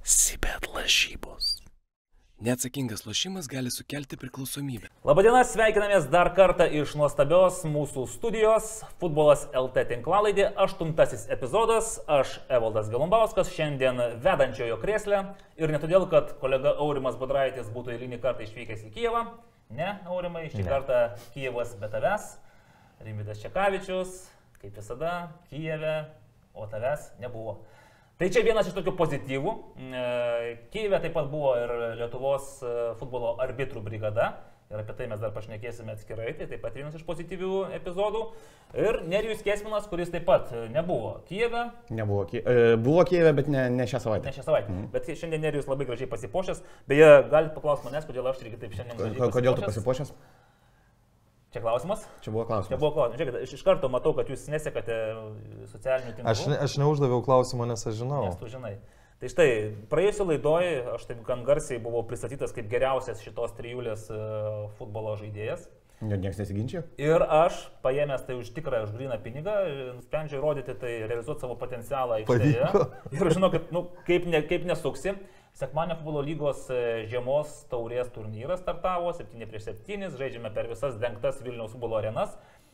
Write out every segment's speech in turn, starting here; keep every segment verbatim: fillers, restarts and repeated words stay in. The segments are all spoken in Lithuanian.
Sibet lažybos. Neatsakingas lošimas gali sukelti priklausomybę. Labadiena, sveikinamės dar kartą iš nuostabios mūsų studijos Futbolas L T tinklalaidė, aštuntasis epizodas. Aš Evaldas Galumbauskas, šiandien vedančiojo krėslę. Ir ne todėl, kad kolega Aurimas Budraitis būtų eilinį kartą išvykęs į Kijevą. Ne, Aurimai, šį ne. kartą Kijevas be tavęs. Rimvydas Čekavičius, kaip visada, Kijeve, o tavęs nebuvo. Tai čia vienas iš tokių pozityvų. Kijeve taip pat buvo ir Lietuvos futbolo arbitrų brigada. Ir apie tai mes dar pašnekėsime atskirai. Tai taip pat vienas iš pozityvių epizodų. Ir Nerijus Kesminas, kuris taip pat nebuvo Kijeve. Nebuvo Kijeve. Buvo Kijeve, bet ne, ne šią savaitę. Ne šią savaitę. Mm. Bet šiandien Nerijus labai gražiai pasipuošęs. Beje, galite paklausti manęs, kodėl aš irgi taip šiandien gražiai pasipuošęs. Kodėl tu pasipuošęs? Čia klausimas? Čia buvo klausimas. Čia buvo klausimas. Žiūrėkite, iš, iš karto matau, kad jūs nesekate socialinių tinklų. Aš, ne, aš neuždaviau klausimą, nes aš žinau. Nes tu žinai. Tai štai, praėjusiu laidoj aš taip gan garsiai buvau pristatytas kaip geriausias šitos trijulės uh, futbolo žaidėjas. Jo, niekas nesiginčia. Ir aš, paėmęs tai už tikrą, už gryną pinigą, nusprendžiau rodyti tai, realizuoti savo potencialą aikštėje. Ir žinokit, nu, kaip, ne, kaip nesuksi. Sekmadienio futbolo lygos žiemos taurės turnyras startavo, septyni prieš septynis, žaidžiame per visas dengtas Vilniaus futbolo arenas.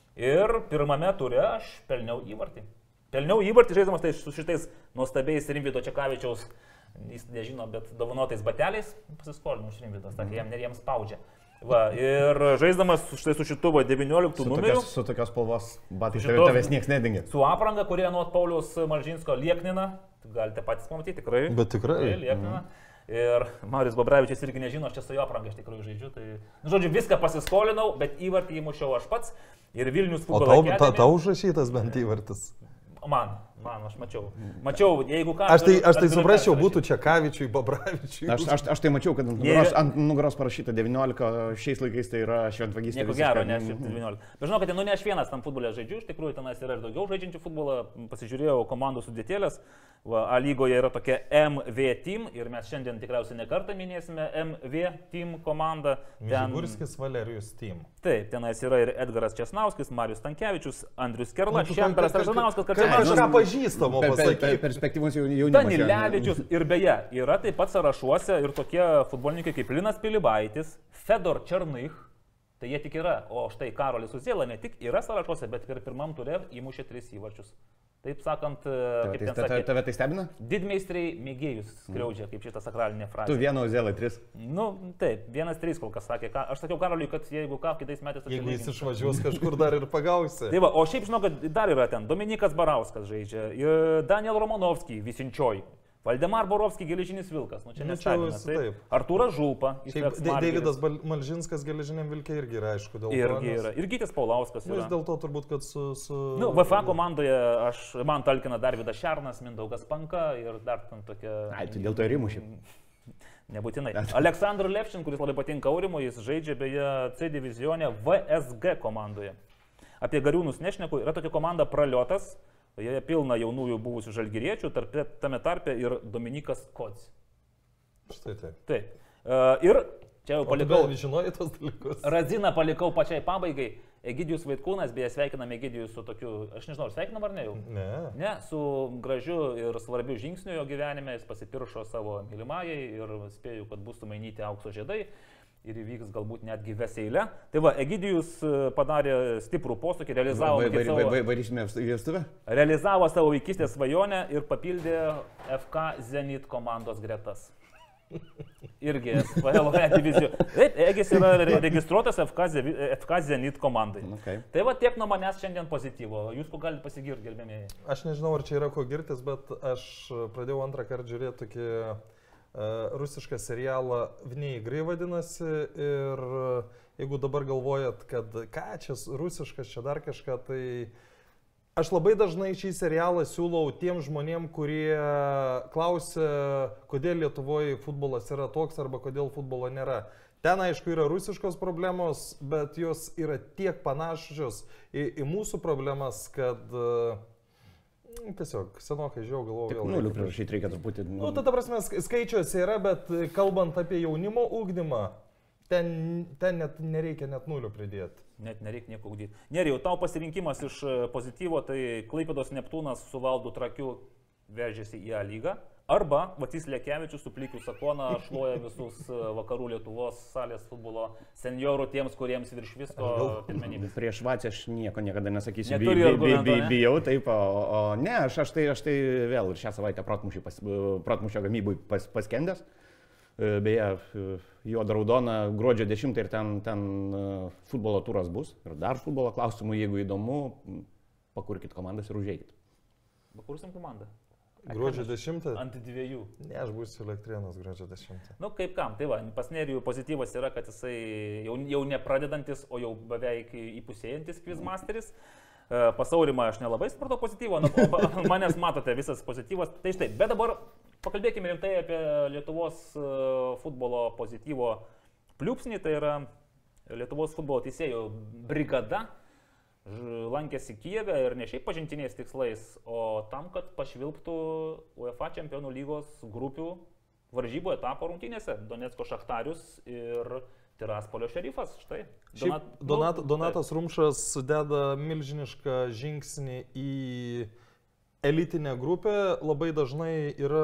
Ir pirmame ture aš pelniau įvartį. Pelniau įvartį žaiddamas tai su šitais nuostabiais Rimvydo Čekavičiaus, jis nežino, bet dovanotais bateliais pasiskolinau iš Rimvydos, sakė, jam ne jiems spaudžia. Va, ir žaisdamas štai su šitu devynioliktu numeriu. Su tokios spalvos batais šitos, tavęs nieks nedingė. Su apranga, kurie nuo Pauliaus Malžinsko lieknina. Galite patys pamatyti, tikrai. Bet tikrai. Lieknina. Mm. Ir Marius Bobravičius irgi nežino, aš čia su jo apranga iš tikrųjų žaidžiu. Tai, nu, žodžiu, viską pasiskolinau, bet įvartį įmušiau aš pats. Ir Vilnius futbolo akademija. O tau, ta, tau užrašytas bent įvartis? Man, man, aš mačiau. Mačiau, jeigu ką... Aš tai, aš tai suprasčiau, būtų Čekavičiui, Bobravičiui. Aš, aš, aš tai mačiau, kad ant nugaros, ant nugaros parašyta devyniolika, šiais laikais tai yra šventvagystė. Nieko gero, ne devyniolika. Bet žinau, kad nu, ne aš vienas tam futbolė žaidžiu, iš tikrųjų tenais yra ir daugiau žaidžiančių futbolą. Pasižiūrėjau komandų sudėtėlės. Va, A lygoje yra tokia M V Team ir mes šiandien tikriausiai ne kartą minėsime M V Team komandą. Žigurskis Valerijus Team. Taip, tenais yra ir Edgaras Česnauskis, Marius Tankievičius, Andrius Kerla, Šemperas Aržanauskas, kad kažką pažįstamo pasakyti. Perspektyvus jaunimas. Danilevičius ir beje, yra taip pat sąrašuose ir tokie futbolininkai kaip Linas Pilibaitis, Fedor Černich, tai jie tik yra, o štai Karolis Uzėla ne tik yra sąrašuose, bet ir pirmam ture įmušė tris įvarčius. Taip sakant, kaip ten sakė, tave tai stebina? Didmeistriai mėgėjus skriaudžia, kaip šitą sakralinę frazę. Tu vieną Uzėlą tris. Nu, taip, vienas trys kol kas sakė. Aš sakiau Karoliui, kad jeigu ką, kitais metais... Jeigu jis išvažiuos kažkur dar ir pagausi. Tai va, o šiaip žinau, kad dar yra ten Dominikas Barauskas žaidžia, Daniel Romanovskij, Visinčioj. Valdemar Borovskis, Geležinis Vilkas, nu čia nestebina. Taip. Artūras Žulpa. Deividas Malžinskas Geležiniam Vilke irgi yra, aišku, dėl to. Irgi yra. Ir Gytis Paulauskas yra. Vis dėl to turbūt, kad su... su... Nu, V F A komandoje aš, man talkina Darvydas Šernas, Mindaugas Panka ir dar ten tokia... Ai, tu dėl to ir įmuši. Nebūtinai. Aleksandr Levšin, kuris labai patinka Aurimui, jis žaidžia beje C divizione V S G komandoje. Apie Gariūnus nešneku, yra tokia komanda Praliotas. Joje pilna jaunųjų buvusių žalgiriečių, tarp, tame tarpe ir Dominikas Kods. Štai taip. Taip. Uh, ir čia jau palikau... O tu žinojai tos dalykus? Raziną palikau pačiai pabaigai. Egidijus Vaitkūnas, beje, sveikinam Egidijus su tokiu, aš nežinau, sveikinam ar ne jau? Ne. Ne, su gražiu ir svarbiu žingsniu jo gyvenime, jis pasipiršo savo mylimajai ir spėju, kad bus sumainyti aukso žiedai. Ir įvyks galbūt netgi veseilė. Tai va, Egidijus padarė stiprų posūkį, realizavo, va, va, savo, va, va, va, realizavo savo vaikystės svajonę ir papildė F K Zenit komandos gretas. Irgi S P L divizijų. Taip, Egis yra registruotas F K Zenit komandai. Okay. Tai va tiek nuo manęs šiandien pozityvo. Jūs ko galite pasigirti, gerbėmėjai? Aš nežinau, ar čia yra ko girtis, bet aš pradėjau antrą kartą žiūrėti tokį rusišką serialą Vne Igrai vadinasi ir jeigu dabar galvojat, kad ką čia rusiškas, čia dar kažką, tai aš labai dažnai šį serialą siūlau tiem žmonėm, kurie klausia, kodėl Lietuvoje futbolas yra toks arba kodėl futbolo nėra. Ten aišku yra rusiškos problemos, bet jos yra tiek panašios į, į mūsų problemas, kad tiesiog senokai žiau galvoju vėl. Nulių prirašyti reikia truputį. Nu, ta, ta prasme, skaičiuose yra, bet kalbant apie jaunimo ugdymą, ten, ten net nereikia net nulių pridėti. Net nereikia nieko ugdyti. Nerijau, tau pasirinkimas iš pozityvo, tai Klaipėdos Neptūnas su Valdu Trakiu vežėsi į A lygą. Arba Vatys Lekevičius su plikiu sakona šluoja visus vakarų Lietuvos salės futbolo seniorų tiems, kuriems virš visko pirmenybės. Prieš Vatį aš nieko niekada nesakysiu. Neturi argumento, bi, bi, ne? Bijau taip, o, o ne, aš, aš, tai, aš tai vėl ir šią savaitę protmušio gamybui pas, paskendęs. Beje, juoda raudona gruodžio dešimtą ir ten, ten futbolo turas bus. Ir dar futbolo klausimų, jeigu įdomu, pakurkit komandas ir užeikit. Pakursim komandą. Gruodžio dešimtą? Ant dviejų. Ne, aš būsiu Elektrėnas gruodžio dešimtą. Nu, kaip kam, tai va, pas Nerijų pozityvas yra, kad jisai jau, jau nepradedantis, o jau beveik įpusėjantis quizmasteris. Pas Aurimą aš nelabai supratau pozityvą, nu, manęs matote visas pozityvas. Tai štai, bet dabar pakalbėkime rimtai apie Lietuvos futbolo pozityvo pliūpsnį, tai yra Lietuvos futbolo teisėjų brigada. Lankėsi Kijeve ir ne šiaip pažintiniais tikslais, o tam, kad pašvilptų UEFA Čempionų lygos grupių varžybų etapo rungtynėse. Donecko Šachtarius ir Tiraspolio Šerifas. Štai. Donat, Donat, Donatas Rumšas deda milžinišką žingsnį į elitinę grupę. Labai dažnai yra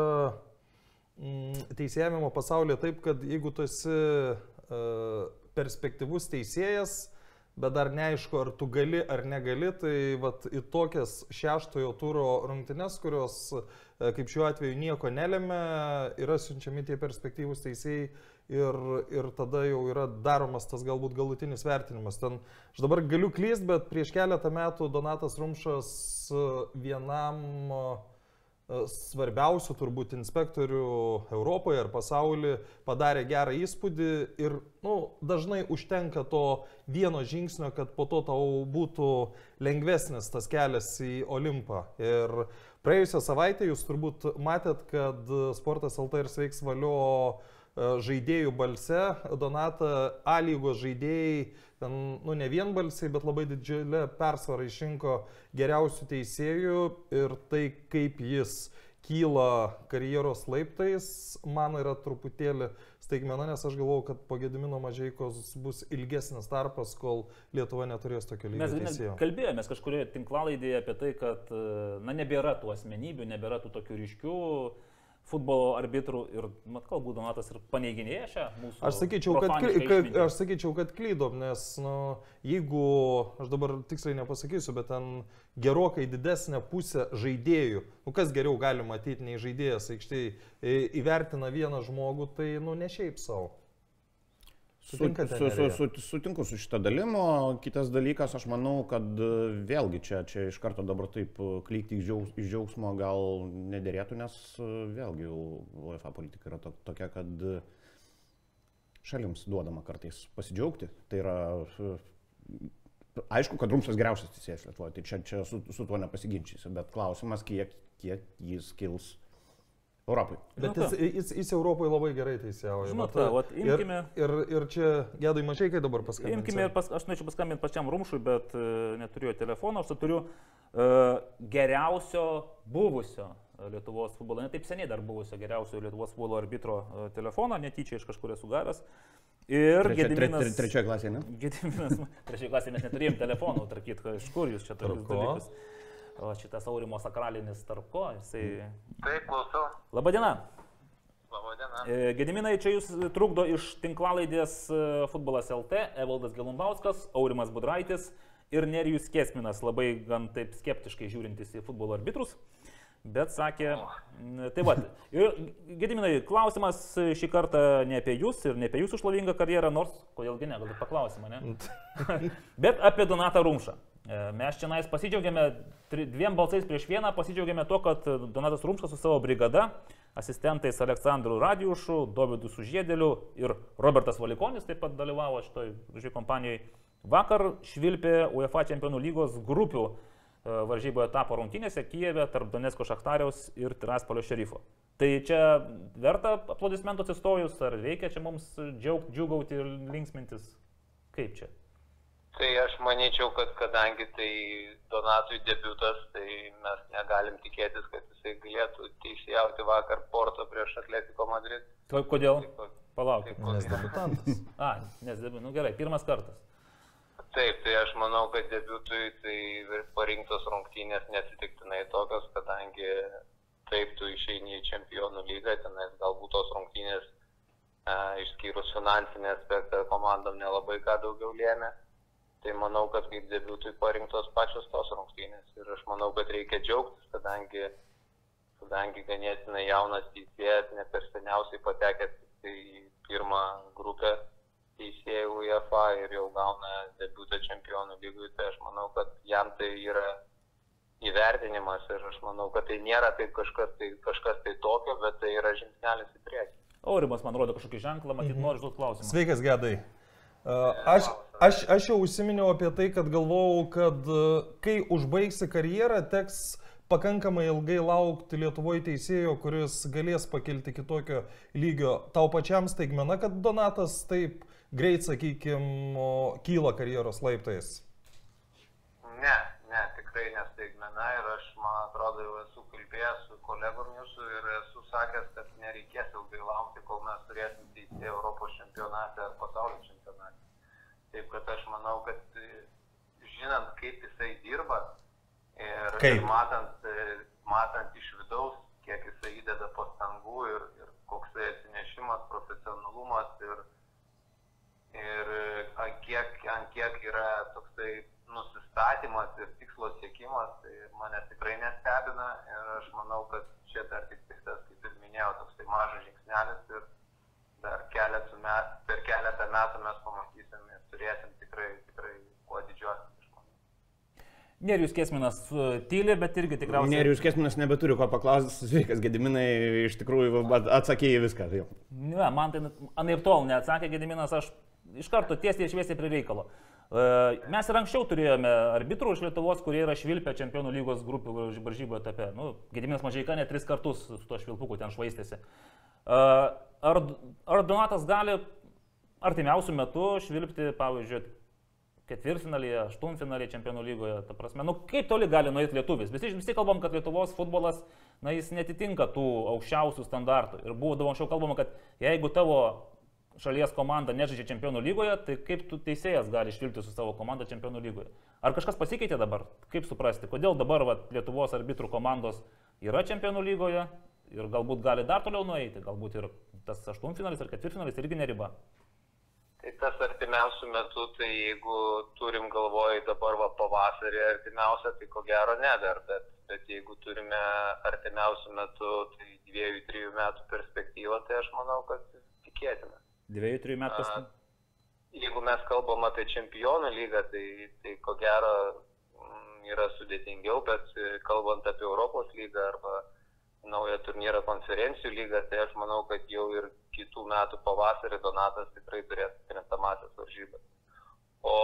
mm, teisėjavimo pasaulyje taip, kad jeigu tu esi uh, perspektyvus teisėjas, bet dar neaišku, ar tu gali ar negali, tai vat, į tokias šeštojo turo rungtynes, kurios, kaip šiuo atveju, nieko nelėmė, yra siunčiami tie perspektyvūs teisėjai ir, ir tada jau yra daromas tas galbūt galutinis vertinimas. Ten, aš dabar galiu klyst, bet prieš keletą metų Donatas Rumšas vienam svarbiausių turbūt inspektorių Europoje ar pasaulyje padarė gerą įspūdį ir nu, dažnai užtenka to vieno žingsnio, kad po to tau būtų lengvesnis tas kelias į Olimpą. Ir praėjusią savaitę jūs turbūt matėt, kad Sportas L T ir Sveiks valio žaidėjų balse Donatą A lygos žaidėjai, ten, nu, ne vienbalsiai, bet labai didžiulę persvarą išrinko geriausių teisėjų ir tai, kaip jis kyla karjeros laiptais, man yra truputėlį staigmena, nes aš galvoju, kad po Gedimino Mažeikos bus ilgesnis tarpas, kol Lietuva neturės tokio lygio teisėjo. Mes kalbėjomės kažkurioje tinklalaidėje apie tai, kad na, nebėra tų asmenybių, nebėra tų tokių ryškių futbolo arbitrų ir, mat, galbūt Donatas ir paneiginėja šią mūsų aš sakyčiau, kad, kad, aš sakyčiau, kad klydom, nes nu, jeigu, aš dabar tiksliai nepasakysiu, bet ten gerokai didesnė pusė žaidėjų, nu kas geriau gali matyti nei žaidėjas aikštėje įvertina vieną žmogų, tai nu ne šiaip savo. Sutinkate, su, su, su, sutinku su šitą dalim, o kitas dalykas, aš manau, kad vėlgi čia, čia iš karto dabar taip klykti iš džiaugsmo gal nederėtų, nes vėlgi UEFA politika yra to, tokia, kad šalims duodama kartais pasidžiaugti. Tai yra, aišku, kad Rumšas geriausias teisėjas Lietuvoje, tai čia, čia su, su tuo nepasiginčysiu, bet klausimas, kiek, kiek jis kils Europai. Bet jis, jis, jis Europoje labai gerai teisėjauja. Žinote, vat, imkime... Ir, ir, ir čia Gedai Mažeikai dabar paskambinti. Imkime ir pas, aš norėčiau paskambinti pačiam Rumšui, bet uh, neturiu telefono. Aš turiu uh, geriausio buvusio Lietuvos futbolo, ne taip seniai dar buvusio geriausio Lietuvos futbolo arbitro uh, telefoną, netyčia iš kažkur esu gavęs. Ir Trečia, Gediminas... tre, tre, trečioje klasėje, ne? Gediminas... Trečioje klasėje mes neturėjom telefonų, tarkyt, iš kur jūs čia tokius dalykus. O šitas Aurimo sakralinis tarpko, jisai... Taip, klausau. Labadiena. Labadiena. Gediminai, čia jūs trukdo iš tinklalaidės Futbolas L T, Evaldas Gelumbauskas, Aurimas Budraitis ir Nerijus Kesminas, labai gan taip skeptiškai žiūrintis į futbolo arbitrus, bet sakė... Tai va, ir Gediminai, klausimas šį kartą ne apie jūs ir ne apie jūsų šlovingą karjerą, nors, kodėlgi ne, galbūt paklausimą, ne? Bet apie Donatą Rumšą. Mes čia nais pasidžiaugiame dviem balsais prieš vieną, pasidžiaugiame to, kad Donatas Rumšas su savo brigada, asistentais Aleksandru Radijušu, Dovydu Sužiedeliu ir Robertas Valikonis taip pat dalyvavo šitoj žaidėjų kompanijoje. Vakar švilpė UEFA Čempionų lygos grupių varžybų etapo rungtynėse Kijeve tarp Donecko Šachtariaus ir Tiraspolio Šerifo. Tai čia verta aplodismentų atsistojus, ar reikia čia mums džiaug, džiugauti ir linksmintis? Kaip čia? Tai aš manyčiau, kad kadangi tai Donatui debiutas, tai mes negalim tikėtis, kad jisai galėtų teisėjauti vakar Porto prieš Atletico Madrid. Kodėl? Taip, Palaukit. Nes debiutantas. A, nes debiutantas. Nu gerai, pirmas kartas. Taip, tai aš manau, kad debiutui tai parinktos rungtynės neatsitiktinai tokios, kadangi taip tu išeini į Čempionų lygą, tenais galbūt tos rungtynės, e, išskyrus finansinį aspektą, komandom nelabai ką daugiau lėmė. Tai manau, kad kaip debiutui parinktos pačios tos rungtynės. Ir aš manau, kad reikia džiaugtis, kadangi, kadangi ganėtinai jaunas teisėjas, ne per seniausiai patekęs į pirmą grupę teisėjų UEFA ir jau gauna debiutą Čempionų lygui. Tai aš manau, kad jam tai yra įvertinimas ir aš manau, kad tai nėra taip kažkas tai, kažkas tai tokio, bet tai yra žingsnelis į priekį. Aurimas man rodo kažkokį ženklą, matyt, noriu užduoti klausimą. Sveikas, Gedai. Aš, aš, aš jau užsiminiau apie tai, kad galvojau, kad kai užbaigsi karjerą, teks pakankamai ilgai laukti Lietuvoje teisėjo, kuris galės pakilti kitokio lygio. Tau pačiam staigmena, kad Donatas taip greit, sakykime, kyla karjeros laiptais? Ne, ne, tikrai nestaigmena ir aš, man atrodo, jau esu kalbėjęs su kolegom jūsų ir esu sakęs, kad nereikės ilgai laukti, kol mes turėsim teisėją Europos čempionate ar pasaulio čempionate. Taip, kad aš manau, kad žinant, kaip jisai dirba ir, ir matant, matant iš vidaus, kiek jisai įdeda pastangų ir, ir koksai atsinešimas, profesionalumas ir, ir ant kiek, ant kiek yra toksai nusistatymas ir tikslo siekimas, tai mane tikrai nestebina ir aš manau, kad čia dar tik tas, kaip ir minėjau, toksai mažas žingsnelis ir dar keletą met, per keletą metų mes pamatysim ir turėsim tikrai, tikrai kuo didžiuotis. Nerijus Kesminas tyli, bet irgi tikriausiai... Nerijus Kesminas nebeturi ko paklausti. Sveikas, Gediminai, iš tikrųjų atsakėjai viską. Jau. Ne, man tai anaip tol neatsakė Gediminas, aš iš karto tiesiai šviesiai prie reikalo. Mes ir anksčiau turėjome arbitrų iš Lietuvos, kurie yra švilpę Čempionų lygos grupių varžybų etape. Nu, Gediminas Mažeika net tris kartus su to švilpuku ten švaistėsi. Ar, ar Donatas gali artimiausių metų švilpti, pavyzdžiui, ketvirtfinalyje, aštuntfinalyje Čempionų lygoje? Ta prasme, nu, kaip toli gali nueiti lietuvis? Visi, visi kalbam, kad Lietuvos futbolas, na, jis netitinka tų aukščiausių standartų. Ir buvo daug anksčiau kalbama, kad jeigu tavo šalies komanda nežaidžia Čempionų lygoje, tai kaip tu teisėjas gali švilpti su savo komanda Čempionų lygoje? Ar kažkas pasikeitė dabar? Kaip suprasti? Kodėl dabar va, Lietuvos arbitrų komandos yra Čempionų lygoje ir galbūt gali dar toliau nueiti? Galbūt ir tas aštuntfinalis ar ketvirtfinalis irgi neriba? Tai tas artimiausių metų, tai jeigu turim galvoj dabar va pavasarį artimiausią, tai ko gero ne dar, bet, bet jeigu turime artimiausių metų, tai dviejų, trijų metų perspektyvą, tai aš manau, kad tikėtina. Dviejų, trijų metų. Jeigu mes kalbam apie Čempionų lygą, tai, tai ko gero yra sudėtingiau, bet kalbant apie Europos lygą arba naują turnyrą konferencijų lygą, tai aš manau, kad jau ir kitų metų pavasarį Donatas tikrai turės atkrintamąsias varžybas. O,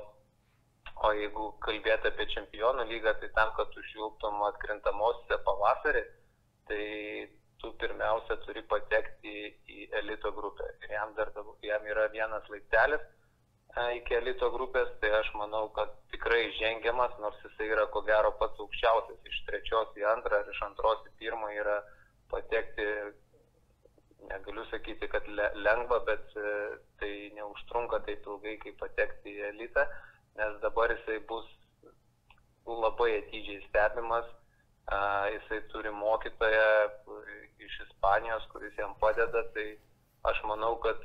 o jeigu kalbėti apie Čempionų lygą, tai tam, kad tu švilptum atkrintamosiose pavasarį, tai tu pirmiausia turi patekti į elito grupę. Ir jam, dar, jam yra vienas laiptelis iki elito grupės, tai aš manau, kad tikrai žengiamas, nors jisai yra ko gero pats aukščiausias. Iš trečios į antrą ar iš antros į pirmą yra patekti, negaliu sakyti, kad lengva, bet tai neužtrunka taip ilgai, kaip patekti į elitą, nes dabar jisai bus labai atidžiai stebimas. Uh, jisai turi mokytoją iš Ispanijos, kuris jam padeda, tai aš manau, kad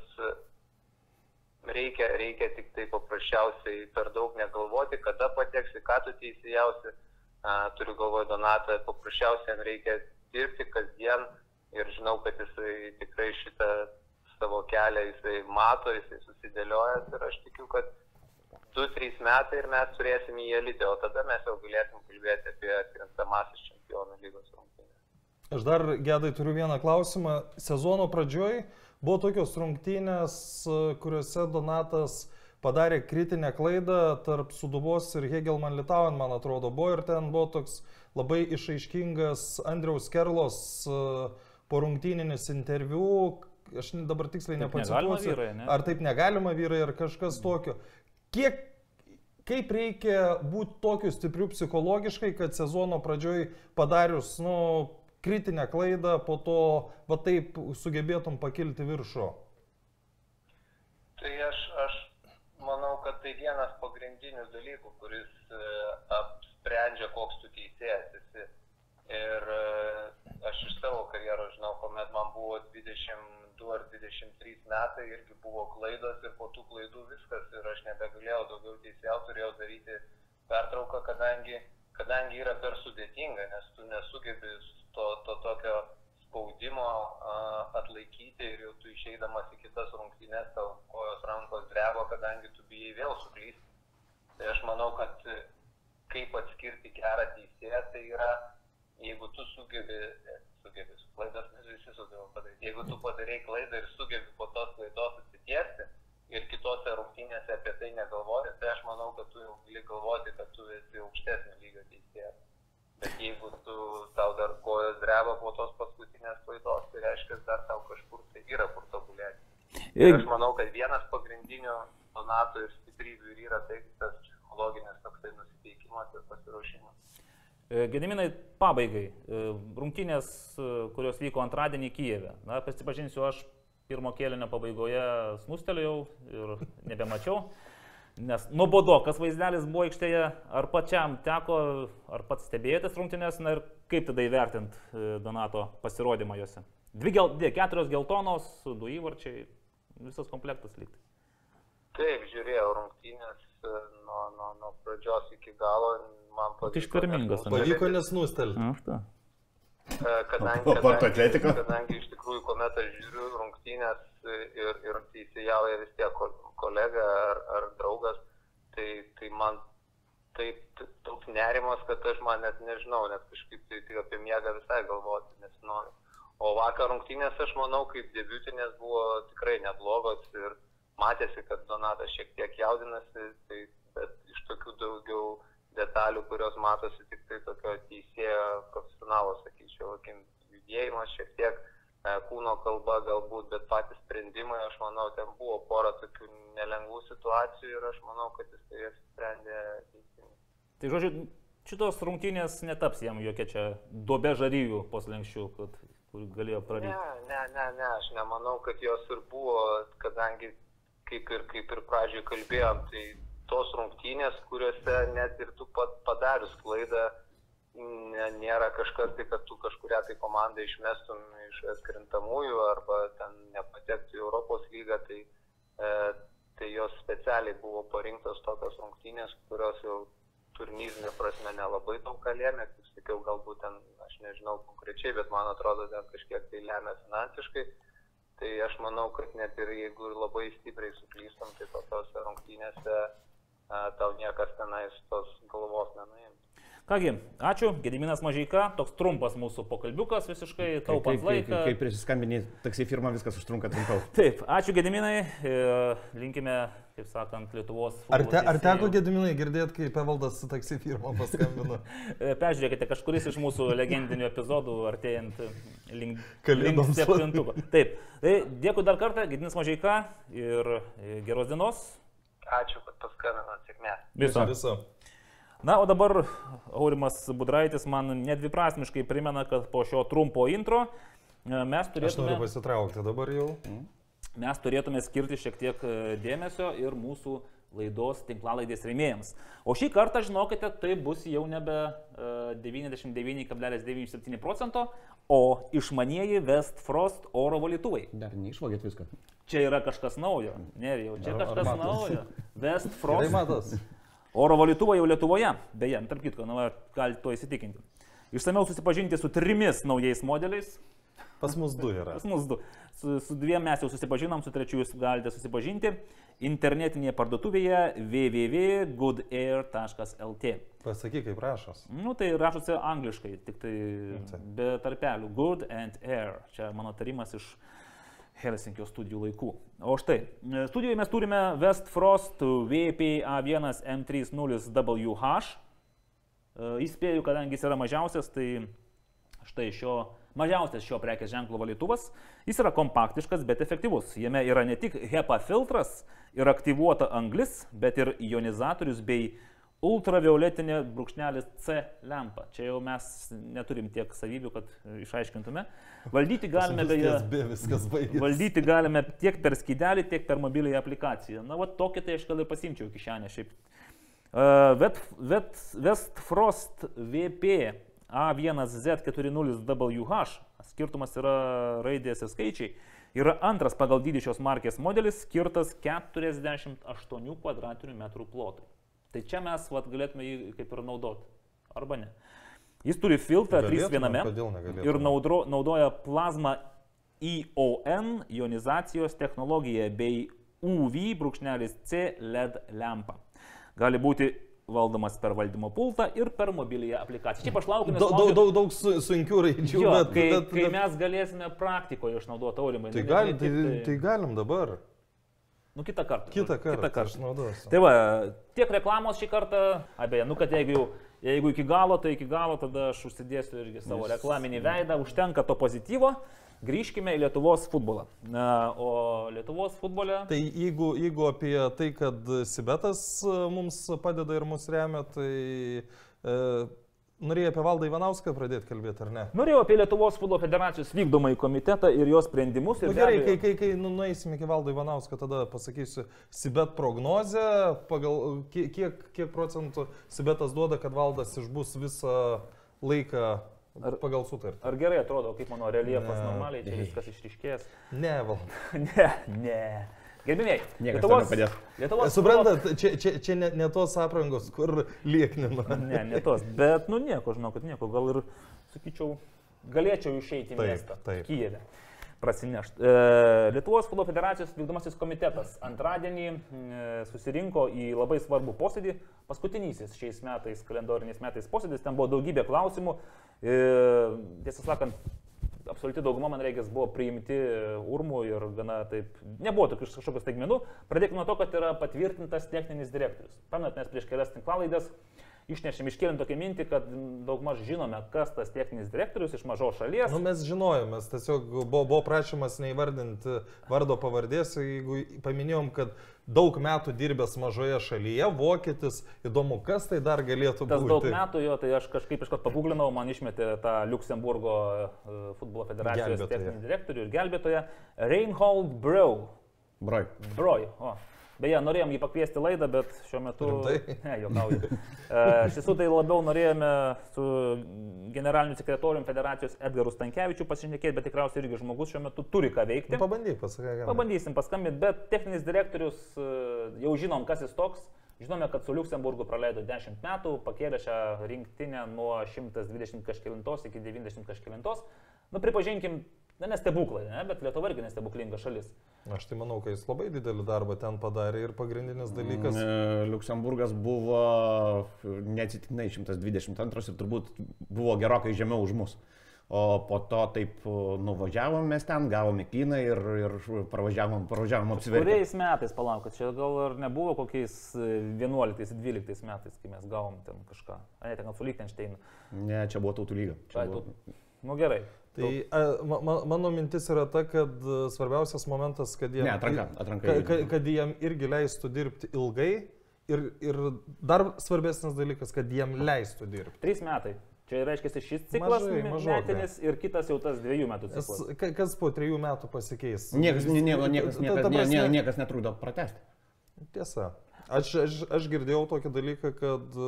reikia, reikia tik tai paprasčiausiai per daug negalvoti, kada pateksi, ką tu teisėjausi. Uh, turiu galvoje Donatą, paprasčiausiai jam reikia dirbti kasdien ir žinau, kad jisai tikrai šitą savo kelią jisai mato, jisai susidėliojas ir aš tikiu, kad du trys metai ir mes turėsim į elitę, o tada mes jau galėsim kalbėti apie atkrintamasis Čempionų lygos rungtynės. Aš dar, Gedai, turiu vieną klausimą. Sezono pradžioj buvo tokios rungtynės, kuriuose Donatas padarė kritinę klaidą tarp Sūduvos ir Hegelman Litauen, man atrodo, buvo ir ten buvo toks labai išaiškingas Andriaus Kerlos porungtyninis interviu, aš dabar tiksliai nepacituosiu, ne? Ar taip negalima vyrai, ar kažkas tokio. Kiek, kaip reikia būti tokiu stipriu psichologiškai, kad sezono pradžioj padarius nu, kritinę klaidą, po to va taip sugebėtum pakilti viršų? Tai aš, aš manau, kad tai vienas pagrindinių dalykų, kuris e, apsprendžia, koks tu teisėjas esi. Ir e, aš iš savo karjeros žinau, kuomet man buvo dvidešimt du ar dvidešimt trys metai, irgi buvo klaidos ir po tų klaidų viskas ir aš nebegalėjau daugiau teisėjau, turėjau daryti pertrauką, kadangi, kadangi yra per sudėtinga, nes tu nesugebi to, to tokio spaudimo a, atlaikyti ir jau tu išeidamas į kitas rungtynes, tau kojos rankos drebo, kadangi tu bijai vėl suklysti. Tai aš manau, kad kaip atskirti gerą teisėją, tai yra, jeigu tu sugebi, sugebi su klaidas, mes visi sugebėjom padaryti, jeigu tu padarai klaidą ir sugebi po tos klaidos atsitiesti ir kitose rungtynėse apie tai negalvoti, tai aš manau, kad tu jau gali galvoti, kad tu esi aukštesnio lygio teisėjas. Bet jeigu tu, tau dar kojos dreba po tos paskutinės klaidos, tai reiškia, dar tau kažkur tai yra kur tobulėti. Ir aš manau, kad vienas pagrindinių Donato ir stiprybių yra tai, tas psichologinis toksai nusiteikimas ir pasiruošimas. Gediminai, pabaigai. Rungtynės, kurios vyko antradienį Kijeve. Na, prisipažinsiu, aš pirmo kėlinio pabaigoje snustelėjau ir nebemačiau, nes nuobodokas vaizdelis buvo aikštėje. Ar pačiam teko, ar pats stebėjotės rungtynės, na ir kaip tada įvertinti Donato pasirodymą juose? Dvi, gel, dvi keturios geltonos, du įvarčiai, visas komplektas lygtai. Taip, žiūrėjau rungtynės nuo, nuo, nuo pradžios iki galo. Man pavyko, išpermingas. Pavyko nesnustelti. Kadangi, kadangi, kadangi iš tikrųjų, kuomet aš žiūriu rungtynės ir, ir teisėjauja vis tiek kolega ar, ar draugas, tai, tai man taip toks nerimas, kad aš man net nežinau, net kažkaip tai, tai apie miegą visai galvoti nesinoriu. O vakar rungtynės, aš manau, kaip debiutinės buvo tikrai neblogos ir matėsi, kad Donatas šiek tiek jaudinasi, tai, bet iš tokių daugiau detalių, kurios matosi tik tai tokio teisėjo profesionalo, sakyčiau, judėjimas šiek tiek, kūno kalba galbūt, bet patys sprendimai, aš manau, ten buvo pora tokių nelengvų situacijų ir aš manau, kad jis tai sprendė teisingai. Tai žodžiu, šitos rungtynės netaps jam jokia čia duobė žaryjų poslenkščių, kad kur galėjo pradėti? Ne, ne, ne, ne, aš nemanau, kad jos ir buvo, kadangi kaip ir, kaip ir pradžioj kalbėjom, tai tos rungtynės, kuriuose net ir tu pat padarius klaidą, nėra kažkas tai, kad tu kažkurią tai komandą išmestum iš atkrintamųjų arba ten nepatektų į Europos lygą, tai, e, tai jos specialiai buvo parinktos tokios rungtynės, kurios jau turnyrinė prasme nelabai daug ką lėmė, kaip sakiau, galbūt ten, aš nežinau konkrečiai, bet man atrodo, ten kažkiek tai lėmė finansiškai. Tai aš manau, kad net ir jeigu labai stipriai suklystam, tai tokiose rungtynėse a, tau niekas tenais tos galvos nenuims. Kągi, ačiū. Gediminas Mažeika, toks trumpas mūsų pokalbiukas, visiškai taupant laiką. Kai prisiskambini taksi firmą, viskas užtrunka trumpiau. Taip, ačiū Gediminai. Linkime, kaip sakant, Lietuvos. Ar, te, ar teko Gediminai girdėti, kaip Evaldas su taksi firma paskambino? Peržiūrėkite kažkuris iš mūsų legendinių epizodų, artėjant link, link septintuko. Taip, tai dėkui dar kartą, Gediminas Mažeika ir geros dienos. Ačiū, kad paskambinot, sėkmės. Viso. Viso. Na, o dabar Aurimas Budraitis man nedviprasmiškai primena, kad po šio trumpo intro mes turėtume... Aš noriu pasitraukti dabar jau. Mes turėtume skirti šiek tiek dėmesio ir mūsų laidos tinklalaidės rėmėjams. O šį kartą, žinokite, tai bus jau nebe devyniasdešimt devyni kablelis devyniasdešimt septyni procento, o išmanieji Westfrost oro valytuvai. Dar neišvogėt viską. Čia yra kažkas naujo. Ne, jau čia kažkas ar naujo. Westfrost. Tai matos. Oro valytuvai jau Lietuvoje, beje, tarp kitko, nu, galite to įsitikinti. Išsamiau susipažinti su trimis naujais modeliais. Pas mus du yra. Pas mus du. Su, su dviem mes jau susipažinom, su trečiu jūs galite susipažinti internetinėje parduotuvėje w w w taškas good air taškas l t. Pasakyk, kaip rašos. Nu, tai rašosi angliškai, tik tai be tarpelių. Good and Air. Čia mano tarimas iš Helsinkio studijų laikų. O štai, studijoje mes turime Westfrost V P A vienas M trisdešimt W H. Įspėju, kadangi jis yra mažiausias, tai štai šio, mažiausias šio prekės ženklo valytuvas. Jis yra kompaktiškas, bet efektyvus. Jame yra ne tik HEPA filtras ir aktyvuota anglis, bet ir ionizatorius bei ultravioletinė brūkšnelis C lempa. Čia jau mes neturim tiek savybių, kad išaiškintume. Valdyti galime, beje, valdyti galime tiek per skydelį, tiek per mobiliąją aplikaciją. Na, va, tokį tai aš gal ir pasimčiau kišenę šiaip. Uh, Westfrost V P A vienas Z keturi nulis W H, skirtumas yra raidės ir skaičiai, yra antras pagal dydį šios markės modelis, skirtas keturiasdešimt aštuonių kvadratinių metrų plotui. Tai čia mes vat, galėtume jį kaip ir naudoti, arba ne. Jis turi filtrą trys viename ir naudro, naudoja plazmą I O N ionizacijos technologiją bei U V brūkšnelis C L E D lempą. Gali būti valdomas per valdymo pultą ir per mobiliją aplikaciją. Šiaip aš laukiu, nes... Daug, daug, daug sunkių raidžių, jo, bet, kai, bet, kai bet... mes galėsime praktikoje išnaudoti aurimai. Tai, gal, tai, tai... tai galim dabar. Nu, kitą kartą. Kitą kartą. Kitą kartą. Aš naudosiu. Tai va, tiek reklamos šį kartą, abeje, nu, kad jeigu, jeigu iki galo, tai iki galo, tada aš užsidėsiu irgi savo reklaminį veidą, užtenka to pozityvo. Grįžkime į Lietuvos futbolą. Na, o Lietuvos futbole... Tai jeigu, jeigu apie tai, kad Sibetas mums padeda ir mus remia, tai e, norėjai apie Valdą Ivanauską pradėti kalbėti, ar ne? Norėjau apie Lietuvos futbolo federacijos vykdomąjį komitetą ir jos sprendimus. Ir nu, gerai, kai, kai, kai nu, nueisim iki Valdo Ivanausko, tada pasakysiu Sibet prognozę, pagal kiek, kiek procentų Sibetas duoda, kad Valdas išbus visą laiką. Ar, pagal sutartį. Ar gerai atrodo, kaip mano reljefas ne. Normaliai, čia viskas išryškės? Ne, val. ne, ne. Gerbimieji, Lietuvos... Lietuvos... Suprantat, čia, čia, čia ne, ne tos aprangos, kur lieknina. ne, ne tos, bet nu nieko, žinau, kad nieko. Gal ir, sakyčiau, galėčiau išeiti į miestą, Kijeve. Prasinešti. E, Lietuvos futbolo federacijos vykdomasis komitetas antradienį e, susirinko į labai svarbų posėdį, paskutinysis šiais metais, kalendoriniais metais posėdis, ten buvo daugybė klausimų. E, tiesą sakant, absoliuti dauguma, man reikės, buvo priimti urmų ir gana taip, nebuvo tokių kažkokių staigmenų. Pradėkime nuo to, kad yra patvirtintas techninis direktorius. Pamenat, mes prieš kelias tinklalaidės išnešėm, iškėlėm tokią mintį, kad daugmaž žinome, kas tas techninis direktorius iš mažos šalies. Nu, mes žinojome, tiesiog buvo, buvo prašymas neįvardinti vardo pavardės, jeigu paminėjom, kad daug metų dirbęs mažoje šalyje, vokietis, įdomu, kas tai dar galėtų tas būti. Tas daug metų jo, tai aš kažkaip iškart paguglinau, man išmetė tą Liuksemburgo futbolo federacijos gelbėtoja. Techninį direktorių ir gelbėtoją Reinhold Breu. Broj. Broj, o. Beje, norėjom jį pakviesti laidą, bet šiuo metu... Rimtai? Ne, juokauju. Iš tiesų tai labiau norėjome su generaliniu sekretoriumi federacijos Edgaru Stankevičiu pasišnekėti, bet tikriausiai irgi žmogus šiuo metu turi ką veikti. Nu, pabandyk, pasakai. Pabandysim paskambinti, bet techninis direktorius, jau žinom, kas jis toks. Žinome, kad su Liuksemburgu praleido dešimt metų, pakėlė šią rinktinę nuo šimtas dvidešimt kažkelintos iki devyniasdešimt kažkelintos. Nu, pripažinkim, ne stebuklai, ne? Bet Lietuva irgi nestebuklinga šalis. Aš tai manau, kad jis labai didelį darbą ten padarė ir pagrindinis dalykas. Liuksemburgas buvo neatsitiktinai šimtas dvidešimt antras ir turbūt buvo gerokai žemiau už mus. O po to taip nuvažiavom mes ten, gavom įkyną ir, ir pravažiavom, pravažiavom apsivertę. Kuriais metais, palauk, čia gal ir nebuvo kokiais vienuoliktais dvyliktais metais, kai mes gavom ten kažką. A, ne, ten gal su Lichtensteinu. Ne, čia buvo Tautų lyga. Čia buvo... Nu gerai. Tai a, ma, mano mintis yra ta, kad svarbiausias momentas, kad jiem, ne, atranka, atranka. Kad, kad jiem irgi leistų dirbti ilgai ir, ir dar svarbesnis dalykas, kad jiem leistų dirbti. Trys metai. Čia reiškia šis ciklas mažai, metinis ir kitas jau tas dviejų metų ciklas. Kas, kas po trijų metų pasikeis? Niekas, nie, nie, niekas, niekas, ta, ta prasme, nie, niekas netrukdo pratęsti. Tiesa. Aš, aš, aš girdėjau tokį dalyką, kad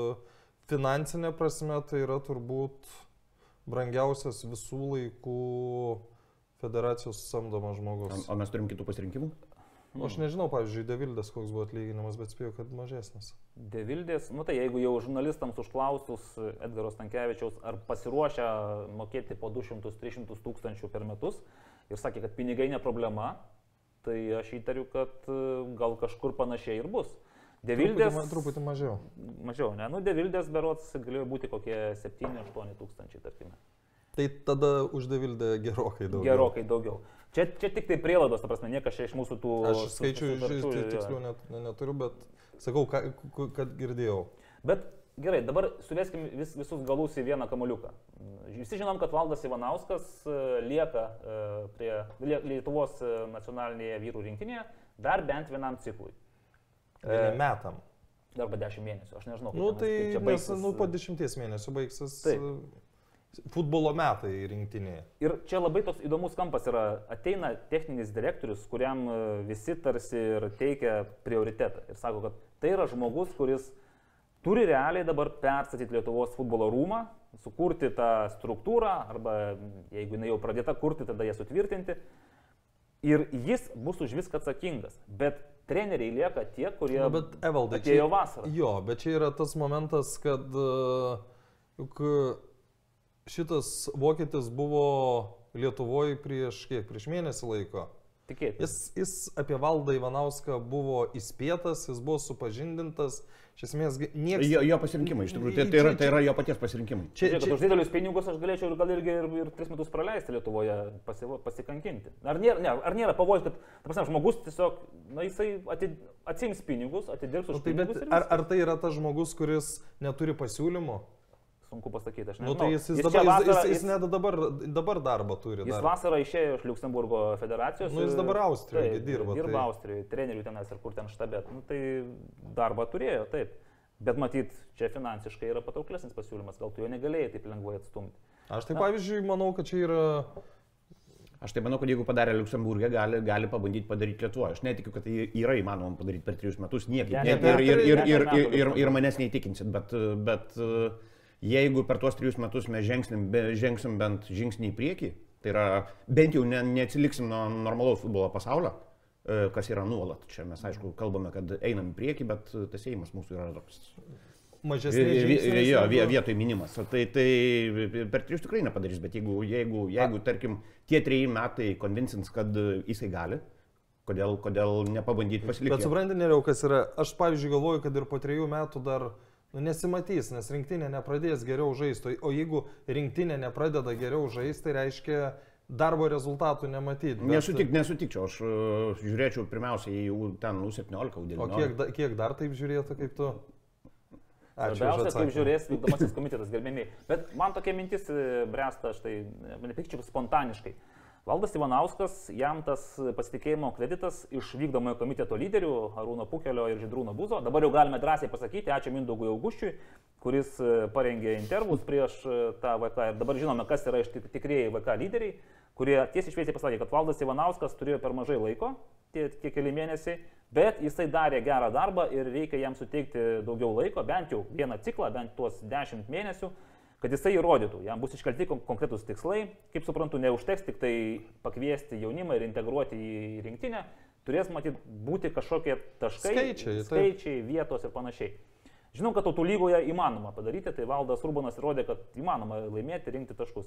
finansinė prasme tai yra turbūt brangiausias visų laikų federacijos samdomas žmogus. O, o mes turim kitų pasirinkimų? O aš nežinau, pavyzdžiui, Devildės koks buvo atlyginimas, bet spėjau, kad mažesnis. Devildės, nu tai jeigu jau žurnalistams užklaustus Edgaro Stankevičiaus, ar pasiruošę mokėti po du šimtus tris šimtus tūkstančių per metus ir sakė, kad pinigai ne problema, tai aš įtariu, kad gal kažkur panašiai ir bus. Devildės... Truputį, truputį mažiau. Mažiau, ne? Nu, Devildės berods galėjo būti kokie septyni aštuoni tūkstančiai, tarkime. Tai tada už Devildę gerokai daugiau. Gerokai daugiau. Čia, čia tik tai prielaidos, ta prasme, niekas čia iš mūsų tų... Aš skaičių tiksliau net, neturiu, bet sakau, ką, kad girdėjau. Bet gerai, dabar suveskim vis, visus galus į vieną kamuoliuką. Visi žinom, kad Valdas Ivanauskas lieka prie Lietuvos nacionalinėje vyrų rinktinėje dar bent vienam ciklui. Vienam metam. Arba dešimt mėnesių, aš nežinau. Nu tai čia baigsis, nu, po dešimties mėnesių baigsis... Taip. Futbolo metai rinktinėje. Ir čia labai toks įdomus kampas yra, ateina techninis direktorius, kuriam visi tarsi ir teikia prioritetą. Ir sako, kad tai yra žmogus, kuris turi realiai dabar perstatyti Lietuvos futbolo rūmą, sukurti tą struktūrą, arba jeigu jinai jau pradėta kurti, tada ją sutvirtinti. Ir jis bus už viską atsakingas. Bet treneriai lieka tie, kurie nu, bet, Evaldai, atėjo čia, vasarą. Jo, bet čia yra tas momentas, kad uh, juk šitas vokietis buvo Lietuvoje prieš kiek, prieš mėnesį laiko. Tikėtis. Jis, jis apie Valdą Ivanauską buvo įspėtas, jis buvo supažindintas, iš esmės niekas... Jo, jo pasirinkimai, iš tikrųjų, tai, tai, yra, tai yra jo paties pasirinkimai. Čia, čia, čia... Už didelius pinigus aš galėčiau ir gal irgi ir, ir tris metus praleisti Lietuvoje, pasi, pasikankinti. Ar nėra, ne, ar nėra pavojus, kad, ta prasme, žmogus tiesiog, na, jisai atid, atsiims pinigus, atidirbs už nu, tai, pinigus. Bet, ar, ar tai yra tas žmogus, kuris neturi pasiūlymų? Sunku pasakyti, aš nežinau. Nu, tai jis, jis, jis, dabar, vasarą, jis, jis, jis, jis net dabar, dabar darbą turi. Jis dar. vasarą išėjo iš Liuksemburgo federacijos. Nu, jis dabar Austrijoje dirba. Dirba tai. Austrijoje, trenerių tenais ir kur ten štabėt. Nu, tai darbą turėjo, taip. Bet matyt, čia finansiškai yra patrauklesnis pasiūlymas, gal tu jo negalėjai taip lengvai atstumti. Aš tai pavyzdžiui manau, kad čia yra... Aš tai manau, kad jeigu padarė Liuksemburgė, gali, gali pabandyti padaryti Lietuvoje. Aš netikiu, kad tai yra įmanoma padaryti per trijus metus. Niekaip. Ja, ne, ir, ir, ir, ir, ne, ir, ir, ir manęs neįtikinsit, bet, bet jeigu per tuos trijus metus mes žengsim, be, žengsim bent žingsnį į priekį, tai yra bent jau ne, neatsiliksim nuo normalaus futbolo pasaulio, kas yra nuolat. Čia mes aišku kalbame, kad einam į priekį, bet tas ėjimas mūsų yra toks... Mažesnė žingsnė. Jo, vietoj minimas. Tai, tai per trijus tikrai nepadarys, bet jeigu, jeigu, jeigu tarkim, tie treji metai konvincins, kad jisai gali, kodėl, kodėl nepabandyti pasilikti. Bet supranti, neriau, kas yra, aš pavyzdžiui galvoju, kad ir po trejų metų dar nu, nesimatys, nes rinktinė nepradės geriau žaisti, o jeigu rinktinė nepradeda geriau žaisti, tai reiškia darbo rezultatų nematyti. Bet... Nesutik, nesutikčiau, aš uh, žiūrėčiau pirmiausia į ten U septyniolika, U devyniolika. O kiek, da, kiek dar taip žiūrėtų kaip tu? Svarbiausia, kaip žiūrės vykdomasis komitetas, gerbėmiai. Bet man tokia mintis bręsta, aš tai nepikčiau spontaniškai. Valdas Ivanauskas, jam tas pasitikėjimo kreditas iš vykdomojo komiteto lyderių, Arūno Pukelio ir Žydrūno Buzo. Dabar jau galime drąsiai pasakyti, ačiū Mindaugui Auguščiui, kuris parengė intervus prieš tą V K. Ir dabar žinome, kas yra iš tikrieji V K lyderiai, kurie tiesiai šviesiai pasakė, kad Valdas Ivanauskas turėjo per mažai laiko, tie, tie keli mėnesiai, bet jisai darė gerą darbą ir reikia jam suteikti daugiau laiko, bent jau vieną ciklą, bent tuos dešimt mėnesių, kad jisai įrodytų, jam bus iškelti konkretus tikslai, kaip suprantu, neužteks tik tai pakviesti jaunimą ir integruoti į rinktinę, turės matyti būti kažkokie taškai, skaičiai, skaičiai vietos ir panašiai. Žinau, kad tautų lygoje įmanoma padaryti, tai Valdas Urbonas įrodė, kad įmanoma laimėti, rinkti taškus.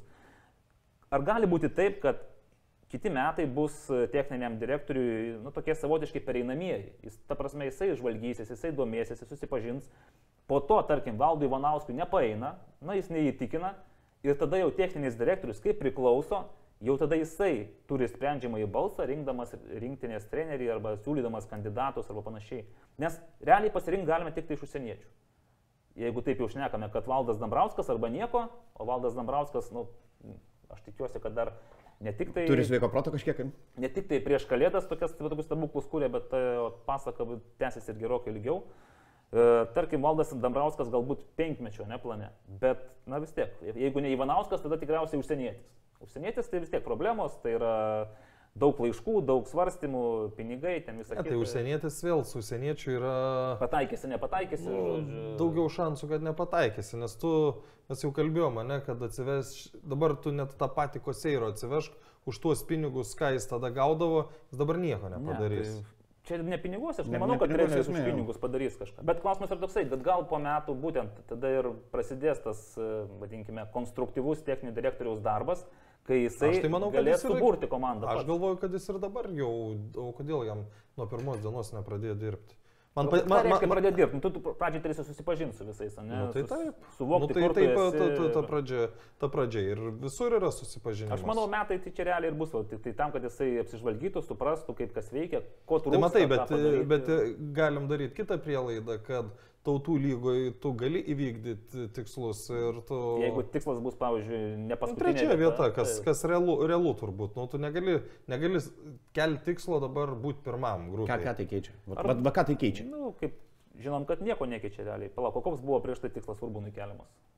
Ar gali būti taip, kad kiti metai bus techniniam direktoriui nu, tokie savotiškai pereinamieji? Jis, ta prasme, jisai žvalgysis, jisai domėsis, jisai susipažins. Po to, tarkim, Valdui Ivanauskui nepaeina, na, jis neįtikina ir tada jau techninis direktorius, kaip priklauso, jau tada jisai turi sprendžiamą į balsą, rinkdamas rinktinės trenerį arba siūlydamas kandidatus arba panašiai. Nes realiai pasirinkti galime tik tai iš užsieniečių. Jeigu taip jau šnekame, kad Valdas Dambrauskas arba nieko, o Valdas Dambrauskas, nu, aš tikiuosi, kad dar ne tik tai... Turi sveiko proto kažkiek? Ne tik tai prieš Kalėdas tokias tokius stebuklus kūrė, bet pasaka tęsis ir gerokai ilgiau. Tarkim, Valdas Dambrauskas galbūt penkmečio neplane, bet, na vis tiek, jeigu ne Ivanauskas, tada tikriausiai užsienietis. Užsienietis tai vis tiek problemos, tai yra daug laiškų, daug svarstymų, pinigai, ten visą kitą. Tai užsienietis vėl, su užsieniečiu yra... Pataikysi, nepataikysi. Nu, žodžiu... Daugiau šansų, kad nepataikysi, nes tu, mes jau kalbėjome, ne, kad atsiveš, dabar tu net tą patį Koseiro atsivešk už tuos pinigus, ką jis tada gaudavo, jis dabar nieko nepadarys. Ne, tai... Čia ne piniguose, aš nemanau, kad Treksas už pinigus padarys kažką. Bet klausimas yra toksai, kad gal po metų būtent tada ir prasidės tas, vadinkime, konstruktyvus techninio direktoriaus darbas, kai jisai tai manau, galės yra... suburti komandą. Aš pats. galvoju, kad jis ir dabar jau, o kodėl jam nuo pirmos dienos nepradėjo dirbti. Man, nu, man, reiškia man, pradėti dirbti, nu, tu, tu pradžiai turėsi susipažinti su visais, ne? Nu, tai taip. Suvokti, nu, tai kur taip, tu esi. Ta, ta, ta, pradžia, ta pradžia ir visur yra susipažinimas. Aš manau, metai tai čia realiai ir bus, tai, tai tam, kad jisai apsižvalgytų, suprastų, kaip kas veikia, ko tu tai matai, bet, bet galim daryti kitą prielaidą, kad tautų lygoje tu gali įvykdyti tikslus ir tu... Jeigu tikslas bus, pavyzdžiui, ne paskutinė nu, trečia vieta, kas, kas realu, realu turbūt. Nu, tu negali, negali kelti tikslo dabar būti pirmam grupėje. Ką, ką tai keičia? Va, va, ką tai keičia? Nu, kaip žinom, kad nieko nekeičia realiai. Palauk, koks buvo prieš tai tikslas Urbonui keliamas?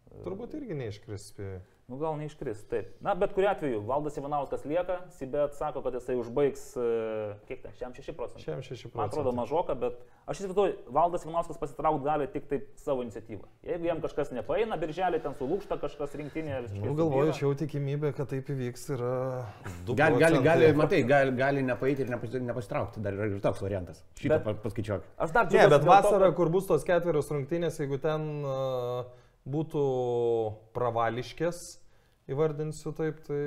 Turbūt irgi neiškris, spėjai. Nu, gal neiškris, taip. Na, bet kuriu atveju, Valdas Ivanauskas lieka, Sibet sako, kad jisai užbaigs, kiek ten, šešiasdešimt šeši procentai. šešiasdešimt šeši procentai. Man atrodo mažoka, bet aš įsivaizduoju, Valdas Ivanauskas pasitraukti gali tik taip savo iniciatyvą. Jeigu jam kažkas nepaeina, birželį ten sulūkšta kažkas rinktinė. Nu, galvoju, čia jau tikimybė, kad taip įvyks yra du procentai. Gali, gali, gali, matai, gali, gali nepaeiti ir nepas, nepasitraukti, dar yra ir toks variantas. Šitą bet, paskaičiuok. Aš dar džiaugiuosi. Ne, bet vasarą, to, kur bus tos ketverios rungtynės, jeigu ten uh, būtų pravališkės, įvardinsiu taip, tai...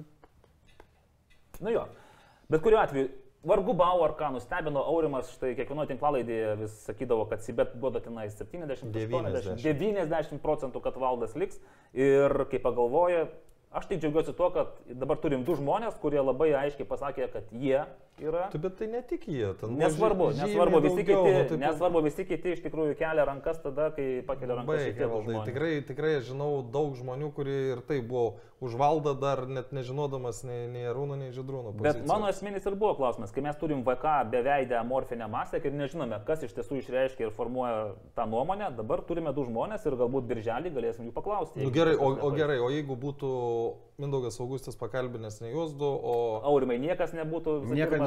Nu jo, bet kuriuo atveju, vargu bau ar ką nustebino Aurimas, štai kiekvienoje tinklalaidėje vis sakydavo, kad Sibet duoda tenai septyniasdešimt, aštuoniasdešimt, devyniasdešimt procentų, kad Valdas liks. Ir kai pagalvoja, aš tik džiaugiuosi tuo, kad dabar turim du žmonės, kurie labai aiškiai pasakė, kad jie yra. Tu, bet tai ne tik jie. Nesvarbu, nesvarbu, visi kiti, nu, taip, nesvarbu, visi kiti iš tikrųjų kelia rankas tada, kai pakelia rankas šitie žmonės. Tikrai, tikrai žinau daug žmonių, kurie ir tai buvo už Valdą dar net nežinodamas nei, nei Arūno, nei Žydrūno poziciją. Bet mano esminis ir buvo klausimas, kai mes turim V K beveidę amorfinę masę ir nežinome, kas iš tiesų išreiškia ir formuoja tą nuomonę, dabar turime du žmonės ir galbūt birželį galėsim jų paklausti. Nu, gerai, o, o gerai, o jeigu būtų Mindaugas Augustas pakalbinęs ne juos du, o... Aurimai, niekas nebūtų... Niekam,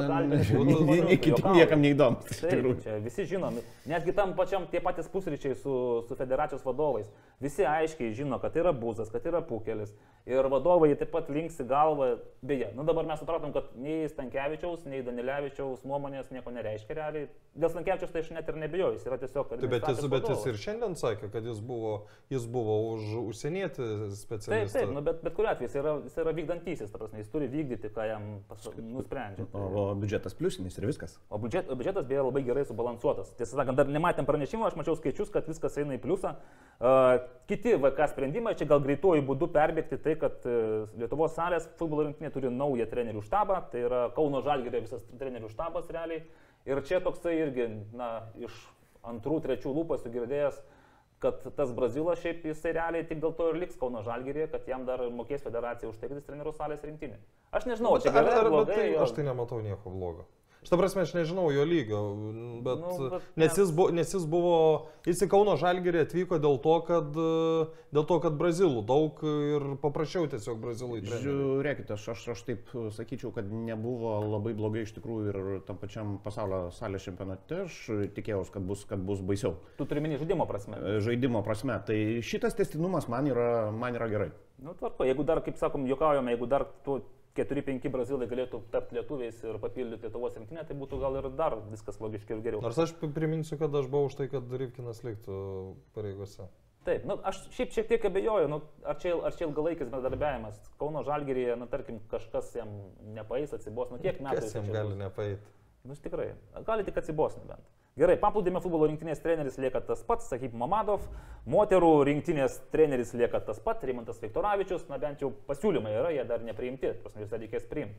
niekam neįdomu. Taip, čia visi žinom, netgi tam pačiam tie patys pusryčiai su, su federacijos vadovais. Visi aiškiai žino, kad yra Buzas, kad yra Pukelis. Ir vadovai taip pat linksi galvą. Beje, nu dabar mes supratom, kad nei Stankevičiaus, nei Danilevičiaus nuomonės nieko nereiškia realiai. Dėl Stankevičiaus tai aš net ir nebijoju, jis yra tiesiog... Taip, bet, jis, bet jis ir šiandien sakė, kad jis buvo, jis buvo už užsienietį specialistą. Taip, taip, nu, bet, bet kuriuo atveju jis yra, jis yra vykdantysis, ta prasme, jis turi vykdyti, ką jam pas, nusprendžia. O, o biudžetas pliusinis ir viskas. O biudžet, biudžetas beje labai gerai subalansuotas. Tiesą sakant, dar nematėm pranešimo, aš mačiau skaičius, kad viskas eina į pliusą. Uh, kiti V K sprendimai, čia gal greituoju būdu perbėgti tai, kad uh, Lietuvos salės futbolo rinktinė turi naują trenerių štabą, tai yra Kauno Žalgirio visas trenerių štabas realiai. Ir čia toksai irgi, na, iš antrų, trečių lūpų esu girdėjęs, kad tas Brazilas šiaip jisai realiai tik dėl to ir liks Kauno Žalgiryje, kad jam dar mokės federacija už tai, kad jis trenerių salės rinktinė. Aš nežinau, čia gerai ar blogai. Tai, aš tai nematau nieko blogo. Šitą prasme, aš nežinau jo lygio, bet, nu, bet nes, jis buvo, nes jis buvo, jis į Kauno Žalgirį atvyko dėl to, kad, dėl to, kad Brazilų daug ir paprašiau tiesiog Brazilui. Žiūrėkite, aš, aš, aš taip sakyčiau, kad nebuvo labai blogai iš tikrųjų ir tam pačiam pasaulio salės čempionate, aš tikėjausi, kad bus, kad bus baisiau. Tu turi minėti žaidimo prasme. Žaidimo prasme, tai šitas tęstinumas man yra, man yra gerai. Nu, tvarko, jeigu dar, kaip sakom, juokaujame, jeigu dar tu keturi penki brazilai galėtų tapti lietuviais ir papildyti Lietuvos rinktinę, tai būtų gal ir dar viskas logiškiau ir geriau. Nors aš priminsiu, kad aš buvau už tai, kad Rivkinas liktų pareigose. Taip, nu, aš šiaip šiek tiek abejoju, nu, ar čia, ar čia ilgalaikis bendradarbiavimas. Kauno Žalgiryje, nu, tarkim, kažkas jam nepaeis, atsibos, nu, kiek metų. Kas jam gali nepaeiti? Nu, tikrai, gali tik atsibos nebent. Gerai, paplūdimio futbolo rinktinės treneris lieka tas pats, sakyk Mamadov, moterų rinktinės treneris lieka tas pats, Rimantas Viktoravičius, na bent jau pasiūlymai yra, jie dar nepriimti, prasme, jūs dar reikės priimti.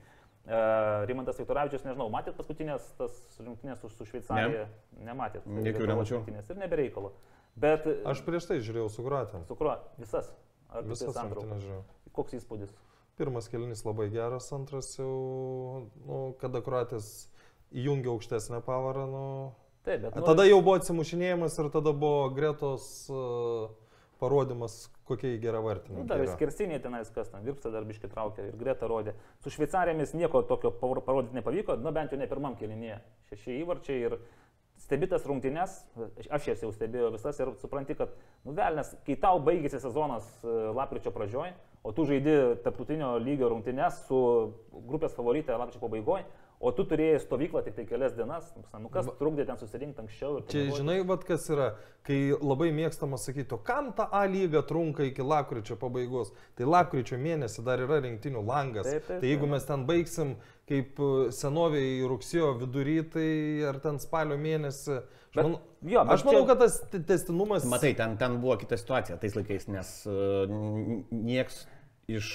Uh, Rimantas Viktoravičius, nežinau, matėt paskutinės tas rinktinės su, su Šveicarija? Ne. Nematėt. Niekių nemačiau. Ir nebereikalo. Bet... Aš prieš tai žiūrėjau su Kroatija. Su Kroatija, visas? Ar visas rinktinės žiūrėjau. Koks įspūdis? Pirmas kėlinys labai geras, antras jau, nu, kada Kroatijas įjungia aukštesnę pavarą, nu... Taip, bet nori... Tada jau buvo atsimušinėjimas ir tada buvo Gretos uh, parodimas, kokie gera vartininkai. Nu, dar skersiniai tenais kas ten virpsta, dar biškai traukia ir Greta rodė. Su Šveicarijomis nieko tokio parodyti nepavyko, nu bent jau ne pirmam kėlinyje. Šeši įvarčiai ir stebitas rungtynes, aš jas jau stebėjau visas ir supranti, kad, nu velnes, kai tau baigėsi sezonas lapkričio pradžioj, o tu žaidi tarptautinio lygio rungtynes su grupės favorite lapkričio pabaigoje, o tu turėjai stovyklą tik tai kelias dienas, nu kas trukdė ten susirinkti anksčiau. Ir čia žinai, vat kas yra, kai labai mėgstama sakyti, o kam ta A lyga trunka iki lapkričio pabaigos, tai lapkričio mėnesį dar yra rinktinių langas, taip, taip, tai jeigu mes ten baigsim kaip senovėj rugsėjo vidury, tai ar ten spalio mėnesį, aš, bet, man, jo, aš manau, čia... kad tas tęstinumas... Matai, ten, ten buvo kita situacija tais laikais, nes uh, nieks iš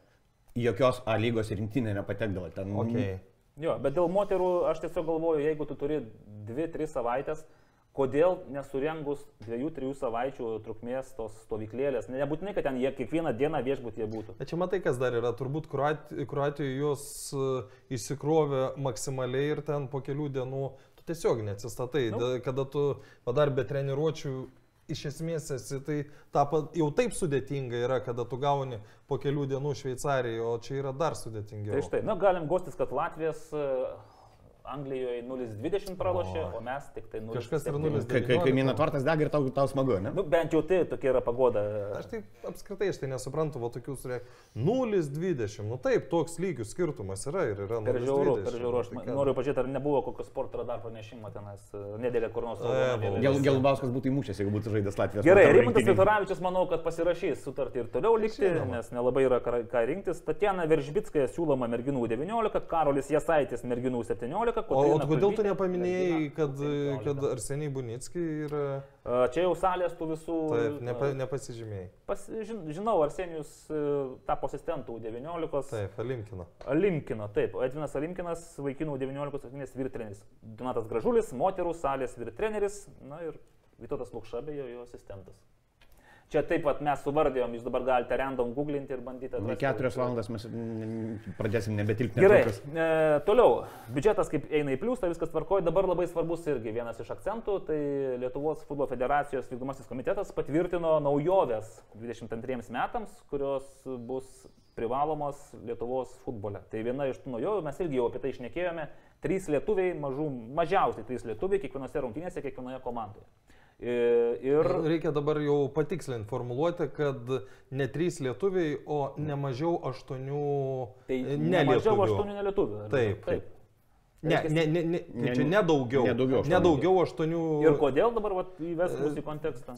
jokios A lygos rinktinė nepatekdavo. Ten... Okay. Jo, bet dėl moterų aš tiesiog galvoju, jeigu tu turi dvi tris savaitės, kodėl nesurengus dviejų trijų savaičių trukmės tos stovyklėlės, nebūtinai, kad ten jie kiekvieną dieną viešbutyje būtų. Bet čia matai, kas dar yra, turbūt Kroatijoje jos įsikrovė maksimaliai ir ten po kelių dienų tu tiesiog neatsistatai, nu. Kada tu dar be treniruočių iš esmės esi, tai tapo, jau taip sudėtinga yra, kada tu gauni po kelių dienų Šveicarijoje, o čia yra dar sudėtingiau. Tai štai, na, galim gostis, kad Latvijos Anglijoje nulis dvidešimt pralošė, o mes tik tai nulis septyni. Kažkas yra nulis Kai, kai, kai mina tvartas dega ir tau, tau smagu, ne? Nu, bent jau tai tokia yra pagoda. Aš tai apskritai, aš tai nesuprantu, va tokių surė. nulis dvidešimt, nu taip, toks lygių skirtumas yra ir yra Per nulis žiauru, dvidešimt. per žiauru. Aš Tai noriu pažiūrėti, ar nebuvo kokio sporto radar pranešimo tenais, nedėlė kur nors. Gel, Gelbauskas būtų įmušęs, jeigu būtų žaidęs Latvijos. Gerai, Rimantas Viktoravičius manau, kad pasirašys sutartį ir toliau likti, nes nelabai yra ką rinktis. Tatjana Veržbickaja siūloma merginų devyniolika, Karolis Jasaitis merginų septyniolika. O, o kodėl tu nepaminėjai, kad, kad Arsenij Bunickiai yra... Čia jau salės tų visų... Taip, nepa, nepasižymėjai. Pas, žin, žinau, Arsenijus tapo asistentų devyniolikos. Taip, Alimkino. Alimkino, taip. Edvinas Alimkinas, vaikinų devyniolikos atminės vyrtreneris. Donatas Gražulis, moterų salės vyrtreneris. Na ir Vytautas Lukša, beje, jo asistentas. Čia taip pat mes suvardėjom, jūs dabar galite random googlinti ir bandyti atrasti. Keturias valandas mes pradėsim nebetilpti. Gerai, e, toliau. Biudžetas kaip eina į plius, tai viskas tvarkoja. Dabar labai svarbus irgi vienas iš akcentų, tai Lietuvos futbolo federacijos vykdomasis komitetas patvirtino naujoves dvidešimt antriems metams, kurios bus privalomos Lietuvos futbole. Tai viena iš tų naujovių, mes irgi jau apie tai šnekėjome, trys lietuviai, mažų, mažiausiai trys lietuviai kiekvienose rungtynėse, kiekvienoje komandoje. Ir... Reikia dabar jau patikslinti formuluoti, kad ne trys lietuviai, o ne mažiau aštuonių tai nelietuvių. Ne mažiau aštuonių nelietuvių. Taip, taip. Ne, ne, ne, ne, ne, čia nedaugiau. Nedaugiau aštuonių. Nedaugiau aštuonių. Ir kodėl dabar vat, įves mus į kontekstą?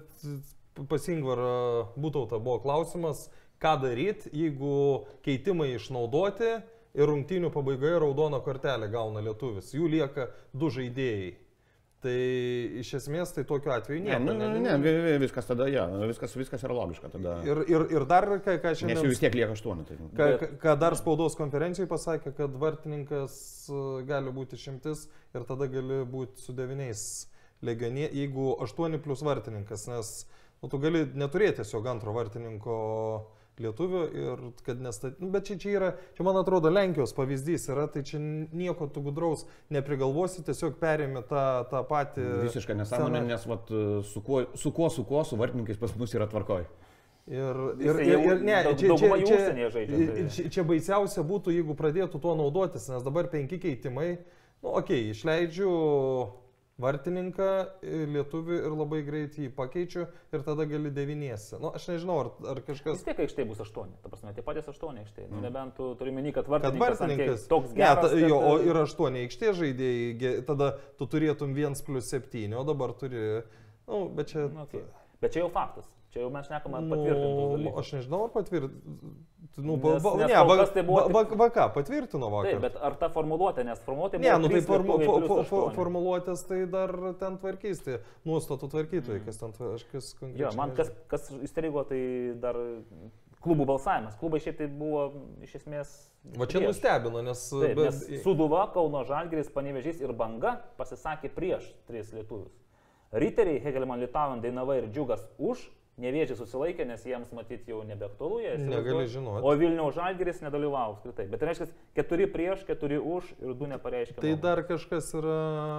Čia pas Ingvarą Butautą buvo klausimas, ką daryti, jeigu keitimai išnaudoti ir rungtynių pabaigoje raudoną kortelę gauna lietuvis. Jų lieka du žaidėjai. Tai iš esmės tai tokiu atveju nieko. Ne, ne, ne, ne, viskas tada, ja, viskas, viskas yra logiška tada. Ir, ir, ir dar, ką, ką šiandien... Nes jų vis tiek lieka aštuoni. Tai... Ką, ką dar spaudos konferencijoje pasakė, kad vartininkas gali būti šimtis ir tada gali būti su devyniais legionieriais, jeigu aštuoni plus vartininkas, nes nu, tu gali neturėti tiesiog antro vartininko lietuvių ir kad nestat... Nu, bet čia, čia yra, čia man atrodo Lenkijos pavyzdys yra, tai čia nieko tu gudraus neprigalvosi, tiesiog perėmė tą, tą patį... Visiškai nesąmonė, nes vat, su, kuo, su kuo, su kuo, su vartininkais pas mus yra tvarkoj. Ir, ir, ir, ir ne, čia, čia, čia, čia, čia baisiausia būtų, jeigu pradėtų tuo naudotis, nes dabar penki keitimai, nu okei, okay, išleidžiu vartininką lietuvį ir labai greit jį pakeičiu ir tada gali devyniesi. Nu, aš nežinau, ar, ar kažkas... Vis tiek aikštėje bus aštuoni, ta prasme, tie patys aštuoni aikštėje. Mm. Nu, nebent tu turi meni, kad vartininkas, kad vartininkas toks geras. Ne, ta, jo, kad... o ir aštuoni aikštėje žaidėjai, tada tu turėtum vienas plus septyni, o dabar turi... Nu, bet čia... Okay. Bet čia jau faktas. Čia jau mes šnekame apie patvirtintus dalykus. Aš nežinau, ar patvirtino. Nu, nes, ba, nes ne, va, tai buvo... va, va, va ką, patvirtino vakar. Taip, bet ar ta formuluotė, nes formuluotė buvo... Ne, nu tai formu, fo, fo, fo, aštuoni. formuluotės tai dar ten tvarkys, tai nuostatų tvarkytojai, mm. kas ten kažkas konkrečiai. Jo, man kas, kas įstrigo, tai dar klubų balsavimas. Klubai šiaip tai buvo iš esmės... Va čia prieš. Nustebino, nes... Taip, bet... nes Sūduva, Kauno Žalgiris, Panevėžys ir Banga pasisakė prieš tris lietuvius. Riteriai, Hegelman, Litauen, Dainava ir Džiugas už, Nevėžys susilaikė, nes jiems matyti jau nebeaktualu. Negali žinoti. O Vilniaus Žalgiris nedalyvavo apskritai. Bet tai reiškia, keturi prieš, keturi už ir du nepareiškė. Tai dar kažkas yra...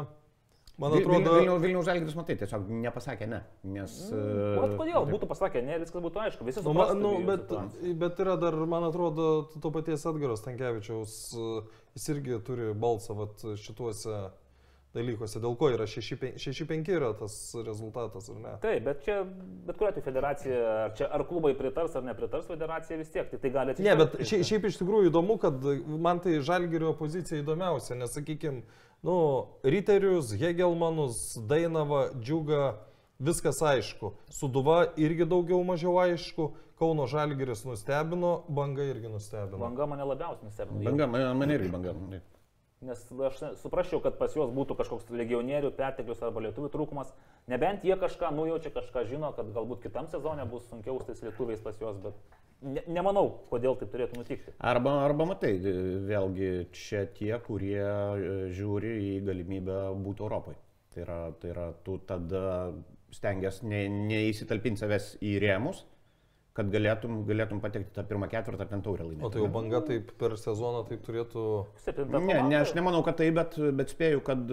Man Vil, atrodo... Vilniaus, Vilniaus Žalgiris, matai, tiesiog nepasakė ne. Nes... Mm, o kodėl? Taip. Būtų pasakę ne, viskas būtų aišku. Visi suprastų. Nu, nu, bet, bet yra dar, man atrodo, to paties Edgaras Stankevičiaus, jis irgi turi balsą vat, šituose... dalykuose, dėl ko yra šeši penki yra tas rezultatas, ar ne? Taip, bet čia, bet kuriuo atveju federacija, ar, čia, ar klubai pritars ar nepritars, federacija vis tiek, tai, tai gali atsitikti. Ne, bet šiaip, šiaip iš tikrųjų įdomu, kad man tai Žalgirio pozicija įdomiausia, nes, sakykime, nu, Riterius, Hegelmanus, Dainava, Džiuga, viskas aišku. Sūduva irgi daugiau mažiau aišku, Kauno Žalgiris nustebino, Banga irgi nustebino. Banga mane labiausiai nustebino. Banga, mane, mane irgi Banga. Nes aš suprasčiau, kad pas juos būtų kažkoks legionierių perteklius arba lietuvių trūkumas. Nebent jie kažką nujaučia, kažką žino, kad galbūt kitam sezone bus sunkiau su tais lietuviais pas juos, bet ne, nemanau, kodėl taip turėtų nutikti. Arba, arba matai, vėlgi čia tie, kurie žiūri į galimybę būti Europai. Tai yra, tai yra tu tada stengiasi ne, neįsitalpinti savęs į rėmus kad galėtum, galėtum patekti tą pirmą ketvirtą ar ten taurę laimėti. O tai jau Banga taip per sezoną taip turėtų... Ne, ne, aš nemanau, kad tai, bet, bet spėju, kad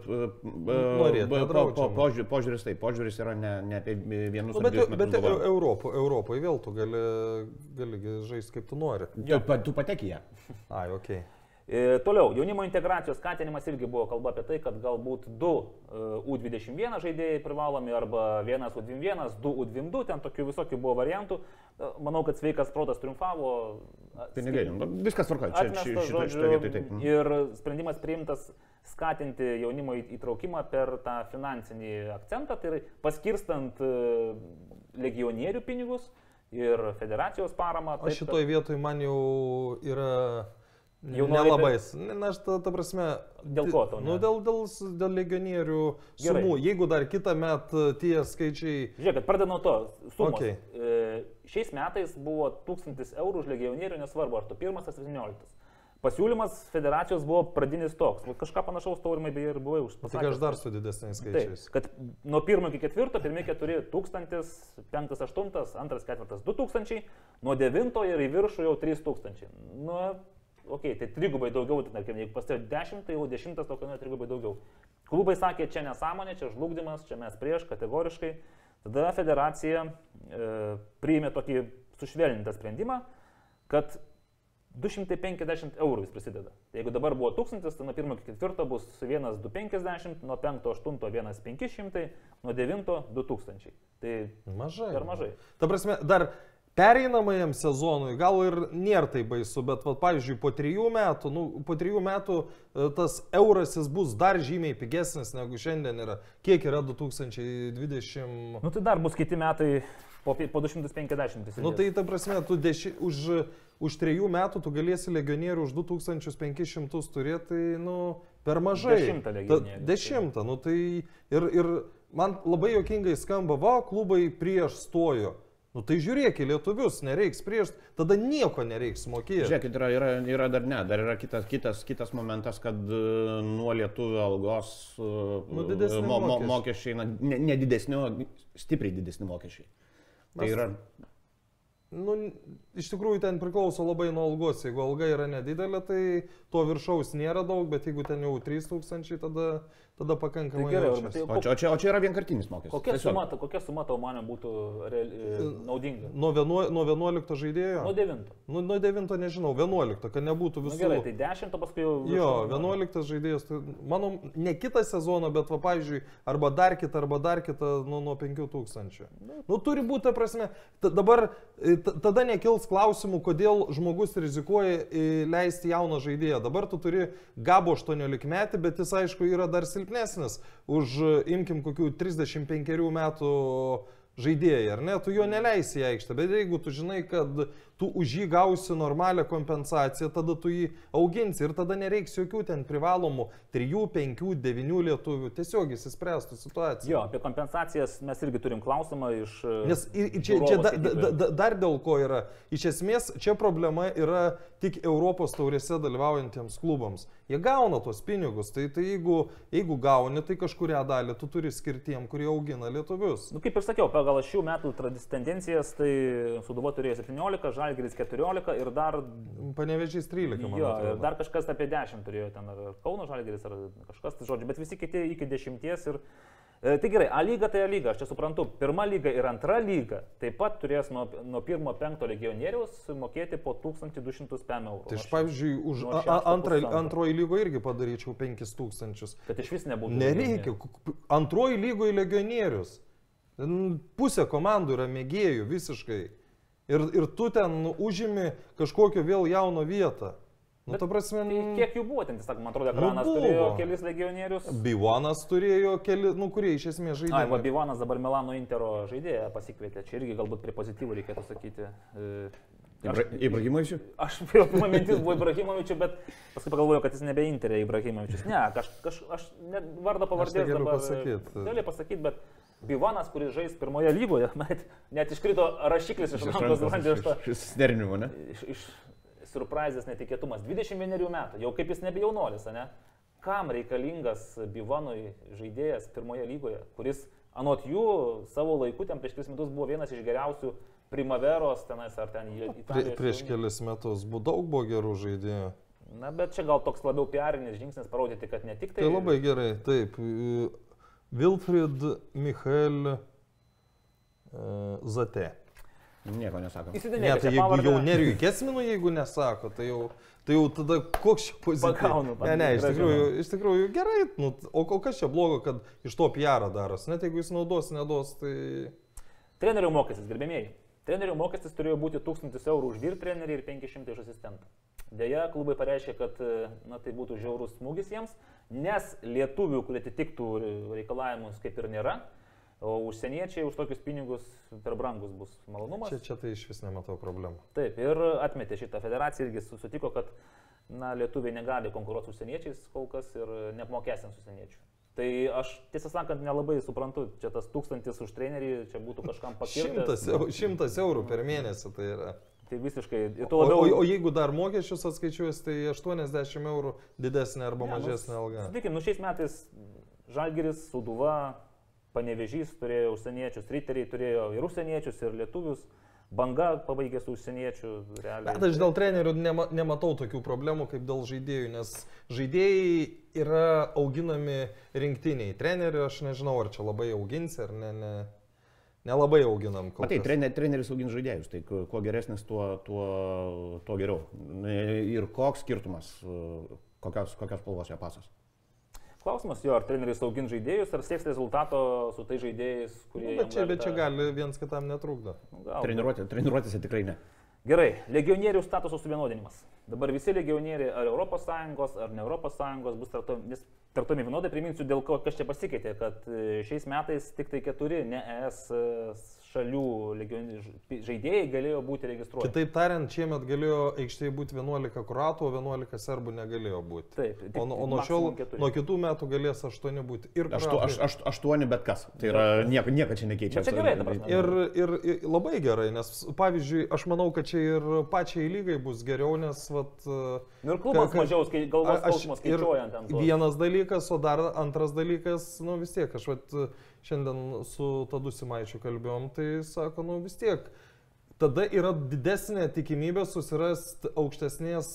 Norėt, po, po, požiūris, požiūris, tai, požiūris yra ne, ne apie vienus nu, ar bet, dviejus metus. Bet Europo, Europoje vėl tu gali, gali žaisti kaip tu nori. Tu, tu patek į ją. Ai, okei. Okay. E, toliau, jaunimo integracijos skatinimas irgi buvo kalba apie tai, kad galbūt du U dvidešimt vienas žaidėjai privalomi arba vienas U dvidešimt vienas, du U dvidešimt du, ten tokių visokių buvo variantų. Manau, kad sveikas protas triumfavo. Pinigai, viskas tvarkoja, čia šitoje šito, šito vietoje taip. Ir sprendimas priimtas skatinti jaunimo įtraukimą per tą finansinį akcentą, tai yra paskirstant legionierių pinigus ir federacijos paramą. O šitoje vietoje man jau yra... Jau nelabai. Na, aš ta, ta prasme... Dėl ko tau? Nu, dėl, dėl, dėl legionierių sumų. Jeigu dar kitą metą tie skaičiai... Žiūrėk, pradedam nuo to. Sumos. Okay. E, šiais metais buvo tūkstantis eurų už legionierių, nesvarbu, ar tu pirmas ar septynioliktas. Pasiūlymas federacijos buvo pradinis toks. Kažką panašaus taurimai beje ir buvai užpasakęs. Tik aš dar su didesniais skaičiais. Taip, kad nuo pirmo iki ketvirto, pirmie keturi tūkstantis, penktas, aštuntas, antras, ketvirtas, du tūkstančiai, nuo devinto ir į viršų jau trys tūkstančiai. Nu, ok, tai trigubai daugiau, tarkim, jeigu pasitėjo dešimt, tai jau dešimtas to kainuoja trigubai daugiau. Klubai sakė, čia nesąmonė, čia žlugdymas, čia mes prieš, kategoriškai. Tada federacija e, priėmė tokį sušvelnintą sprendimą, kad du šimtai penkiasdešimt eurų jis prisideda. Tai jeigu dabar buvo tūkstantis, tai nuo pirmo iki ketvirto bus vienas du penkiasdešimt, nuo penkto aštunto vienas penki šimtai, nuo devinto du tūkstančiai. Tai mažai. Per mažai. Ta prasme, dar... Pereinamajam sezonui gal ir nėra tai baisu, bet, va, pavyzdžiui, po trijų metų, nu, po trijų metų tas euras jis bus dar žymiai pigesnis negu šiandien yra. Kiek yra du tūkstančiai dvidešimt? Nu tai dar bus kiti metai po, po du šimtus penkiasdešimt. Nu tai ta prasme, tu deši, už, už trijų metų tu galėsi legionierių už du tūkstančius penkis šimtus turėti, tai, nu, per mažai. Dešimtą legionierių. Ta, dešimtą, nu tai ir, ir man labai juokingai skamba, va, klubai prieš stojo. Nu tai žiūrėk į lietuvius, nereiks prieš, tada nieko nereiks mokėti. Žiūrėkit, yra, yra, yra dar ne, dar yra kitas, kitas, kitas momentas, kad uh, nuo lietuvių algos uh, nu, mo, mo, mokesčiai, na, ne, ne didesni, stipriai didesni mokesčiai. Tai Mes, yra... Nu, iš tikrųjų ten priklauso labai nuo algos, jeigu alga yra nedidelė, tai to viršaus nėra daug, bet jeigu ten jau trys tūkstančiai, tada, tada pakankamai tai gerai, jaučiasi. O čia, o, čia, o čia yra vienkartinis mokestis. Kokia suma, kokia suma tau manė būtų reali, naudinga? Nuo, vienu, nuo vienuolikto žaidėjo? Nuo devinto. Nu, nuo devinto nežinau, vienuolikto, kad nebūtų visų. Nu, gerai, tai dešimt, paskui jau... Jo, vienuoliktas žaidėjas, tai, manau, ne kitą sezoną, bet, va, pavyzdžiui, arba dar kitą, arba dar kitą nu, nuo penkių tūkstančių. Nu, turi būti, ta prasme, ta, dabar ta, tada nekils klausimų, kodėl žmogus rizikuoja leisti jauną žaidėją. Dabar tu turi Gabo aštuoniolikmetį, bet jis, aišku, yra dar silpnesnis už, imkim, kokių trisdešimt penkerių metų žaidėjai, ar ne? Tu jo neleisi į aikštę, bet jeigu tu žinai, kad tu už jį gausi normalią kompensaciją, tada tu jį auginsi ir tada nereiks jokių ten privalomų trijų, penkių, devynių lietuvių, tiesiog įsispręstų situaciją. Jo, apie kompensacijas mes irgi turim klausimą iš... Nes ir, čia, čia da, da, da, dar dėl ko yra, iš esmės čia problema yra tik Europos taurėse dalyvaujantiems klubams. Jie gauna tuos pinigus, tai, tai jeigu, jeigu gauni, tai kažkurią dalį tu turi skirtiem, kurie augina lietuvius. Nu, kaip ir sakiau, pagal šių metų tendencijas, tai Sūduva turėjo septyniolika, Žalgiris keturiolika ir dar... Panevėžys trylika, man jo, atrodo. Ir dar kažkas apie dešimt turėjo ten, ar Kauno Žalgiris, ar kažkas, tai žodžiu, bet visi kiti iki dešimties ir... E, tai gerai, A lyga tai A lyga, aš čia suprantu, pirma lyga ir antra lyga taip pat turės nuo, nuo pirmo penkto legionieriaus mokėti po tūkstantį du šimtus pem eurų. Tai aš, pavyzdžiui, už a, antrą, antroji lygoje irgi padaryčiau penkis tūkstančius. Kad iš vis nebūtų. Nereikia, antroji lygoje legionierius. Pusė komandų yra mėgėjų visiškai. Ir, ir tu ten užimi kažkokio vėl jauno vietą. Nu, ta prasme, tai kiek jų buvo ten, tiesiog, man atrodo, Ekranas nu, turėjo kelis legionierius. Bivanas turėjo keli, nu, kurie iš esmės žaidė. Ai, va, Bivanas dabar Milano Intero žaidėją pasikvietė, čia irgi galbūt prie pozityvų reikėtų sakyti. Aš, Ibrahimovičių? Aš pirma mintis buvo Ibrahimovičių, bet paskui pagalvojau, kad jis nebe Interė Ibrahimovičius. Ne, kaž, kaž, aš net vardo pavardės dabar pasakyt. Gali pasakyti, bet Bivanas, kuris žais pirmoje lygoje, net iškrito rašiklis iš rankos bandė. Šis nernimo, ne? Iš, iš, surprizas, netikėtumas. dvidešimt vienerių metų, jau kaip jis nebe jaunuolis, ne? Kam reikalingas Bivanui žaidėjas pirmoje lygoje, kuris anot jų savo laiku ten prieš tris metus buvo vienas iš geriausių Primaveros tenais ar ten į Prie, prieš kelis metus buvo daug buvo gerų žaidėjų. Na, bet čia gal toks labiau piarinis žingsnis parodyti, kad ne tik tai... Tai labai gerai, taip. Wilfried Michael uh, Zate. Nieko nesako. Įsidėmėkite, Ne, tai jeigu jau Nerijui Kesminui, jeigu nesako, tai jau, tai jau tada koks čia pozityvus. Pagaunu, Ne, ne, iš tikrųjų, iš tikrųjų gerai, nu, o, o kas čia blogo, kad iš to P R daros, net jeigu jis naudos, nedos, tai... Trenerių mokestis, gerbėmėjai. Trenerių mokestis turėjo būti tūkstantis eurų už vyr trenerį ir penki šimtai už asistentą. Deja, klubai pareiškė, kad na, tai būtų žiaurus smūgis jiems, nes lietuvių, kurie atitiktų reikalavimus, kaip ir nėra. O užsieniečiai už tokius pinigus per brangus bus malonumas. Čia, čia tai iš vis nematau problemų. Taip, ir atmetė šitą federaciją irgi sutiko, kad na, lietuviai negali konkuruoti su užsieniečiais kol kas ir neapmokestins užsieniečių. Tai aš tiesą sakant nelabai suprantu, čia tas tūkstantis už trenerį, čia būtų kažkam pakirtas. Šimtas, eur, šimtas eurų per mėnesį tai yra. Tai visiškai. O, labiau... o, o jeigu dar mokesčius atskaičiuos, tai aštuoniasdešimt eurų didesnė arba ne, mažesnė alga. Sutikim, nu šiais metais Žalgiris, Sūduva, Panevėžys turėjo užsieniečius, Riteriai turėjo ir užsieniečius, ir lietuvius, Banga pabaigė su užsieniečių realiai. Bet aš dėl trenerių nema, nematau tokių problemų kaip dėl žaidėjų, nes žaidėjai yra auginami rinktiniai. Trenerių aš nežinau, ar čia labai auginsi, ar ne, ne, nelabai auginam. Matai, trener, treneris augins žaidėjus, tai kuo geresnis, tuo, tuo, tuo geriau. Ir koks skirtumas, kokios, kokios spalvos jo pasas. Klausimas jo, ar treneris augins žaidėjus, ar sieks rezultato su tai žaidėjais, kurie... Nu, bet, čia, bet čia gali viens kitam netrukdo. Treniruotė, treniruotėse tikrai ne. Gerai, legionierių statuso suvienodinimas. Dabar visi legionieriai ar Europos Sąjungos, ar ne Europos Sąjungos bus traktuojami vienodai. Priminsiu, dėl ko kas čia pasikeitė, kad šiais metais tik tai keturi ne E S šalių žaidėjai galėjo būti registruoti. Kitaip tariant, šiemet galėjo aikštėje būti vienuolika kroatų, o vienuolika serbų negalėjo būti. Taip. O, o nuo, šiol, nuo kitų metų galės aštuoni būti. Ir Aštu, aš, aš, aštuoni bet kas. Tai yra nieko, nieko čia nekeičia. Bet čia gerai, ta prasme. Ir, ir, ir labai gerai, nes pavyzdžiui, aš manau, kad čia ir pačiai lygai bus geriau, nes vat... Ir klubas mažiau galvos skausmas skaičiuojant ant to. Vienas dalykas, o dar antras dalykas, nu vis tiek, aš vat šiandien su Tadu Simaičiu kalbėjom, tai sako, nu vis tiek, tada yra didesnė tikimybė susirasti aukštesnės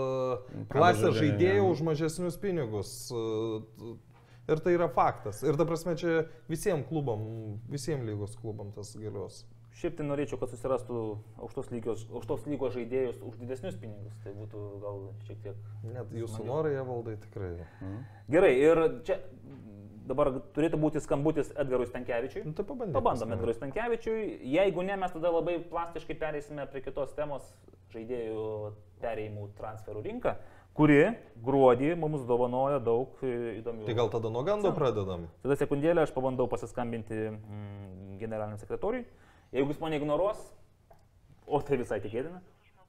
klasės žaidėjų už mažesnius pinigus. Ir tai yra faktas. Ir ta prasme, čia visiems klubam, visiems lygos klubam tas galios. Šiaip tai norėčiau, kad susirastų aukštos lygos, aukštos lygos žaidėjus už didesnius pinigus. Tai būtų gal šiek tiek... Net jūsų norai, Evaldai, tikrai. Mhm. Gerai, ir čia dabar turėtų būti skambutis Edgarui Stankevičiui. Nu, tai pabandėm. Pabandom Edgarui Stankevičiui. Jeigu ne, mes tada labai plastiškai pereisime prie kitos temos žaidėjų perėjimų transferų rinką, kuri gruodį mums dovanojo daug įdomių. Tai gal tada nuo Gando pradedam? Tada sekundėlę aš pabandau pasiskambinti mm, generaliniam sekretoriui. Jeigu jis mane ignoruos, o tai visai tikėtina.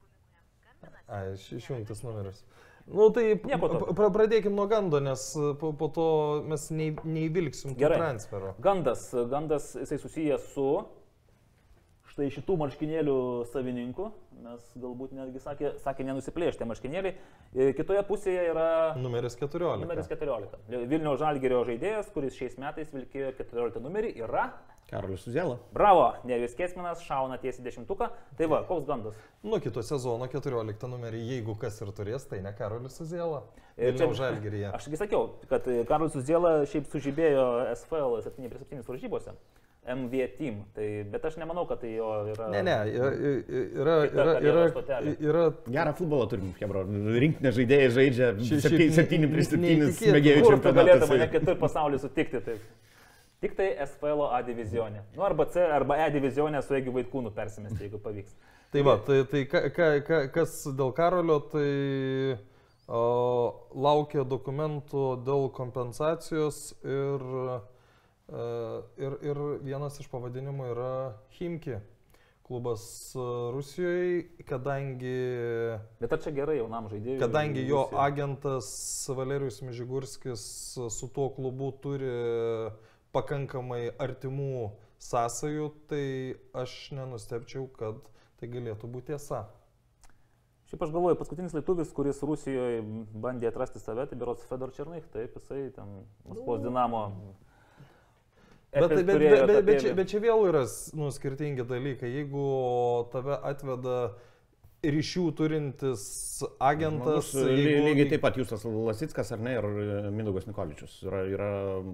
Ai, išjungtas numeris. Nu tai pra, pradėkim nuo Gando, nes po, po to mes nei, neįvilksim tų transfero. Gandas, gandas jisai susijęs su štai šitų marškinėlių savininku, nes galbūt netgi sakė, sakė nenusiplėšti marškinėliai. Kitoje pusėje yra numeris keturiolika. Numeris keturiolika. Vilniaus Žalgirio žaidėjas, kuris šiais metais vilkėjo keturioliktą numerį, yra Karolis Suzėla. Bravo, Nerijus Kesminas šauna tiesiai dešimtuką. Tai va, koks gandas? Nuo kito sezono keturioliktą numerį, jeigu kas ir turės, tai ne Karolis Suzėla. Vilniaus Žalgiryje. Aš tik sakiau, kad Karolis Suzėla šiaip sužibėjo S F L septyni prieš septyni varžybose. M V Team, tai, bet aš nemanau, kad tai jo yra... Ne, ne, yra... yra, yra, yra, yra... Gerą futbolą turim, hebro. Rinktinė žaidėjai žaidžia septyni prieš septyni mėgėjų čempionatus. Kur galėtų mane kitur pasaulyje sutikti, taip. Tik tai S F L A divizione. Nu, arba C, arba E divizione su Egiu Vaitkūnu persimesti, jeigu pavyks. Tai va, tai, tai ka, ka, ka, kas dėl Karolio, tai o, laukia dokumentų dėl kompensacijos ir... Ir, ir vienas iš pavadinimų yra Chimki klubas Rusijoje, kadangi... Bet ar čia gerai jaunam žaidėjui? Kadangi jo agentas Valerijus Mižigurskis su tuo klubu turi pakankamai artimų sąsajų, tai aš nenustebčiau, kad tai galėtų būti tiesa. Šiaip aš galvoju, paskutinis lietuvis, kuris Rusijoje bandė atrasti save, tai berods Fedor Černych, taip, jisai ten Maskvos Dinamo... Bet, bet, bet, bet, bet, čia, bet čia vėl yra nu, skirtingi dalykai. Jeigu tave atveda ryšių turintis agentas... Žmogus, jeigu... Lygiai taip pat Justas Lasickas ar ne, ir Mindaugas Nikoličius. Yra, yra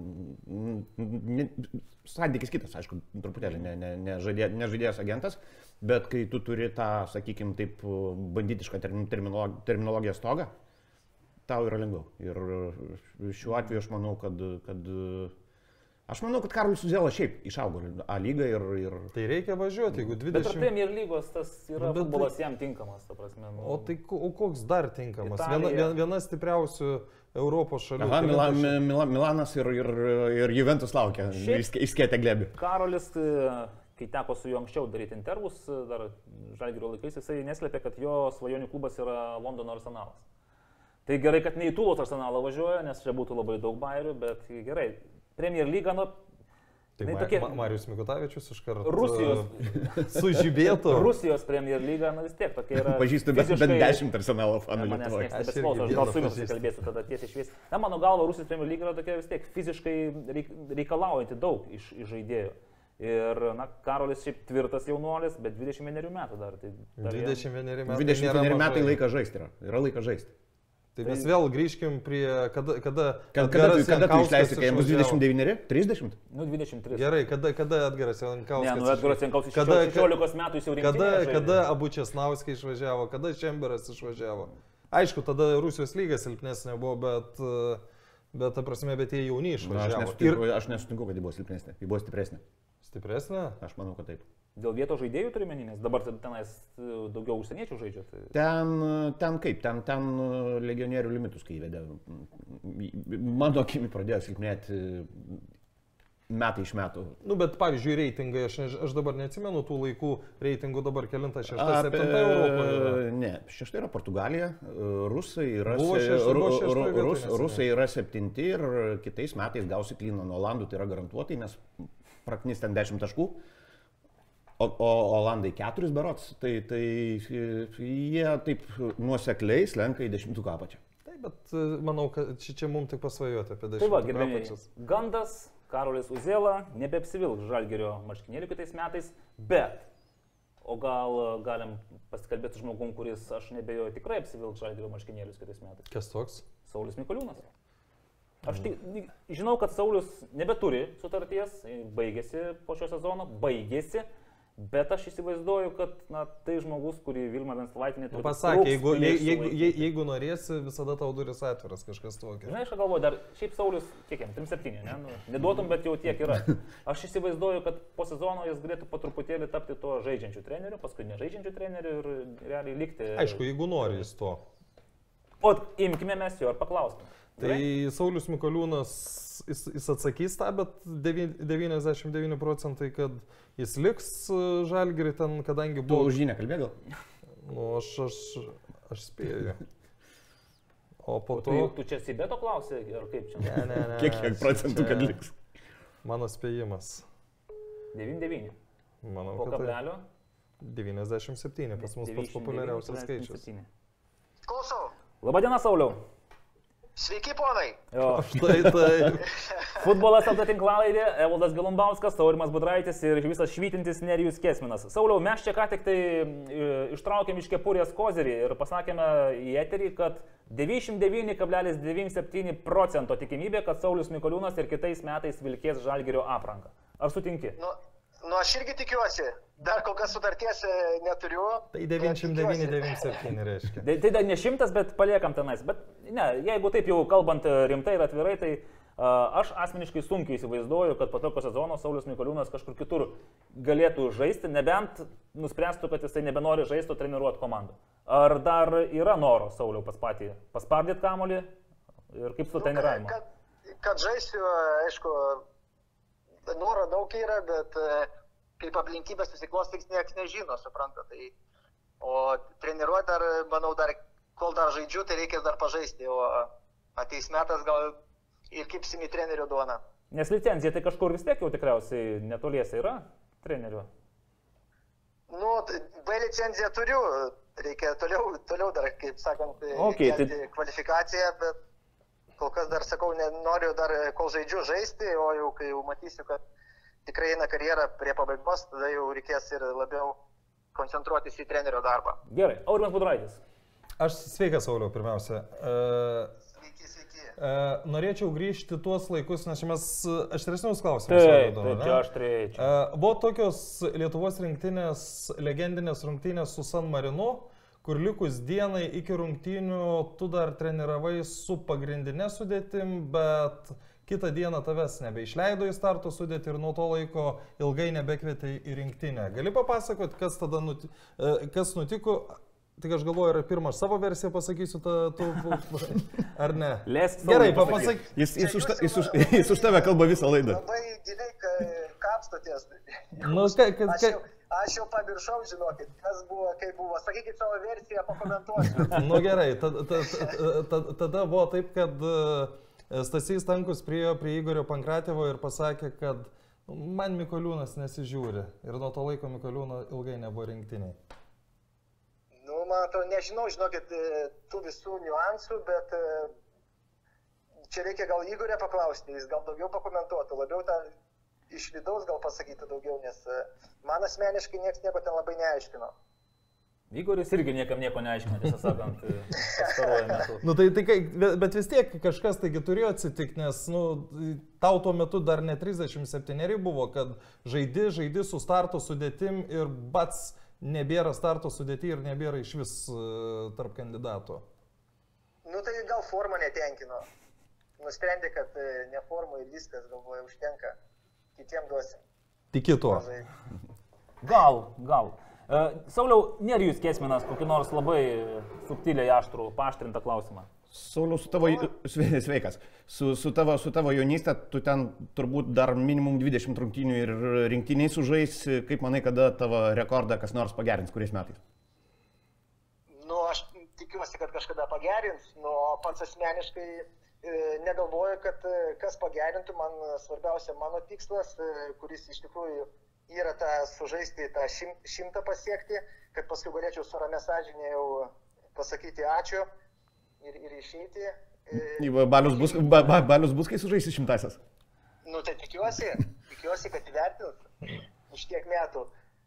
ne, santykis kitas, aišku, truputėlį ne, ne, ne, žaidė, ne žaidėjas agentas, bet kai tu turi tą, sakykime, taip banditišką terminologiją, terminologiją stogą, tau yra lengviau. Ir šiuo atveju aš manau, kad... kad Aš manau, kad Karolis Uzėla šiaip išaugo A lygą ir, ir... Tai reikia važiuoti, jeigu dvidešimt... Bet ar Premier lygos tas yra bet futbolas tai... jam tinkamas, ta prasme. Nu... O tai o koks dar tinkamas? Viena, viena, viena stipriausių Europos šalių. Aha, Mila, Mila, Milanas ir, ir, ir Juventus laukia, išskėtė glebį. Karolis, kai teko su juo anksčiau daryti intervus, dar Žalgirio laikais, jisai neslėpė, kad jo svajonių klubas yra Londono Arsenalas. Tai gerai, kad ne į Tulos Arsenalą važiuoja, nes čia būtų labai daug bairių, bet gerai. Premier lyga, nu... Tai ma tokie... Marijus Mikutavičius iš karto Rusijos... sužibėtų. Rusijos Premier lyga, nu vis tiek tokia yra... Pažįstu fiziškai... bent dešimt Arsenalo fanų Lietuvoje. Aš gal su jumis kalbėsiu tada tiesiai šviesiai. Na, mano galva, Rusijos Premier lyga yra tokia vis tiek fiziškai reikalaujanti daug iš, iš žaidėjų. Ir, na, Karolis šiaip tvirtas jaunuolis, bet dvidešimt vienerių metų dar. Tai dar dvidešimt vieneri metai. dvidešimt vieneri metai laikas žaisti yra. Yra laikas žaisti. Tai mes vėl grįžkim prie, kada... Kada, kada, kada, tu, kada tu išleisi, kai bus dvidešimt devyneri? trisdešimt? Nu, dvidešimt tris. Gerai, kada, kada Edgaras Jankauskas... Ne, nu, Edgaras Jankauskas šešiolikos metų jis jau rinktinėje kada, žaidė. Kada Abu Česnauskai išvažiavo, kada Čemberas išvažiavo. Aišku, tada Rusijos lyga silpnesnė buvo, bet... Bet, ta prasme, bet jie jauni išvažiavo. Na, aš, nesutinku, ir... aš nesutinku, kad ji buvo silpnesnė. Ji buvo stipresnė. Stipresnė? Aš manau, kad taip. Dėl vietos žaidėjų turi menį, nes dabar tenais daugiau užsieniečių žaidžia. Tai... Ten, ten kaip, ten, ten legionierių limitus, kai įvedė. Mano akimi pradėjo silpnėti metai iš metų. Nu, bet pavyzdžiui, reitingai, aš, aš dabar neatsimenu tų laikų reitingų, dabar kelinta, šešta, septinta Europoje. Ne, šešta yra Portugalija, rusai yra, buvo šešta, ru, buvo šešta ru, rus, rusai yra septinti ir kitais metais gausi klyną nuo Olandų, tai yra garantuotai, nes praktinis ten dešimt taškų. O, o Olandai keturis berots, tai, tai jie taip nuosekliai slenka į dešimtuką apačią. Taip, bet manau, kad čia, čia mums tik pasvajoti apie dešimtuką. Tai va, gerbėmiai, gandas, Karolis Uzėla nebeapsivilks Žalgirio marškinėlių kitais metais, bet, o gal galim pasikalbėti su žmogum, kuris, aš nebejoju, tikrai apsivilks Žalgirio marškinėlius kitais metais. Kas toks? Saulius Mikoliūnas. Aš tik, žinau, kad Saulius nebeturi sutarties, baigėsi po šio sezono, baigėsi. Bet aš įsivaizduoju, kad na, tai žmogus, kurį Vilma Venslaitinė turi. Pasakė, jeigu, jeigu, jeigu, jeigu norėsi, visada tau duris atviras kažkas tokio. Žinai, aš galvoju, dar šiaip Saulius, kiek jam, trim septyni, ne? Nu, neduotum, bet jau tiek yra. Aš įsivaizduoju, kad po sezono jis galėtų po truputėlį tapti to žaidžiančių trenerių, paskui nežaidžiančių trenerių ir realiai likti. Aišku, jeigu nori jis to. O imkime mes jo ir paklauskime. Tai Saulius Mikoliūnas, jis, jis atsakys tą, bet devyniasdešimt devyni procentai, kad jis liks Žalgirį ten, kadangi buvo... Tu už jį nekalbė gal? Nu, aš, aš, aš spėju. O po o to... Tu, tu čia Sibeto klausė, ar kaip čia? Ne, ne, ne. Kiek, kiek procentų, kad liks? Mano spėjimas. devyniasdešimt devyni. Manau, po kablelio? devyniasdešimt septyni, pas mus pats populiariausias skaičius. Klausau. Labadiena, Sauliau. Sveiki, ponai. Jo. Tai, tai. Futbolas L T tinklalaidė, Evaldas Galumbauskas, Taurimas Budraitis ir visas švytintis Nerijus Kesminas. Sauliau, mes čia ką tik tai ištraukėm iš kepurės kozerį ir pasakėme į eterį, kad devyniasdešimt devyni kablelis devyniasdešimt septyni procento tikimybė, kad Saulius Mikoliūnas ir kitais metais vilkės Žalgirio aprangą. Ar sutinki? Nu, nu aš irgi tikiuosi. Dar kol kas sutarties neturiu. Tai devyniasdešimt devyni devyniasdešimt septyni reiškia. Tai, tai dar ne šimtas, bet paliekam tenais. Bet ne, jeigu taip jau kalbant rimtai ir atvirai, tai uh, aš asmeniškai sunkiai įsivaizduoju, kad po tokio sezono Saulius Mikoliūnas kažkur kitur galėtų žaisti, nebent nuspręstų, kad jisai nebenori žaisti, o treniruoti komandą. Ar dar yra noro, Sauliau, pas patį paspardyti kamuolį ir kaip su nu, treniravimu? Kad, kad žaisiu, aišku, noro daug yra, bet kaip aplinkybės susiklostys, niekas nežino, supranta. Tai, o treniruoti dar, manau, dar, kol dar žaidžiu, tai reikia dar pažaisti, o ateis metas gal ir kipsim į trenerių duoną. Nes licencija tai kažkur vis tiek jau tikriausiai netoliese yra trenerių. Nu, B licenciją turiu, reikia toliau, toliau dar, kaip sakant, okay, kelti tai... kvalifikaciją, bet kol kas dar, sakau, noriu dar, kol žaidžiu žaisti, o jau kai jau matysiu, kad tikrai eina karjera prie pabaigos, tada jau reikės ir labiau koncentruotis į trenerio darbą. Gerai, Aurimas Budraitis. Aš sveikas, Sauliau, pirmiausia. Uh, Sveiki, sveiki. uh, norėčiau grįžti tuos laikus, nes čia mes aštresnius klausimus. Taip, taip, čia aštriai. Uh, buvo tokios Lietuvos rinktinės legendinės rungtynės su San Marinu, kur likus dienai iki rungtynių tu dar treniravai su pagrindinė sudėtim, bet kitą dieną tavęs nebeišleido į starto sudėtį ir nuo to laiko ilgai nebekvietė į rinktinę. Gali papasakoti, kas tada nuti, kas nutiko? Tik aš galvoju, ar pirmą savo versiją pasakysiu, ta, tu, ar ne? Leisk Gerai, papasakyk. Jis, jis, už ta, jis, už, jis už tave kalba visą laidą. Labai giliai kapstoties. Nu, ka, ka, Aš jau, aš jau pamiršau, žinokit, kas buvo, kaip buvo. Sakykit savo versiją, pakomentuosiu. Nu gerai, tada, tada, tada buvo taip, kad Stasys Stankus priėjo prie Igorio Pankratievo ir pasakė, kad man Mikoliūnas nesižiūri. Ir nuo to laiko Mikoliūno ilgai nebuvo rinktiniai. Nu, man atrodo, nežinau, žinokit, tų visų niuansų, bet čia reikia gal Igorę paklausti, jis gal daugiau pakomentuotų, labiau tą iš vidaus gal pasakytų daugiau, nes man asmeniškai niekas nieko ten labai neaiškino. Igoris irgi niekam nieko neaiškina, tiesą sakant, pastaruoju metu. Nu, tai, tai, bet vis tiek kažkas taigi turėjo atsitikti, nes nu, tau tuo metu dar ne trisdešimt septyneri buvo, kad žaidi, žaidi su starto sudėtim ir bats nebėra starto sudėti ir nebėra iš vis uh, tarp kandidatų. Nu tai gal forma netenkino. Nusprendė, kad ne forma ir viskas, galvoja, užtenka. Kitiem duosim. Tiki tuo. Gal, gal. Uh, Sauliau, Nerijus Kesminas, kokį nors labai subtiliai aštrų, paaštrintą klausimą. Sauliau, su tavo, sveikas, su, su, tavo, su tavo jaunystė, tu ten turbūt dar minimum dvidešimt rungtynių ir rinktiniai sužais, kaip manai, kada tavo rekordą kas nors pagerins, kuriais metais? Nu, aš tikiuosi, kad kažkada pagerins, nu, pats asmeniškai e, negalvoju, kad kas pagerintų, man svarbiausia mano tikslas, e, kuris iš tikrųjų yra ta sužaisti, tą šim, šimtą pasiekti, kad paskui galėčiau su ramia sąžinė jau pasakyti ačiū ir, ir išeiti. E, balius, bus, ba, ba, balius bus, kai sužaisi šimtasias? Nu, tai tikiuosi, tikiuosi, kad įvertins už tiek metų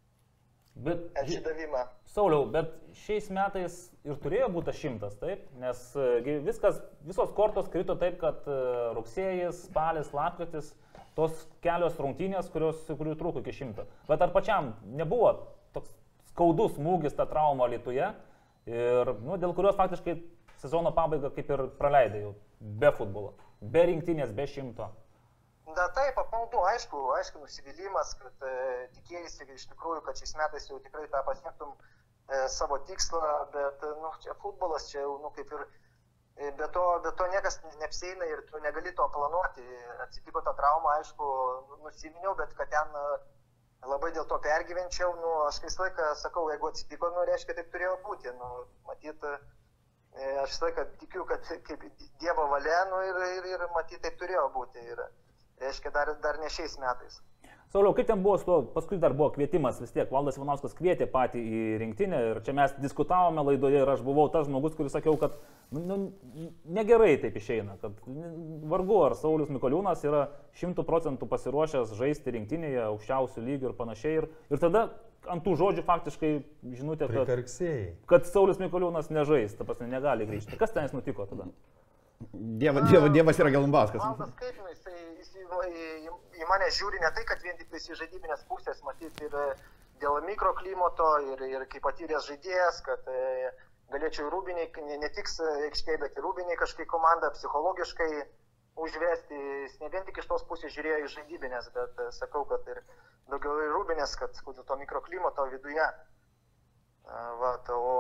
bet, atsidavimą. Sauliau, bet šiais metais ir turėjo būti šimtas, taip? Nes viskas, visos kortos krito taip, kad rugsėjis, spalis, lapkritis, tos kelios rungtynės, kurios, kurių trūko iki šimto. Bet ar pačiam nebuvo toks skaudus smūgis ta trauma Alytuje, ir, nu, dėl kurios faktiškai sezono pabaiga kaip ir praleidai jau be futbolo, be rinktinės, be šimto? Na taip, apmaudu, aišku, aišku, nusivylimas, kad e, tikėjasi iš tikrųjų, kad šiais metais jau tikrai tą pasiektum e, savo tikslą, bet, nu, čia futbolas, čia jau, nu, kaip ir Be to, be to niekas neapsieina ir tu negali to planuoti. Atsitiko ta trauma, aišku, nusiminiau, bet kad ten labai dėl to pergyvenčiau, nu, aš visą laiką sakau, jeigu atsitiko, nu, reiškia, taip turėjo būti. Nu, matyt, aš visą laiką tikiu, kad kaip Dievo valia, nu, ir, ir, ir matyt, taip turėjo būti. Ir, reiškia, dar, dar ne šiais metais. Sauliau, kaip ten buvo su to, paskui dar buvo kvietimas vis tiek, Valdas Ivanauskas kvietė patį į rinktinę ir čia mes diskutavome laidoje ir aš buvau tas žmogus, kuris sakiau, kad nu, negerai taip išeina, kad vargu ar Saulius Mikoliūnas yra šimtų procentų pasiruošęs žaisti rinktinėje, aukščiausių lygių ir panašiai. Ir, ir tada ant tų žodžių faktiškai žinutė, kad, kad Saulius Mikoliūnas nežais, ta prasme negali grįžti. Kas ten nutiko tada? Dieva, dieva, dievas yra Gelumbauskas. Valdas kaip, nu, jis, jis į, į mane žiūri ne tai, kad vien tik iš žaidybinės pusės, matyti ir dėl mikroklimato, ir, ir kaip patyręs žaidėjas, kad e, galėčiau ir rūbiniai, ne, ne tik aikštėje, bet ir rūbiniai kažkaip komandą psichologiškai užvesti. Jis ne vien tik iš tos pusės žiūrėjo į žaidybinės, bet e, sakau, kad ir daugiau ir rūbinės, kad dėl to mikroklimato viduje. E, vat, o,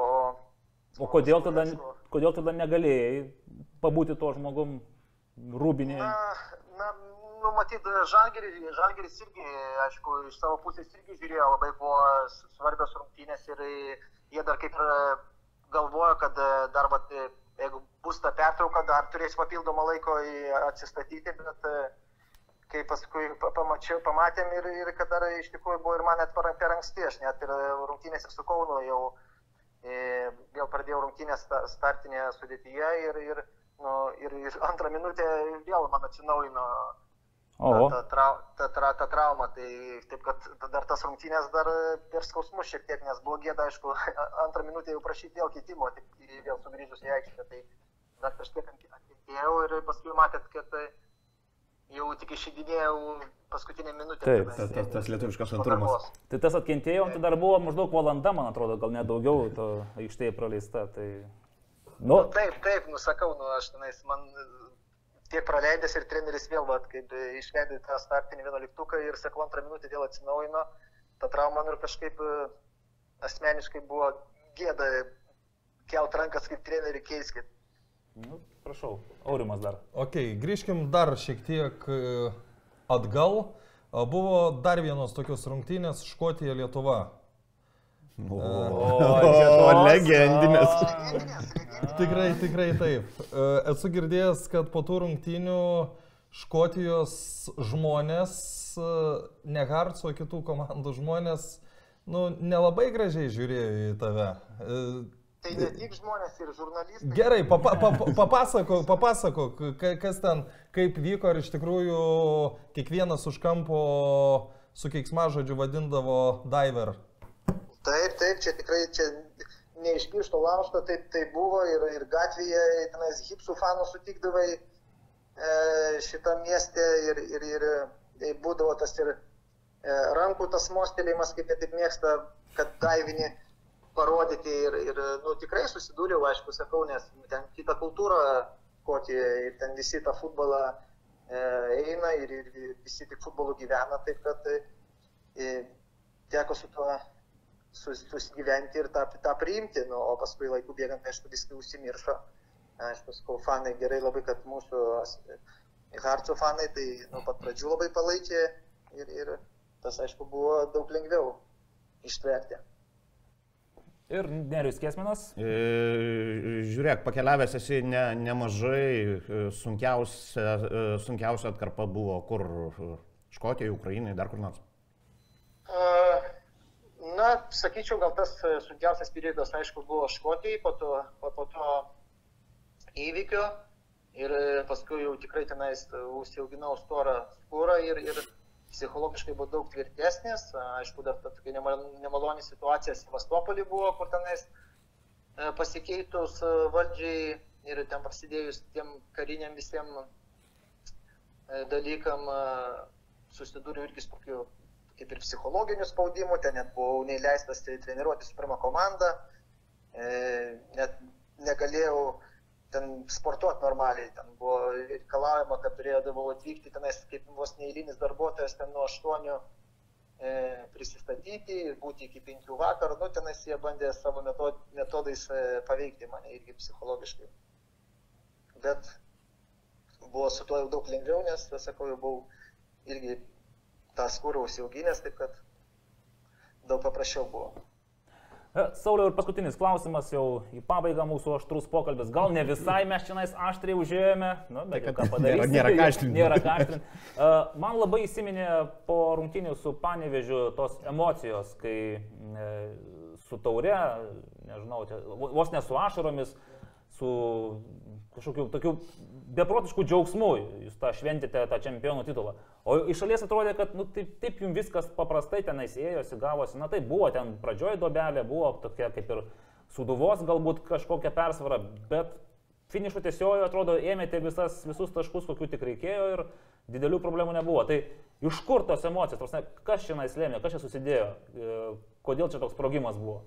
o kodėl tada, kodėl tada negalėjai pabūti to žmogum rūbinėje? Na, na, nu, matyt, Žalgiris, Žalgiris irgi, aišku, iš savo pusės irgi žiūrėjo, labai buvo svarbios rungtynės ir jie dar kaip galvojo, kad dar, vat, jeigu bus ta pertrauka, dar turės papildomą laiko atsistatyti, bet kai paskui pamačiau, pamatėm ir, ir kad dar iš tikrųjų buvo ir man net per, per anksti, aš net ir rungtynės ir su Kaunu jau e, vėl pradėjau rungtynės startinėje sudėtyje ir, ir, nu, ir, ir antrą minutę vėl man atsinaujino ta, ta, trau, ta, ta, ta trauma. Tai taip, kad dar tas rungtynės dar per skausmus šiek tiek, nes buvo gėda, aišku, antrą minutę jau prašyti dėl keitimo, tik vėl sugrįžus į aikštę. Tai dar kažkiek atkentėjau ir paskui matėt, kad jau tik išidinėjau paskutinę minutę. Taip, tas, tas, tas lietuviškas antrumas. Tai tas atkentėjau, tai dar buvo maždaug valanda, man atrodo, gal net daugiau to aikštėje praleista. Tai... Nu... Nu, taip, taip, nusakau, nu, aš tenais man tiek praleidęs ir treneris vėl, vat, kaip išvedė tą startinį vienuoliktuką ir sakau, antrą minutę vėl atsinaujino. Ta trauma ir kažkaip asmeniškai buvo gėda kelt rankas kaip trenerių keiskit. Nu, prašau, Aurimas dar. Ok, grįžkim dar šiek tiek atgal. Buvo dar vienos tokios rungtynės Škotija-Lietuva. O, o, o legendinės. Tikrai, tikrai taip. Esu girdėjęs, kad po tų rungtynių Škotijos žmonės, ne Harco, kitų komandų žmonės, nu, nelabai gražiai žiūrėjo į tave. Tai ne tik žmonės ir žurnalistai. Gerai, papa, papa, papasakok, papasakok, kas ten, kaip vyko, ar iš tikrųjų kiekvienas už kampo su keiksmažodžiu vadindavo diver. Taip, taip, čia tikrai čia neišpiršto laužto, taip tai buvo ir, ir gatvėje tenais hipsų fanų sutikdavai e, šitam mieste ir, ir, ir, ir būdavo tas ir e, rankų tas mostelėjimas, kaip jie taip mėgsta, kad daivinį parodyti ir, ir nu, tikrai susidūriau, aišku, sakau, nes ten kita kultūra, kokie ir ten visi tą futbolą e, eina ir, ir visi tik futbolų gyvena, taip kad e, teko su tuo susigyventi ir tą, tą priimti, nu, o paskui laikų bėgant, aišku, viskai užsimiršo. Aišku, skau, fanai gerai labai, kad mūsų Harco fanai, tai nuo pat pradžių labai palaikė ir, ir tas, aišku, buvo daug lengviau ištverti. Ir Nerijus Kiesminas? E, žiūrėk, pakeliavęs esi ne, nemažai, sunkiausia, sunkiausia atkarpa buvo kur? Škotijai, Ukrainai, dar kur nors? Uh, Na, sakyčiau, gal tas sunkiausias periodas, aišku, buvo Škotijai po to, po, po to įvykio ir paskui jau tikrai tenais užsiauginau storą skūrą ir, ir psichologiškai buvo daug tvirtesnis. Aišku, dar ta tokia nemaloni situacija Sevastopolį buvo, kur tenais pasikeitus valdžiai ir ten prasidėjus tiem kariniam visiem dalykam susidūriau irgi su tokiu kaip ir psichologinių spaudimų, ten net buvau neįleistas treniruoti su pirma komanda, e, net negalėjau ten sportuoti normaliai, ten buvo reikalaujama, kad turėdavau atvykti tenais kaip vos neįlinis darbuotojas ten nuo aštuonių e, prisistatyti, būti iki penkių vakar, nu tenais jie bandė savo metod, metodais e, paveikti mane irgi psichologiškai. Bet buvo su tuo jau daug lengviau, nes, sakau, jau buvau irgi tą skūrą užsiauginęs, taip kad daug paprasčiau buvo. Sauliau, ir paskutinis klausimas jau į pabaigą mūsų aštrus pokalbis. Gal ne visai mes čia aštriai užėjome, nu, bet jau ką padarysime. Nėra kaštrinti. Nėra kaštrinti. Man labai įsiminė po rungtynių su Panevėžiu tos emocijos, kai su taure, nežinau, vos ne su ašaromis, su kažkokiu tokiu beprotišku džiaugsmu jūs tą šventėte tą čempionų titulą. O iš šalies atrodė, kad nu, taip, taip jums viskas paprastai tenais ėjosi, gavosi. Na taip, buvo ten pradžioj dobelė, buvo tokia kaip ir Sūduvos galbūt kažkokia persvara, bet finišų tiesiojo, atrodo, ėmėte visas, visus taškus, kokių tik reikėjo ir didelių problemų nebuvo. Tai iš kur tos emocijos, prasme, kas čia lėmė, kas čia susidėjo, kodėl čia toks sprogimas buvo?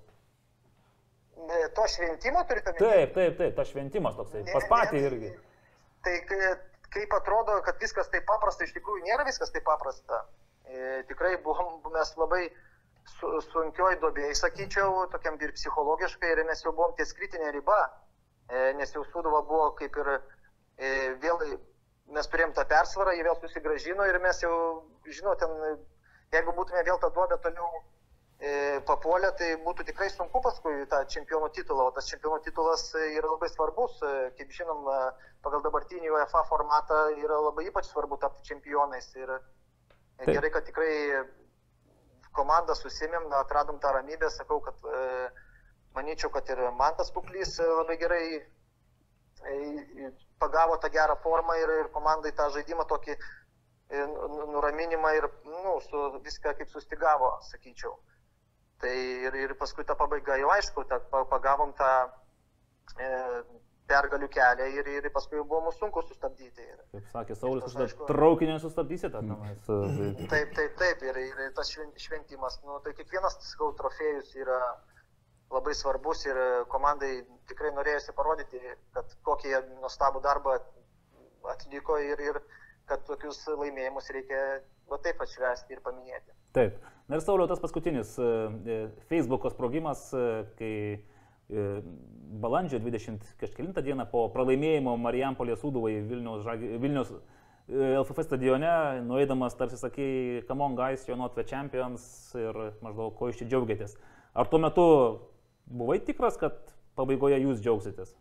To šventimo turite minėti? Taip, taip, taip, tas šventimas toksai, pas patį irgi. Tai kaip atrodo, kad viskas taip paprasta, iš tikrųjų nėra viskas taip paprasta. E, tikrai buvom mes labai su, sunkioj duobėj, sakyčiau, tokiam ir psichologiškai, ir mes jau buvom ties kritinė riba, e, nes jau Sūduva buvo kaip ir e, vėl, mes turėjom tą persvarą, jie vėl susigražino ir mes jau, žinau, ten, jeigu būtume vėl tą duobę toliau papuolę, tai būtų tikrai sunku paskui tą čempionų titulą, o tas čempionų titulas yra labai svarbus, kaip žinom, pagal dabartinį UEFA formatą yra labai ypač svarbu tapti čempionais ir Taip. Gerai, kad tikrai komandą susimėm, atradom tą ramybę, sakau, kad e, manyčiau, kad ir Mantas Kuklys labai gerai e, pagavo tą gerą formą ir, ir komandai tą žaidimą tokį nuraminimą ir nu, su, viską kaip sustigavo, sakyčiau. Tai ir, ir paskui ta pabaiga jau aišku, ta, pagavom tą e, pergalių kelią ir, ir paskui jau buvo mums sunku sustabdyti. Ir, kaip sakė Saulis, tas, aš aišku, traukinio sustabdysite tenais. Taip, taip, taip. Ir, ir tas šventimas, nu, tai kiekvienas, sakau, trofėjus yra labai svarbus ir komandai tikrai norėjusi parodyti, kad kokį nuostabų darbą atliko ir, ir kad tokius laimėjimus reikia va taip atšvęsti ir paminėti. Taip. Na ir Sauliau, tas paskutinis Facebook'o sprogimas, kai balandžio dvidešimt kažkelintą dieną po pralaimėjimo Marijampolės Sūduvai Vilniaus, Vilniaus L F F stadione, nueidamas tarsi sakei, come on guys, you're not the champions ir maždaug ko iš čia džiaugiatės. Ar tuo metu buvai tikras, kad pabaigoje jūs džiaugsitės?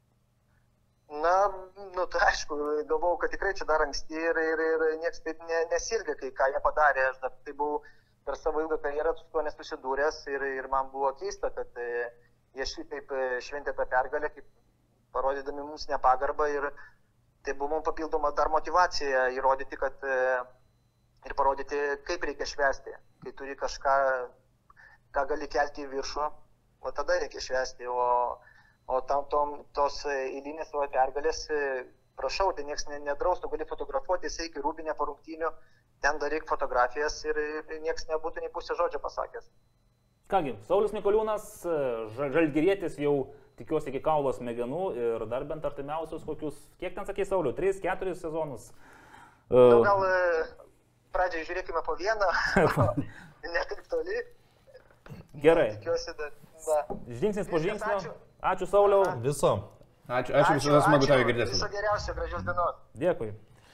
Na, nu, tai aišku, galvojau, kad tikrai čia dar anksti ir, ir, ir niekas taip ne, nesilgia, kai ką jie padarė. Aš dar tai buvau per savo ilgą karjerą su tuo nesusidūręs ir, ir man buvo keista, kad e, jie šitaip šventė tą pergalę, kaip parodydami mums nepagarbą ir tai buvo mums papildoma dar motyvacija įrodyti, kad e, ir parodyti, kaip reikia švęsti. Kai turi kažką, ką gali kelti į viršų, o tada reikia švęsti. O, o tam, tom, tos eilinės savo pergalės, prašau, tai niekas nedraus, tu gali fotografuoti, jisai iki rūbinę po rungtynių, ten daryk fotografijas ir, ir niekas nebūtų nei pusę žodžio pasakęs. Kągi, Saulius Mikoliūnas, žalgirietis jau tikiuosi iki kaulo smegenų ir dar bent artimiausius kokius, kiek ten sakė Sauliu, tris keturis sezonus? Nu, gal pradžiai žiūrėkime po vieną, ne taip toli. Gerai. Tikiuosi, dar, da. Žingsnis po žingsnio. Ačiū, ačiū Sauliau. Viso. Ačiū, ačiū, visada smagu tave girdėti. Viso geriausio, gražios dienos. Dėkui.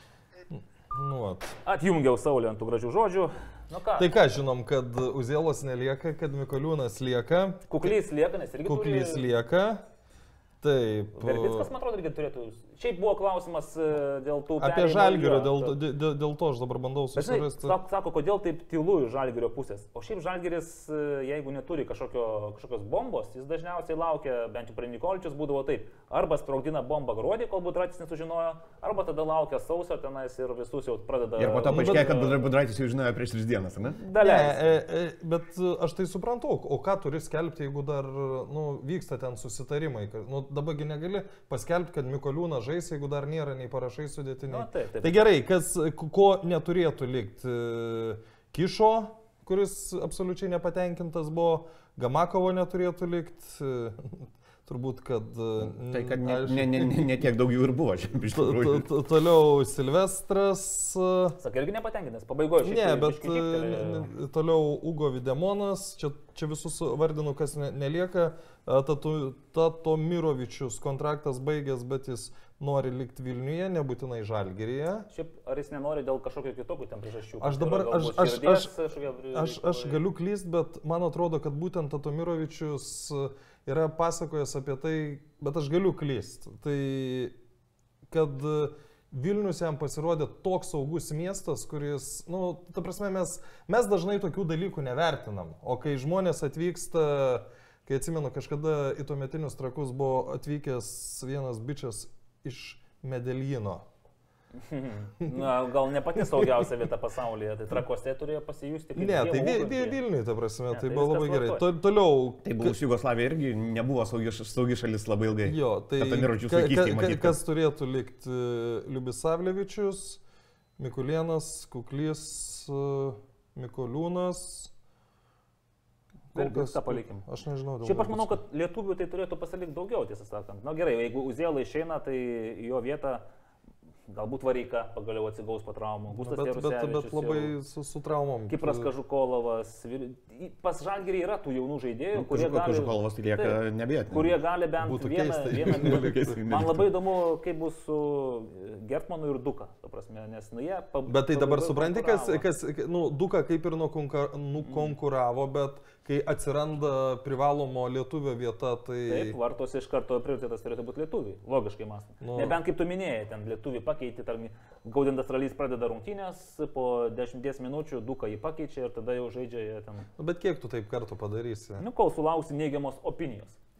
Nu, at. Atjungiau Saulį ant tų gražių žodžių. Nu ką? Tai ką, žinom, kad Uzėlos nelieka, kad Mikoliūnas lieka. Kuklys lieka, nes irgi Kuklys turi... lieka. Taip. Verbickas, man atrodo, irgi turėtų. Šiaip buvo klausimas dėl tų... Apie Žalgirio, dėl, dėl, dėl to aš dabar bandau susirasti. Sako, sako, kodėl taip tylu iš Žalgirio pusės. O šiaip Žalgiris, jeigu neturi kažkokio, kažkokios bombos, jis dažniausiai laukia, bent jau prie Nikolčius būdavo taip, arba sprogdina bombą gruodį, kol Budraitis nesužinojo, arba tada laukia sausio tenais ir visus jau pradeda... Ir po to paaiškėjo, kad Budraitis jau žinojo prieš tris dienas, ne? Daleis. Ne, e, e, bet aš tai suprantu, o ką turi skelbti, jeigu dar nu, vyksta ten susitarimai. Nu, dabargi negali paskelbti, kad Mikoliūnas žais, jeigu dar nėra nei parašai sudėtiniai. Nu, taip, taip. Tai gerai, kas, ko neturėtų likti? Kišo, kuris absoliučiai nepatenkintas buvo, Gamakovo neturėtų likti. Turbūt, kad... Tai, kad ne, ne, ne, ne, ne tiek daug jų ir buvo. Toliau Silvestras. Sakai, irgi nepatenkintas, pabaigoje. Ne, bet toliau Ugo Videmonas, čia, čia visus vardinu, kas ne, nelieka. Tatomirovičius kontraktas baigęs, bet jis nori likti Vilniuje, nebūtinai Žalgiryje. Šiaip, ar jis nenori dėl kažkokių kitokių ten priežasčių? Aš dabar, aš, aš, aš, aš, aš galiu klyst, bet man atrodo, kad būtent Tatomirovičius yra pasakojęs apie tai, bet aš galiu klyst. Tai, kad Vilnius jam pasirodė toks saugus miestas, kuris, nu, ta prasme, mes, mes dažnai tokių dalykų nevertinam. O kai žmonės atvyksta, kai atsimenu, kažkada į tuometinius Trakus buvo atvykęs vienas bičias iš Medeljino. Na, gal ne pati saugiausia vieta pasaulyje, tai Trakuose turėjo pasijusti kaip... Ne, tai Vilniui, ta prasme, ne, tai tai buvo labai gerai. To, toliau... Tai buvusi Jugoslavija irgi nebuvo saugi, saugi šalis labai ilgai. Jo, tai ka, ka, ka, kas turėtų likti? Liubisavlevičius, Mikulėnas, Kuklys, Mikoliūnas... Kas tą palikim? Aš nežinau. Šiaip aš manau, kad lietuvių tai turėtų pasilikti daugiau, tiesą sakant. Na gerai, jeigu Uzėla išeina, tai jo vieta galbūt Vareika pagaliau atsigaus po traumų. Bet, bet, bet, bet labai su, su traumom. Kipras Kažukolovas. Pas Žalgirį yra tų jaunų žaidėjų, kurie gali... Kažukolovas tai lieka nebėjotinai. Kurie gali bent Būtų vieną... vieną keista. Man labai įdomu, kaip bus su Gertmanu ir Duka. Prasme, nes, nu, jie, pa, bet tai dabar supranti, kas, kas, nu, Duka kaip ir nukonkuravo, bet kai atsiranda privalomo lietuvio vieta, tai... Taip, Vartos iš karto prioritetas turėtų būti lietuviai, logiškai mąstant. Nu. Nebent kaip tu minėjai, ten lietuviai pakeiti, tarmi, Gaudindas Tralys pradeda rungtynės, po dešimties minučių Duka jį pakeičia ir tada jau žaidžia jie ten. Bet kiek tu taip kartų padarysi? Nu, kol sulauksi neigiamos opinijos.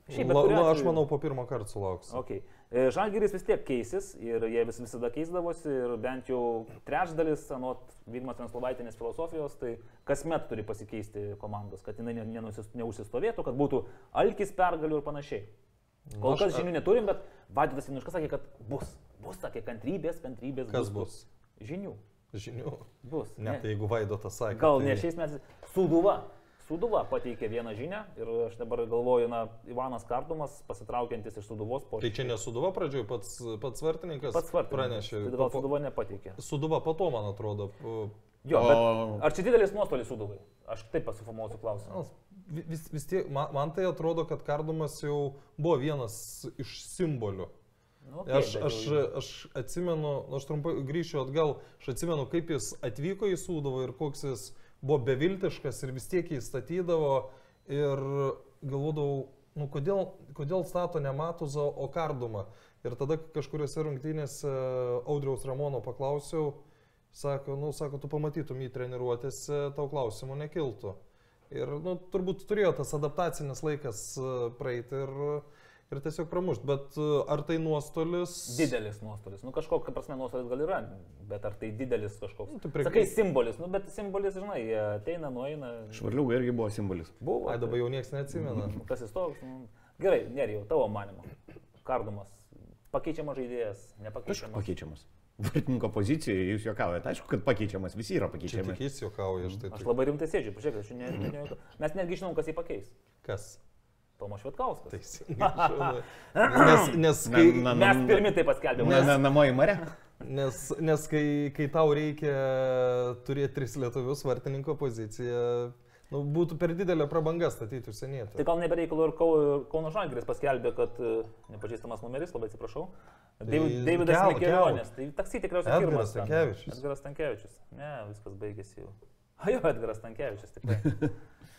Šiaip, bet La, kuriuo la, aš atveju- manau, po pirmo karto sulauksiu. Okay. Žalgiris vis tiek keisis ir jie vis visada keisdavosi ir bent jau trečdalis, anot Vilmos Venslovaitinės filosofijos, tai kasmet turi pasikeisti komandos, kad jinai nenusis- neužsistovėtų, kad būtų alkis pergalių ir panašiai. Kol aš- kas žinių neturim, bet Vaidotas Januškas sakė, kad bus. Bus, sakė, kantrybės, kantrybės. Kas bus? Žinių. Žinių. Bus. Net jeigu Vaidotas sakė. Gal tai... ne šiais metais. Sūduva. Sūduva pateikė vieną žinią ir aš dabar galvoju, na, Ivanas Kartumas pasitraukiantis iš Sūduvos po... Tai čia ne Sūduva pradžioje, pats, pats vartininkas Pats vartininkas. pranešė. Tai gal Po- Sūduva nepateikė. Sūduva po to, man atrodo. Jo, O- bet ar čia didelis nuostolis Sūduvai? Aš taip pasiformuosiu klausimą. Vis, vis tiek, man, man tai atrodo, kad Kardumas jau buvo vienas iš simbolių. Nu, okay, Aš, bet aš, jau- aš atsimenu, aš trumpai grįšiu atgal, aš atsimenu, kaip jis atvyko į Sūduvą ir koks jis buvo beviltiškas ir vis tiek jį statydavo ir galvodavau, nu kodėl, kodėl stato ne Matuzą, o Kardumą. Ir tada kažkuriuose rungtynėse Audriaus Ramono paklausiau, sako, nu, sako, tu pamatytum jį treniruotėse, tau klausimų nekiltų. Ir, nu, turbūt turėjo tas adaptacinis laikas e, praeiti ir, ir tiesiog pramušti, bet e, ar tai nuostolis? Didelis nuostolis. Nu kažkokia prasme nuostolis gal yra, bet ar tai didelis kažkoks? Nu, tai prie- Sakai simbolis, nu bet simbolis, žinai, jie ateina, nueina. Švarlių irgi buvo simbolis. Buvo. Ai, dabar jau niekas neatsimena. Kas jis toks? Nu, gerai, Nerijau, tavo manimu. Kardumas. Pakeičiamas žaidėjas, Aišku, nepakeičiamas. pakeičiamas. Vartininko pozicijoje jūs juokaujate, aišku, kad pakeičiamas, visi yra Čia pakeičiami. tik jis juokauja, aš tai Aš tik. labai rimtai sėdžiu, pažiūrėk, aš ne, ne, ne, mes netgi žinom, kas jį pakeis. Kas? Tomas Švetkauskas. Teisingai. šaunu. Nes, nes, kai, Na, na, Mes pirmi tai paskelbėme. Na, na, namoji mare. nes, nes kai, kai tau reikia turėti tris lietuvius vartininko poziciją, nu, būtų per didelė prabanga statyti Tai užsienietį. gal nebereikalo ir Kau- Kauno Žalgiris paskelbė, kad e, nepažįstamas numeris, labai atsiprašau. Deiv- Deividas kel- Mikelionis. Tai taksi tikriausiai Edgaras pirmas. ten. Stankevičius. Edgaras Stankevičius. Ne, viskas baigėsi jau. Ajo, Edgaras Stankevičius, tikrai.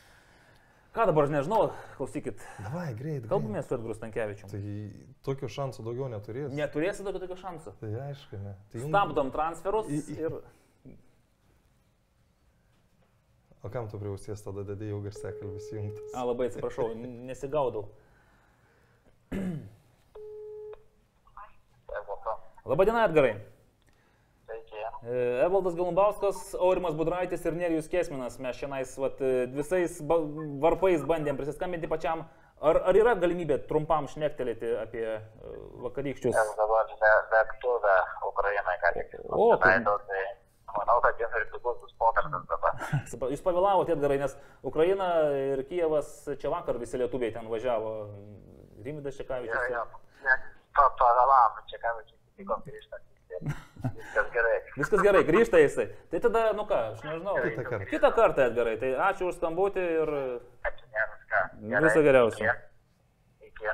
Ką dabar, aš nežinau, klausykit. Davai, greit. Kalbame su Edgaru Stankevičiu. Tai tokio šansų daugiau neturės. Neturėsi tokio tokio šansų. Tai aišku, ne. Tai jum- Stabdom transferus I- i- ir... O kam tu prie ausies tada dedai jau garsiakalbis jungtas? A, labai atsiprašau, n- nesigaudau. Labadiena, Edgarai. Sveiki. E, Evaldas Galumbauskas, Aurimas Budraitis ir Nerijus Kesminas. Mes šiandien vat, e, visais ba varpais bandėm prisiskambinti pačiam. Ar, ar yra galimybė trumpam šnektelėti apie e, vakarykščius? Aš dabar le- lėktuvę Ukrainai ką tik O, tai- nusileidau, tai manau, kad jums ir bus pokalbis dabar. Jūs pavėlavote, Edgarai, nes Ukraina ir Kijevas čia vakar visi lietuviai ten važiavo. Rimvydas Jo, Čekavičius. jo, ne, to pavėlavom, čia ką mes įsitikom grįžtant. Viskas gerai. Viskas gerai, grįžta jisai. Tai tada, nu ką, aš nežinau. Kitą kartą. Kitą kartą, Edgarai. Tai ačiū už skambutį ir Ačiū, ne, viską. Viso geriausio. Iki. Iki.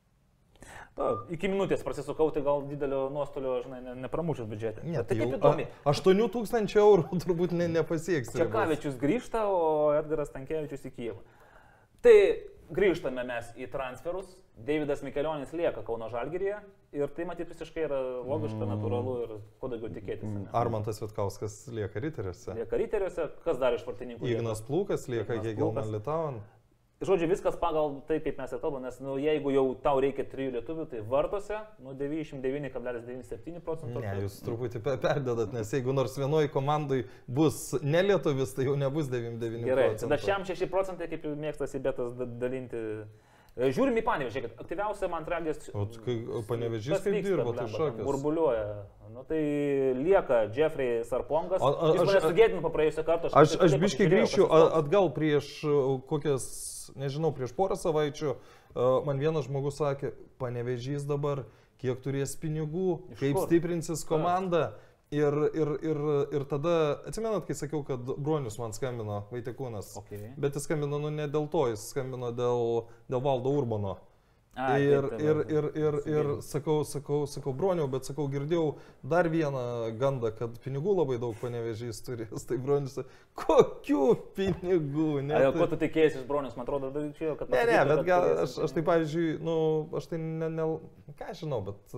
to, iki minutės prasisukau, tai gal didelio nuostolio, žinai, ne, nepramušęs biudžete. Ne, Bet tai tai jau kaip įdomi. aštuonių tūkstančių eurų turbūt ne, nepasieks. Čekavičius grįžta, o Edgaras Stankevičius į Kijevą. Tai grįžtame mes į transferus. Deividas Mikelionis lieka Kauno Žalgiryje ir tai matyt visiškai yra logiška, natūralu ir kuo daugiau tikėtis. ane? Armantas Vietkauskas lieka riteriuose. Lieka riteriuose, kas dar iš vartininkų? lieka? Ignas Plūkas lieka Ignas Gegelman Plūkas. Litavan. Žodžiu, viskas pagal tai, kaip mes ir kalbame, nes nu, jeigu jau tau reikia trijų lietuvių, tai vartose nu, devyniasdešimt devyni kablelis devyniasdešimt septyni procentų. Ne, jūs truputį pe- perdedat, nes jeigu nors vienoje komandai bus nelietuvis, tai jau nebus devyniasdešimt devyni Gerai, procentai. tada šiam šeši procentai, kaip jau mėgsta Sibetas da- dalinti. E, Žiūrim į Panevėžį, kad aktyviausia man tragedijos. O kai Panevėžys kaip dirbo, tai šokas. Burbuliuoja. Nu, tai lieka Jeffrey Sarpongas. O- o- Jis aš- mane sugėdino papraėjusią kartą. Aš, aš taip biškai pasižiūrėjau, grįšiu kas jis toks. a- atgal prieš uh, kokias, nežinau, prieš porą savaičių. Uh, Man vienas žmogus sakė, Panevėžys dabar, kiek turės pinigų, Iš kaip kur? stiprinsis komandą. Ir, ir, ir, ir tada, atsimenat, kai sakiau, kad Bronius man skambino, Vaitekūnas. Okay. Bet jis skambino nu, ne dėl to, jis skambino dėl, dėl Valdo Urbano. A, Ir, taip, taip, ir, taip. ir, ir, ir Sugėdino. sakau, sakau, sakau, Broniau, bet sakau, girdėjau dar vieną gandą, kad pinigų labai daug Panevėžys turės. Tai Bronius, sakė, kokių pinigų? Ne, A, jau, tai- ko tu tikėjai iš Bronius, man atrodo, tai čia, kad... Ne, ne, pasakytų, bet kad gal turės aš, aš tai, pavyzdžiui, nu, aš tai ne, ne ką aš žinau, bet,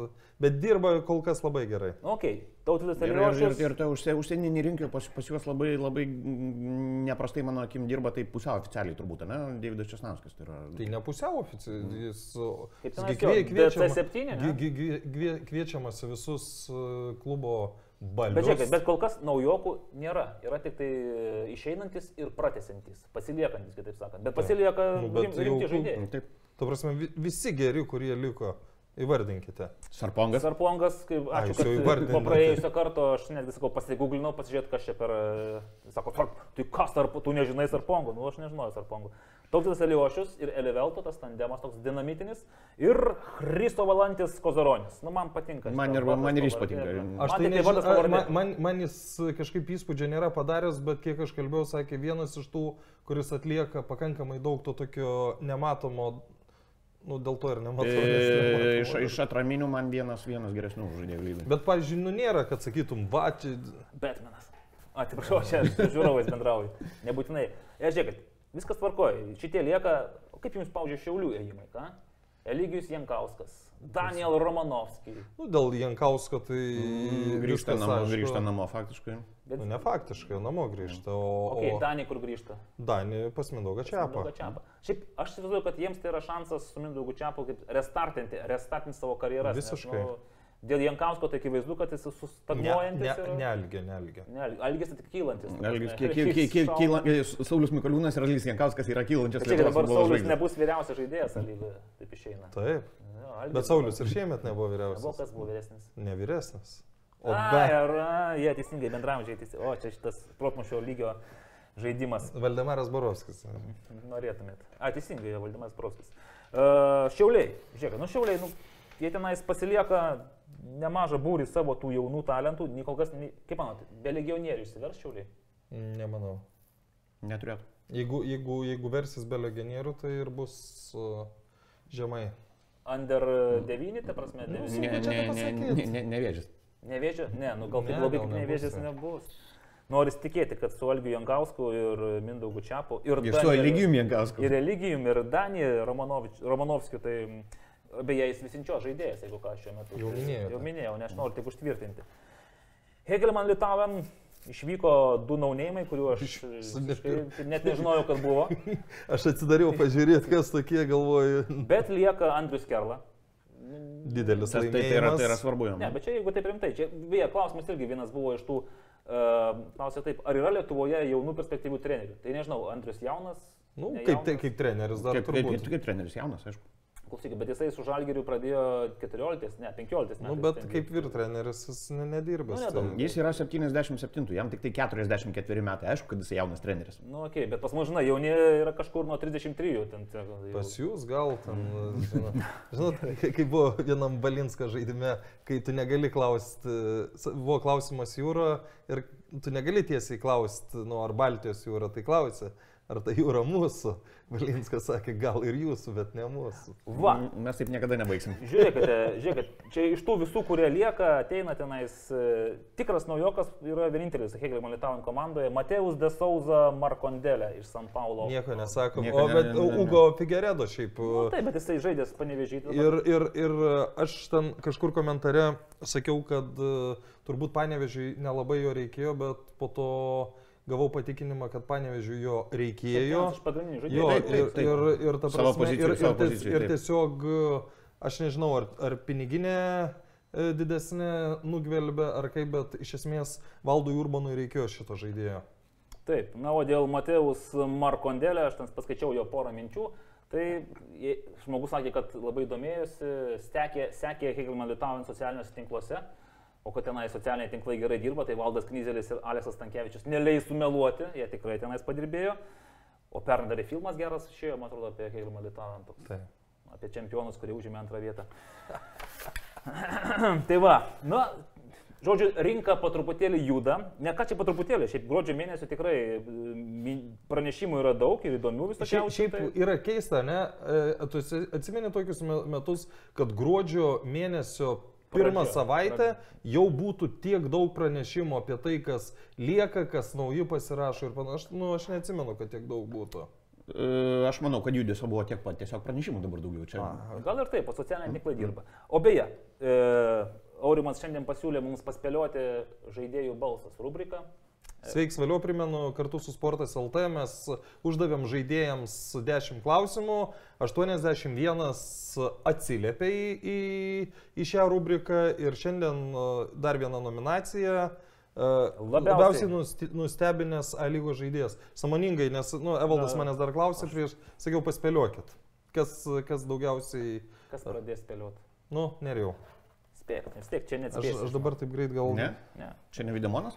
bet dirba kol kas labai gerai. Ok, Tautvydas Ir, ir, ir, Eliošius. ir tai užsie- užsieninį rinkį pas, pas juos labai, labai neprastai, mano akim, dirba tai pusiau oficialiai turbūt, ne? Davidas Česnauskas. Tai, yra... Tai ne pusiau oficialiai, jis, Kaip jis tenais gi kvie, jo, kviečiama, D C septyni, ne? gi- gi- gi- kviečiamas į visus e, klubo balius. Bet žiūrėkit, bet kol kas naujokų nėra. Yra tik tai išeinantis ir pratęsiantis, pasiliekantis, kitaip sakant. Bet pasilieka Nu, bet rim- rimti jau- žaidėjai. Taip. Ta prasme, vi- visi geri, kurie liko, įvardinkite. Sarpongas. Sarpongas, kaip, A, ačiū, jūs jau kad įvardinote. po praėjusio karto aš netgi sakau, pasigūglinau, pasižiūrėti, kas čia per... Sako, "Sarp, tai kas, tarp, tu nežinai Sarpongo? Nu, aš nežinojau Sarpongo. Tautvydas Eliošius ir Elivelto, tas tandemas toks dinamitinis. Ir Hristo Valantis Kozaronis. Nu, man patinka. Man šitas ir- vardas, man ir jis pavardė. patinka. Man Aš tai tik nežinau, vardas, pavardė. man, man, man jis kažkaip įspūdžio nėra padaręs, bet kiek aš kalbėjau, sakė, vienas iš tų, kuris atlieka pakankamai daug to tokio nematomo, nu dėl to ir nematomo. nes E, nematomo. iš, iš atraminių man vienas, vienas geresnių žaidėjų lygiai. Bet, pavyzdžiui, nu nėra, kad sakytum, va, čia... Batmanas. Atsiprašau, čia aš su žiūrovais bendrauju. Nebūtinai. E, žiūrėkit, viskas tvarkoja. Šitie lieka, o kaip jums spaudžia Šiaulių ėjimai, ką? Eligijus Jankauskas, Daniel Romanovskis. Nu, dėl Jankausko tai... Grįžta viskas namo, aišku. grįžta namo faktiškai. Bet, Nu, ne faktiškai, namo grįžta, o... okay, o Danį kur grįžta? Danį pas Mindaugą Čiapą. Mindaugą Čiapą. Šiaip aš įsivaizduoju, kad jiems tai yra šansas su Mindaugu Čiapu kaip restartinti, restartinti savo karjeras. nes, Visiškai. nu, dėl Jankausko tai akivaizdu, kad jis Ne, sustagnuojantis. ne, yra. nealgė, nealgė. Ne, Algis tai tik kylantis. ta Elgis, prasme. kiek, kiek, Jis kiek, kiek, šauna. kyla- Saulius Mikoliūnas ir Algis Jankauskas yra kylančias Bet čia dabar futbolo Saulis žvaigždės. nebus vyriausias žaidėjas, Lygoje, taip išeina. Taip. Jo, Algis Bet Saulis dabar- ir šiemet nebuvo Nebuvo, vyriausias. kas buvo vyresnis. Ne vyresnis. O O be... ar jie teisingai bendramžiai teisingai. O čia šitas protmušio lygio žaidimas. Valdemaras Borovskis. Norėtumėt. A, teisingai, jo, Valdymas Proskis. Uh, šiauliai. Žiūrėk, nu šiauliai, nu, jie tenais pasilieka nemažą būrį savo tų jaunų talentų. Nei kol kas, nei, kaip manot, be legionierių išsivers šiauliai? Nemanau. Neturėtų. Jeigu, jeigu, jeigu versis be legionierių, tai ir bus uh, žemai. Under devyni, ta prasme, Ne, devyni. ne, ne, ne, ne, nevėžis. Nevėžė? Ne, nu gal taip Ne, labai gal kaip nebus, nevėžės ne. nebus. Noris tikėti, kad su Algiu Jankausku ir Mindaugu Čiapu ir, Ir su Daniel- Eligijum Jankausku. Ir Eligijum, ir Danį Romanovič- Romanovskiu, tai beje, jis visinčio žaidėjas, jeigu ką šiuo metu. Jau minėjote. Jau minėjau, nes aš noriu tik užtvirtinti. Hegelman Litauen išvyko du naunėjimai, kuriuo aš Iš- visiškai net nežinojau, kad buvo. Aš atsidariau pažiūrėti, kas tokie, galvoju, Bet lieka Andrius Kerla. didelis Tai, tai, tai, yra, tai yra laimėjimas. svarbu jam. Ne, bet čia jeigu taip rimtai, čia beje, klausimas irgi vienas buvo iš tų, uh, klausė taip, ar yra Lietuvoje jaunų perspektyvių trenerių? Tai nežinau, Andrius jaunas. Nu, ne kaip, tai, jaunas? kaip treneris dar Kaip, kaip, turbūt. kaip, kaip treneris jaunas, aišku. Klausykit, bet jisai su Žalgiriu pradėjo keturioliktais, ne, penkioliktais metais. Nu, bet ten kaip dirbt. vyr treneris jis ne, nedirbęs. Nu, nedaug. tai- Jis yra septyniasdešimt septyni, jam tik tai keturiasdešimt keturi metai, aišku, kad jis jaunas treneris. Nu, okei, okay, bet pas mus, žinai, jauni yra kažkur nuo trisdešimt trijų. Ten, ten, jau... Pas jūs gal ten, žinot, žinot, kai kai buvo vienam Balinsko žaidime, kai tu negali klausti, buvo klausimas jūro ir tu negali tiesiai klausti, nu, ar Baltijos jūra, tai klausi, ar tai jūra mūsų. Balinskas sakė, gal ir jūsų, bet ne mūsų. Va, Mes taip niekada nebaigsim. žiūrėkite, žiūrėkite, čia iš tų visų, kurie lieka, ateina tenais, e, tikras naujokas yra vienintelis Hegelman Litauen komandoje, Mateus de Souza Markondelė iš San Paulo. Nieko nesakom. Nieko O, ne- bet ne- ne- ne. Ugo Figueredo šiaip. Nu, taip, bet jisai žaidės Panevėžyje. Ir, ir, ir aš ten kažkur komentare sakiau, kad uh, turbūt Panevėžiui nelabai jo reikėjo, bet po to gavau patikinimą, kad Panevėžiui jo reikėjo. Iš pagrindinių žaidėjų. Jo, Taip, taip, ir, taip. ir, ir, ta Savo prasme, pozicijoj, ir, savo ir, ties- pozicijoj, ir taip. tiesiog, uh, aš nežinau, ar, ar piniginė e, didesnė nugvelbė, ar kaip, bet iš esmės Valdui Urbanui reikėjo šito žaidėjo. Taip, na o dėl Mateus Markondelė, aš ten paskaičiau jo porą minčių, tai je- žmogus sakė, kad labai domėjosi, sekė, sekė Hegelman Litauen socialiniuose tinkluose, o kad tenai socialiniai tinklai gerai dirba, tai Valdas Knyzelis ir Aleksas Stankevičius neleis sumeluoti, jie tikrai tenais padirbėjo. O pernai dar ir filmas geras išėjo, man atrodo, apie Hegelman Litauen, toks, Tai. apie čempionus, kurie užėmė antrą vietą. Tai va, na, žodžiu, rinka po truputėlį juda. Ne ką čia po truputėlį, šiaip gruodžio mėnesio tikrai mi- pranešimų yra daug ir įdomių Šiaip, visokiausių. šiaip tai- yra keista, ne? E, Tu esi- atsimeni tokius me- metus, kad gruodžio mėnesio pirmą Pradžia, savaitę jau būtų tiek daug pranešimų apie tai, kas lieka, kas nauji pasirašo ir panašiai. Nu, aš neatsimenu, kad tiek daug būtų. E, Aš manau, kad judesio buvo tiek pat, tiesiog pranešimų dabar daugiau čia. Gal ir taip, o socialiniai tinklai dirba. O beje, E, Aurimas šiandien pasiūlė mums paspėlioti žaidėjų balsas rubriką. Sveiks, vėliau primenu, kartu su Sportas L T mes uždavėm žaidėjams dešimt klausimų, aštuoniasdešimt vienas atsiliepė į, į šią rubriką ir šiandien dar viena nominacija. Labiausiai, labiausiai nustebinęs A lygos žaidėjas. Samoningai, nes nu, Evaldas manęs dar klausė prieš, sakiau, paspėliokit. Kas, kas daugiausiai... Kas pradės spėlioti? Nu, nerėjau. Spėk, vis tiek čia neatspėsiu. Aš, aš dabar taip greit galvoju. Ne? Ne. Čia ne Videmonas?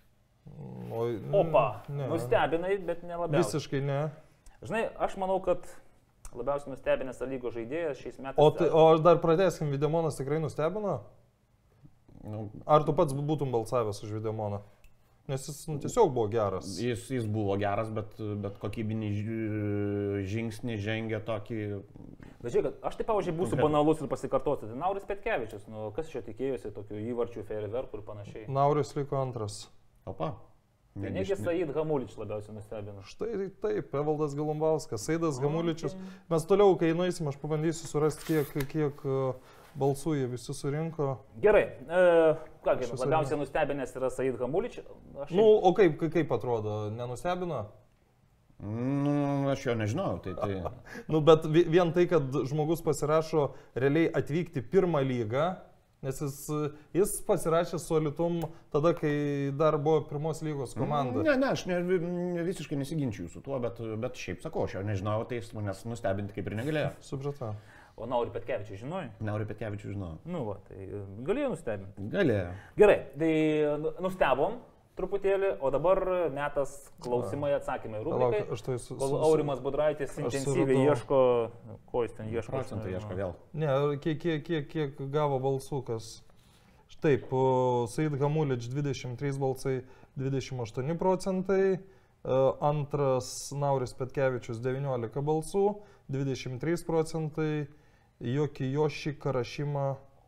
O, Opa, ne. Nustebinai, bet ne labiausiai. Visiškai ne. Žinai, aš manau, kad labiausiai nustebinęs A lygos žaidėjas šiais metais... O, tai, o dar pradėskim, Videmonas tikrai nustebino? Nu, Ar tu pats būtum balsavęs už Videmoną? Nes jis nu, tiesiog buvo geras. Jis, jis buvo geras, bet, bet kokybinį žingsnį žengė tokį... Bet žiūrėk, aš taip, pavyzdžiui, būsiu banalus ir pasikartosiu. Tai Nauris Petkevičius, nu, kas iš jo tikėjosi, tokių įvarčių, fejerverkų ir panašiai. Nauris liko antras. Opa. Tai negi Said Hamulič labiausiai nustebino. Štai taip, Evaldas Galumbauskas, Saidas Hamuličius. Mes toliau, kai nueisim, aš pabandysiu surasti, kiek, kiek balsų jie visi surinko. Gerai, e, ką, kaip, labiausiai nustebinęs yra Said Hamulič. Aš... Nu, o kaip, kaip atrodo, nenustebino? Nu, aš jo nežinau. Tai, tai... nu, bet vien tai, kad žmogus pasirašo realiai atvykti pirmą lygą, nes jis, jis pasirašė su Alytum tada, kai dar buvo pirmos lygos komanda. Ne, ne, aš ne, visiškai nesiginčiu su tuo, bet, bet šiaip sakau, aš jau nežinau, tai jis manęs nustebinti kaip ir negalėjo. Supratau. O Naurį Petkevičių žinojai? Naurį Petkevičių žinojau. Nu, va, tai galėjo nustebinti. Galėjo. Gerai, tai nustebom truputėlį, o dabar metas klausimai atsakymai rubrikai. Palauk, tai su, kol Aurimas Budraitis intensyviai ieško, ko jis ten ieško. Procentų ieško vėl. Ne, kiek, kiek, kiek, kiek gavo balsų, kas. Štaip, Said Hamulič dvidešimt trys balsai, dvidešimt aštuoni procentai. Antras Nauris Petkevičius devyniolika balsų, dvidešimt trys procentai. Jokijoši Karašima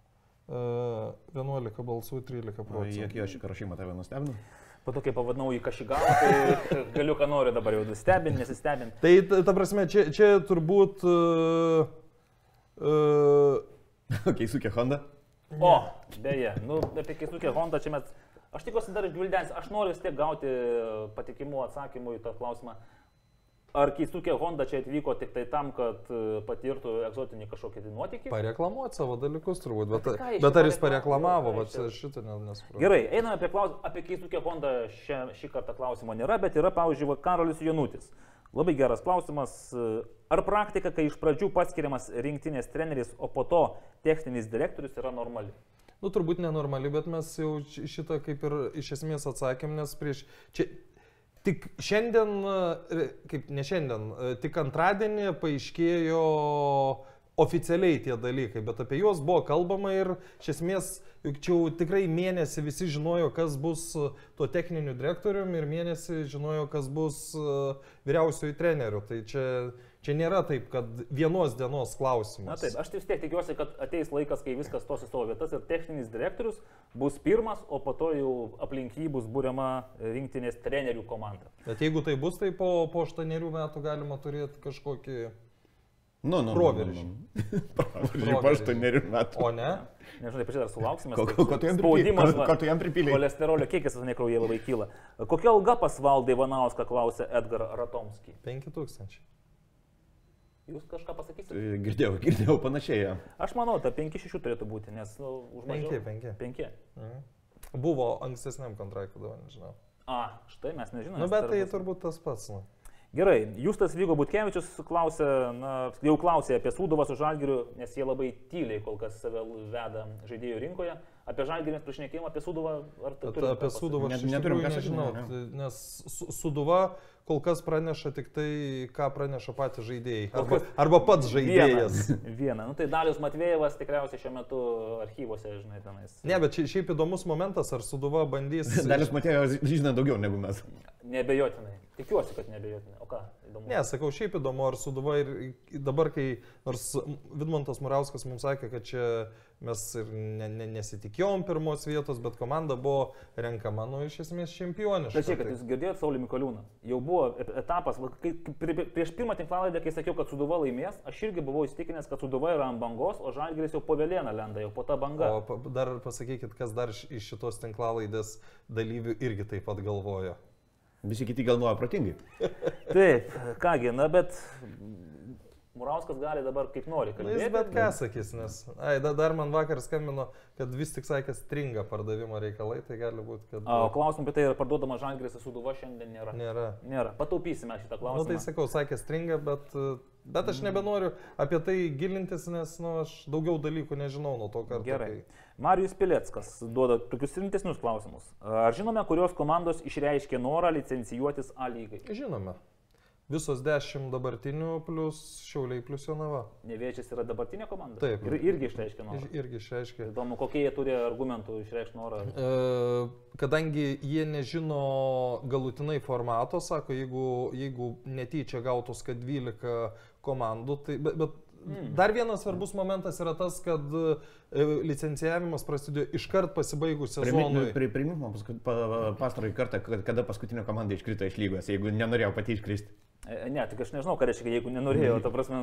vienuolika balsų, trylika procentų. Jokijoši Karašima tave nustebino? Po to, kai pavadinau į Kašigavą, tai galiu, ką noriu dabar jau nustebinti, nesistebinti. Tai, ta, ta prasme, čia, čia turbūt... Uh, uh, Keisukė Honda? O, beje, nu, apie Keisukė Honda čia mes... Aš tikiuosi dar išgvildensiu, aš noriu vis tiek gauti patikimų atsakymų į tą klausimą. Ar Keisukė Honda čia atvyko tik tai tam, kad patirtų egzotinį kažkokį nuotykį? Pareklamuoti savo dalykus turbūt, bet, bet, ką, bet ar jis pareklamavo, bet šitą nesuprantu. Gerai, einame apie klausimą, apie Keisukė Honda šį, šį kartą klausimo nėra, bet yra, pavyzdžiui, Karolis Jonutis. Labai geras klausimas. Ar praktika, kai iš pradžių paskiriamas rinktinės treneris, o po to techninis direktorius yra normali? Nu, turbūt nenormali, bet mes jau šitą kaip ir iš esmės atsakėm, nes prieš... Čia... Tik šiandien, kaip ne šiandien, tik antradienį paaiškėjo oficialiai tie dalykai, bet apie juos buvo kalbama ir iš esmės, juk čia tikrai mėnesį visi žinojo, kas bus tuo techniniu direktoriumi ir mėnesį žinojo, kas bus vyriausiųjų trenerių. Tai čia, čia nėra taip, kad vienos dienos klausimas. Na taip, aš vis tiek tikiuosi, kad ateis laikas, kai viskas tos į savo vietas ir techninis direktorius bus pirmas, o po to jau aplink jį bus būriama rinktinės trenerių komanda. Bet jeigu tai bus, tai po, po aštuonerių metų galima turėti kažkokį nu, nu, proveržį. Proveržį po aštuonerių metų. O ne? Nežinau, pačiai dar sulauksime. Ko, ko, ko tu jam pripylai? Ko tu jam pripylai? Kolesterolio kiekis kraujyje labai kyla. Kokia alga pas Valdą Ivanauską, klausė Edgar Ratomskį? penki tūkstančiai. Jūs kažką pasakysite? Girdėjau, girdėjau panašiai. Aš manau, ta penki šeši turėtų būti, nes nu, už mažiau. penki, penki. penki. Mhm. Buvo ankstesniam kontraktui, dabar nežinau. A, štai mes nežinome. Nu, bet tai turbūt tas pats. Nu. Gerai, Justas Vygo Butkevičius klausė, na, jau klausė apie Sūduvą su Žalgiriu, nes jie labai tyliai kol kas save veda žaidėjų rinkoje. Apie Žalgirį mes prišnekėjom, apie Sūduvą ar tai turime? Apie Sūduvą aš iš tikrųjų nežinau, ne. Nes Sūduva kol kas praneša tik tai, ką praneša patys žaidėjai. Arba, arba pats žaidėjas. Viena, viena. Nu, tai Dalius Matvėjevas tikriausiai šiuo metu archyvose, žinai, tenais. Ne, bet šiaip įdomus momentas, ar Sūduva bandys... Dalius Matvėjevas žino daugiau negu mes. Nebejotinai. Tikiuosi, kad nebejotinai. O ką? Įdomu. Ne, sakau, šiaip įdomu, ar Sūduva ir dabar, kai nors Vidmantas Murauskas mums sakė, kad čia mes ir ne, ne, nesitikėjom pirmos vietos, bet komanda buvo renkama, nu, iš esmės čempioniška. Tačiau, kad jūs girdėjote Saulį Mikoliūną. Jau buvo etapas, kai, prieš pirmą tinklalaidę, kai sakiau, kad Sūduva laimės, aš irgi buvau įsitikinęs, kad Sūduva yra ant bangos, o Žalgiris jau po Velėną lenda, jau po tą bangą. O dar pasakykit, kas dar iš šitos tinklalaidės dalyvių irgi taip pat galvojo. Visi kiti galvoja protingai. Taip, kągi, na bet Murauskas gali dabar kaip nori kalbėti. Jis bet ką sakys, nes ai, da, dar man vakar skambino, kad vis tik sakė stringa pardavimo reikalai, tai gali būti, kad... O klausimų apie tai, ar parduodama Žalgiris Sūduva šiandien nėra? Nėra. Nėra. Pataupysime šitą klausimą. Na, tai sakau, sakė stringa, bet, bet aš nebenoriu apie tai gilintis, nes nu, aš daugiau dalykų nežinau nuo to karto. Gerai. Kai... Marijus Pileckas duoda tokius rimtesnius klausimus. Ar žinome, kurios komandos išreiškė norą licencijuotis A lygai? Žinome. Visos dešimt dabartinių plus Šiauliai plus Jonava. Nevėžis yra dabartinė komanda? Taip. Ir irgi išreiškė norą? Irgi išreiškė. Įdomu, kokie jie turi argumentų išreikšti norą? E, kadangi jie nežino galutinai formato, sako, jeigu, jeigu netyčia gautus, kad dvylika komandų, tai... Bet, bet Mm. Dar vienas svarbus momentas yra tas, kad licencijavimas prasidėjo iškart pasibaigus sezonui. Primink man pastarąjį kartą, kada paskutinė komanda iškrito iš lygos, jeigu nenorėjau pati iškristi. Ne, tik aš nežinau, ką reiškia, jeigu nenorėjau, ta prasme...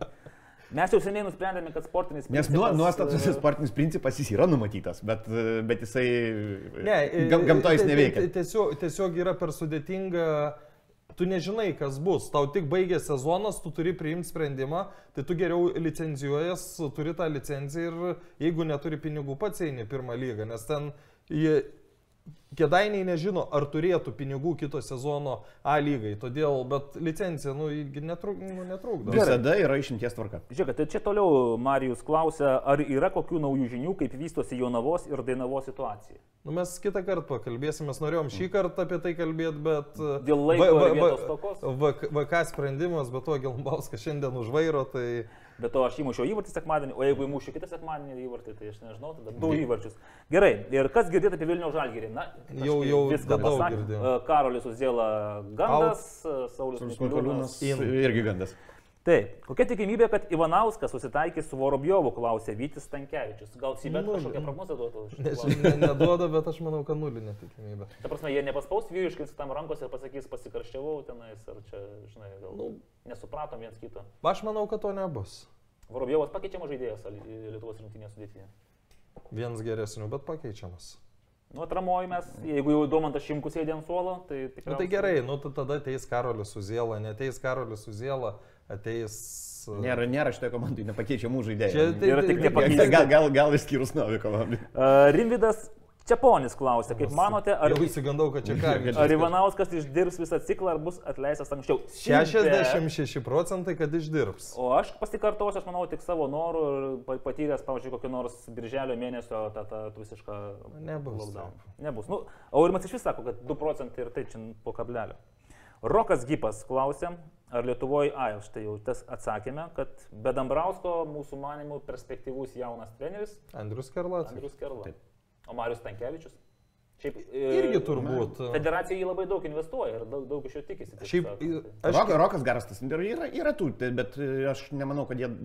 Mes jau seniai nusprendėme, kad sportinis principas... Nes nuostatus sportinis principas jis yra numatytas, bet, bet jisai ne, gam, gamtoje jis neveikia. Tiesiog, tiesiog yra per sudėtinga... Tu nežinai, kas bus, tau tik baigė sezonas, tu turi priimti sprendimą, tai tu geriau licencijuojas, turi tą licenciją ir jeigu neturi pinigų, pats eini pirmą lygą, nes ten jie, Kėdainiai nežino, ar turėtų pinigų kito sezono A lygai, todėl, bet licencija, nu, netruk, nu, netrukdo. Visada yra išimties tvarka. Žiūrėk, tai čia toliau Marijus klausia, ar yra kokių naujų žinių, kaip vystosi Jonavos ir Dainavos situacija? Nu, mes kitą kartą pakalbėsim, mes norėjom šį kartą apie tai kalbėti, bet... Dėl laiko va, va, ir vietos stokos? V K sprendimas, bet to Gelumbauskas šiandien užvairo, tai... Bet to aš įmušiau įvartį sekmadienį, o jeigu įmušiu kitą sekmadienį įvartį, tai aš nežinau, tada du įvarčius. Gerai, ir kas girdėt apie Vilniaus Žalgirį? Na, jau, jau viską pasakė. Karolis Uzėla gandas, Saulius Mikoliūnas irgi gandas. Taip, kokia tikimybė, kad Ivanauskas susitaikys su Vorobjovu, klausė Vytis Stankevičius. Gal Sibet kažkokią prognozę duotų? Ne, neduoda, bet aš manau, kad nulinė tikimybė. Ta prasme, jie nepaspaus vyriškai su tam rankos ir pasakys, pasikarščiavau tenais, ar čia, žinai, gal nu, nesupratom viens kito. Aš manau, kad to nebus. Vorobjovas pakeičiamas žaidėjas Lietuvos rinktinės sudėtyje. Vienas geresnių, bet pakeičiamas. Nu, atramoju mes, jeigu jau Domantas Šimkus sėdė ant suolo, tai tikrai... Nu, tai gerai, nu, tada ateis Karolis Uzėla, neteis Karolis Uzėla, ateis... Nėra, nėra šitoje komandai nepakeičiamų žaidėjų. Čia tai, yra tik nepakeičiamų. Gal, gal, gal išskyrus Novį komandai. Uh, Rimvydas Čeponis klausė, kaip manote, ar... Jau įsigandau, kad čia ką. Ar Ivanauskas išdirbs visą ciklą, ar bus atleistas anksčiau? šešiasdešimt šeši procentai, kad išdirbs. O aš pasikartosiu, aš manau, tik savo norų ir patyręs, pavyzdžiui, kokį nors birželio mėnesio tą, tą visišką lockdown. Nebus. Nu, Aurimas iš vis sako, kad du procentai ir tai čia po kablelio. Rokas Gipas klausė, ar Lietuvoje, ai, štai jau tas atsakėme, kad be Dambrausko mūsų manimų perspektyvus jaunas treneris. Andrius Kerla. Andrius Kerla. O Marius Stankevičius? Šiaip, irgi turbūt. Federacija jį labai daug investuoja ir daug, daug iš jo tikisi. Šiaip, aš... Rok, Rokas geras tas, yra, yra tų, bet aš nemanau, kad jie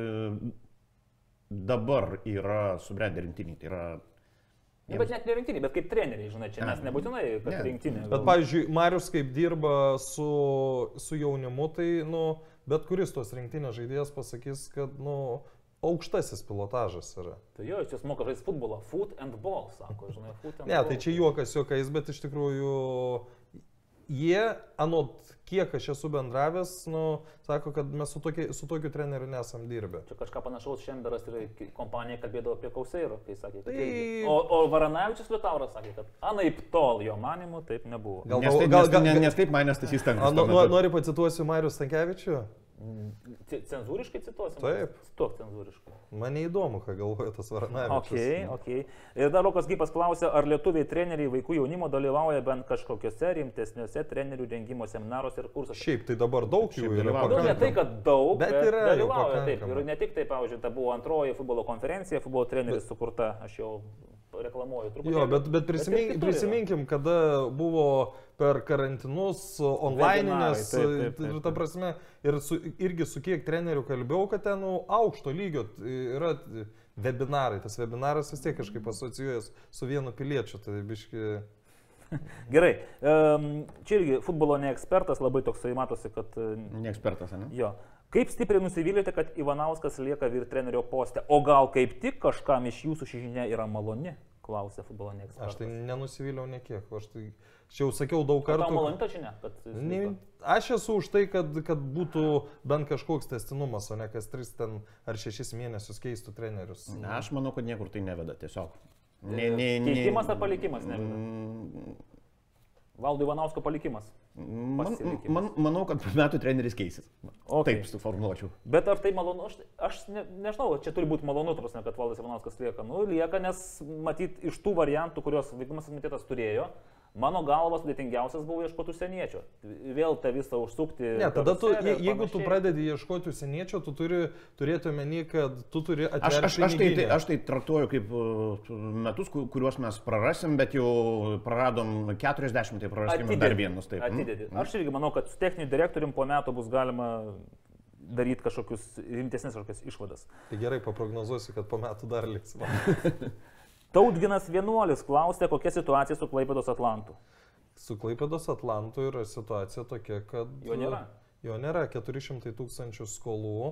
dabar yra subrendę rinktiniai. Tai yra... Ne, bet net ne rinktiniai, bet kaip treneriai, žinai, čia mes nebūtinai, kad rinktinė. Bet, pavyzdžiui, Marius kaip dirba su, su jaunimu, tai, nu, bet kuris tos rinktinės žaidėjas pasakys, kad, nu, aukštasis pilotažas yra. Tai jo, jis moka žaisti futbolą, foot and ball, sako, žinai, foot and ne, ball. Ne, tai čia juokas juokais, bet iš tikrųjų jie, anot kiek aš esu bendravęs, nu, sako, kad mes su, tokie, su tokiu treneriu nesam dirbę. Čia kažką panašaus Šemberas ir kompanija kalbėdavo apie Kauseiro, kai sakė, kad tai... O, o Varanavičius Liutauras sakė, kad anaip tol jo manimu taip nebuvo. Gal, nes, taip, gal, gal, nes taip manęs tas įstangas. Nori pacituosiu Marių Stankevičių? Cenzūriškai cituosim? Taip. Cituok cenzūriškai. Man neįdomu, ką galvoja tas Varanavičius. Okay, okay. Ir dar Rokas Gipas klausė, ar lietuviai treneriai vaikų jaunimo dalyvauja bent kažkokiuose rimtesniuose trenerių rengimo seminaruose ir kursuose. Šiaip tai dabar daug jų yra. Nu, ne tai, kad daug, bet, bet yra dalyvauja. Taip, ir ne tik tai, pavyzdžiui, ta buvo antroji futbolo konferencija, futbolo treneris sukurta, aš jau reklamuoju truputį. Jo, bet, bet prisimink, bet prisiminkim, kada buvo per karantinus, online'inės, ir ta prasme, ir su, irgi su kiek trenerių kalbėjau, kad ten nu, aukšto lygio yra webinarai, tas webinaras vis tiek kažkaip asocijuojas su vienu piliečiu, tai biški... Gerai, čia irgi futbolo neekspertas, labai toksai matosi, kad... Neekspertas, ne? Jo. Kaip stipriai nusivylėte, kad Ivanauskas lieka vyr trenerio poste, o gal kaip tik kažkam iš jūsų ši žinia yra maloni, klausė futbolo neekspertas. Aš tai nenusivyliau nekiek, aš tai aš jau sakiau daug kartų. Ar tau maloni ta žinia? Ne, aš esu už tai, kad, kad būtų bent kažkoks tęstinumas, o ne kas tris ten ar šešis mėnesius keistų trenerius. Ne, aš manau, kad niekur tai neveda tiesiog. Ne, ne, ne, Keitimas ar palikimas neveda? Mm, Valdo Ivanausko palikimas. Man, man, manau, kad po metų treneris keisis. Okay. Taip suformuočiau. Bet ar tai malonu? Aš, aš ne, nežinau, čia turi būti malonu, prasme, kad Valdas Ivanauskas lieka. Nu, lieka, nes matyt iš tų variantų, kuriuos vykdomas komitetas turėjo, mano galva sudėtingiausias buvo ieškoti užsieniečio. Vėl tą visą užsukti. Ne, tada tu, je, jeigu tu pradedi ieškoti užsieniečio, tu turi turėti omeny, kad tu turi atverti. Aš, aš, aš, tai, tai, aš tai traktuoju kaip metus, kuriuos mes prarasim, bet jau praradom keturiasdešimt, tai prarasim dar vienus. Taip. Atidėdi. Aš irgi manau, kad su techniniu direktorium po metų bus galima daryti kažkokius rimtesnės kažkokias išvadas. Tai gerai, paprognozuosiu, kad po metų dar liks. Tautginas Vienuolis klausė, kokia situacija su Klaipėdos Atlantu. Su Klaipėdos Atlantu yra situacija tokia, kad... Jo nėra. Jo nėra, keturi šimtai tūkstančių skolų e,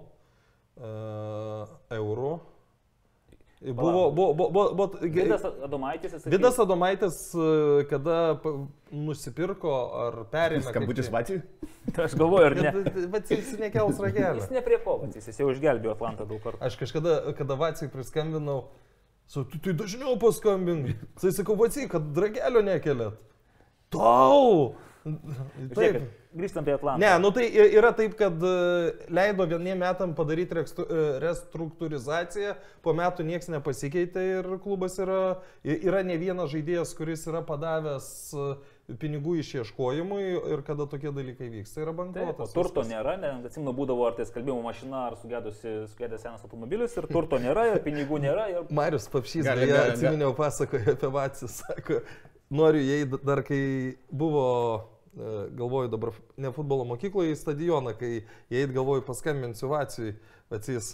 eurų. Buvo, buvo, buvo, buvo, Vidas Adomaitis. Vidas Adomaitis, kada nusipirko ar perėmė... Skambutis Vacijui? Aš galvoju, ar ne. Bet jis nekels ragelį. Jis ne prie ko, Vacys, jis jau išgelbėjo Atlantą daug kartų. Aš kažkada, kada Vacijui priskambinau, su, tu tai dažniau paskambink. Jisai sakau, Vacijai, kad ragelio nekeliat. Tau! Taip. Grįžtam prie Atlanto. Ne, nu tai yra taip, kad leido vieniem metam padaryti restruktūrizaciją, po metų nieks nepasikeitė ir klubas yra, yra ne vienas žaidėjas, kuris yra padavęs pinigų išieškojimui ir kada tokie dalykai vyksta, tai yra bankrotas. Taip, turto nėra, ne, atsimenu, būdavo ar tai skalbimo mašina, ar sugedęs senas automobilis ir turto nėra, ir pinigų nėra. Ir... Marius Papšys, beje, atsiminiau, pasakojo apie Vacį, sako, noriu jai dar kai buvo... galvoju dabar ne futbolo mokykloje į stadioną, kai jei galvoju paskambinsiu Vacijui, Vacys.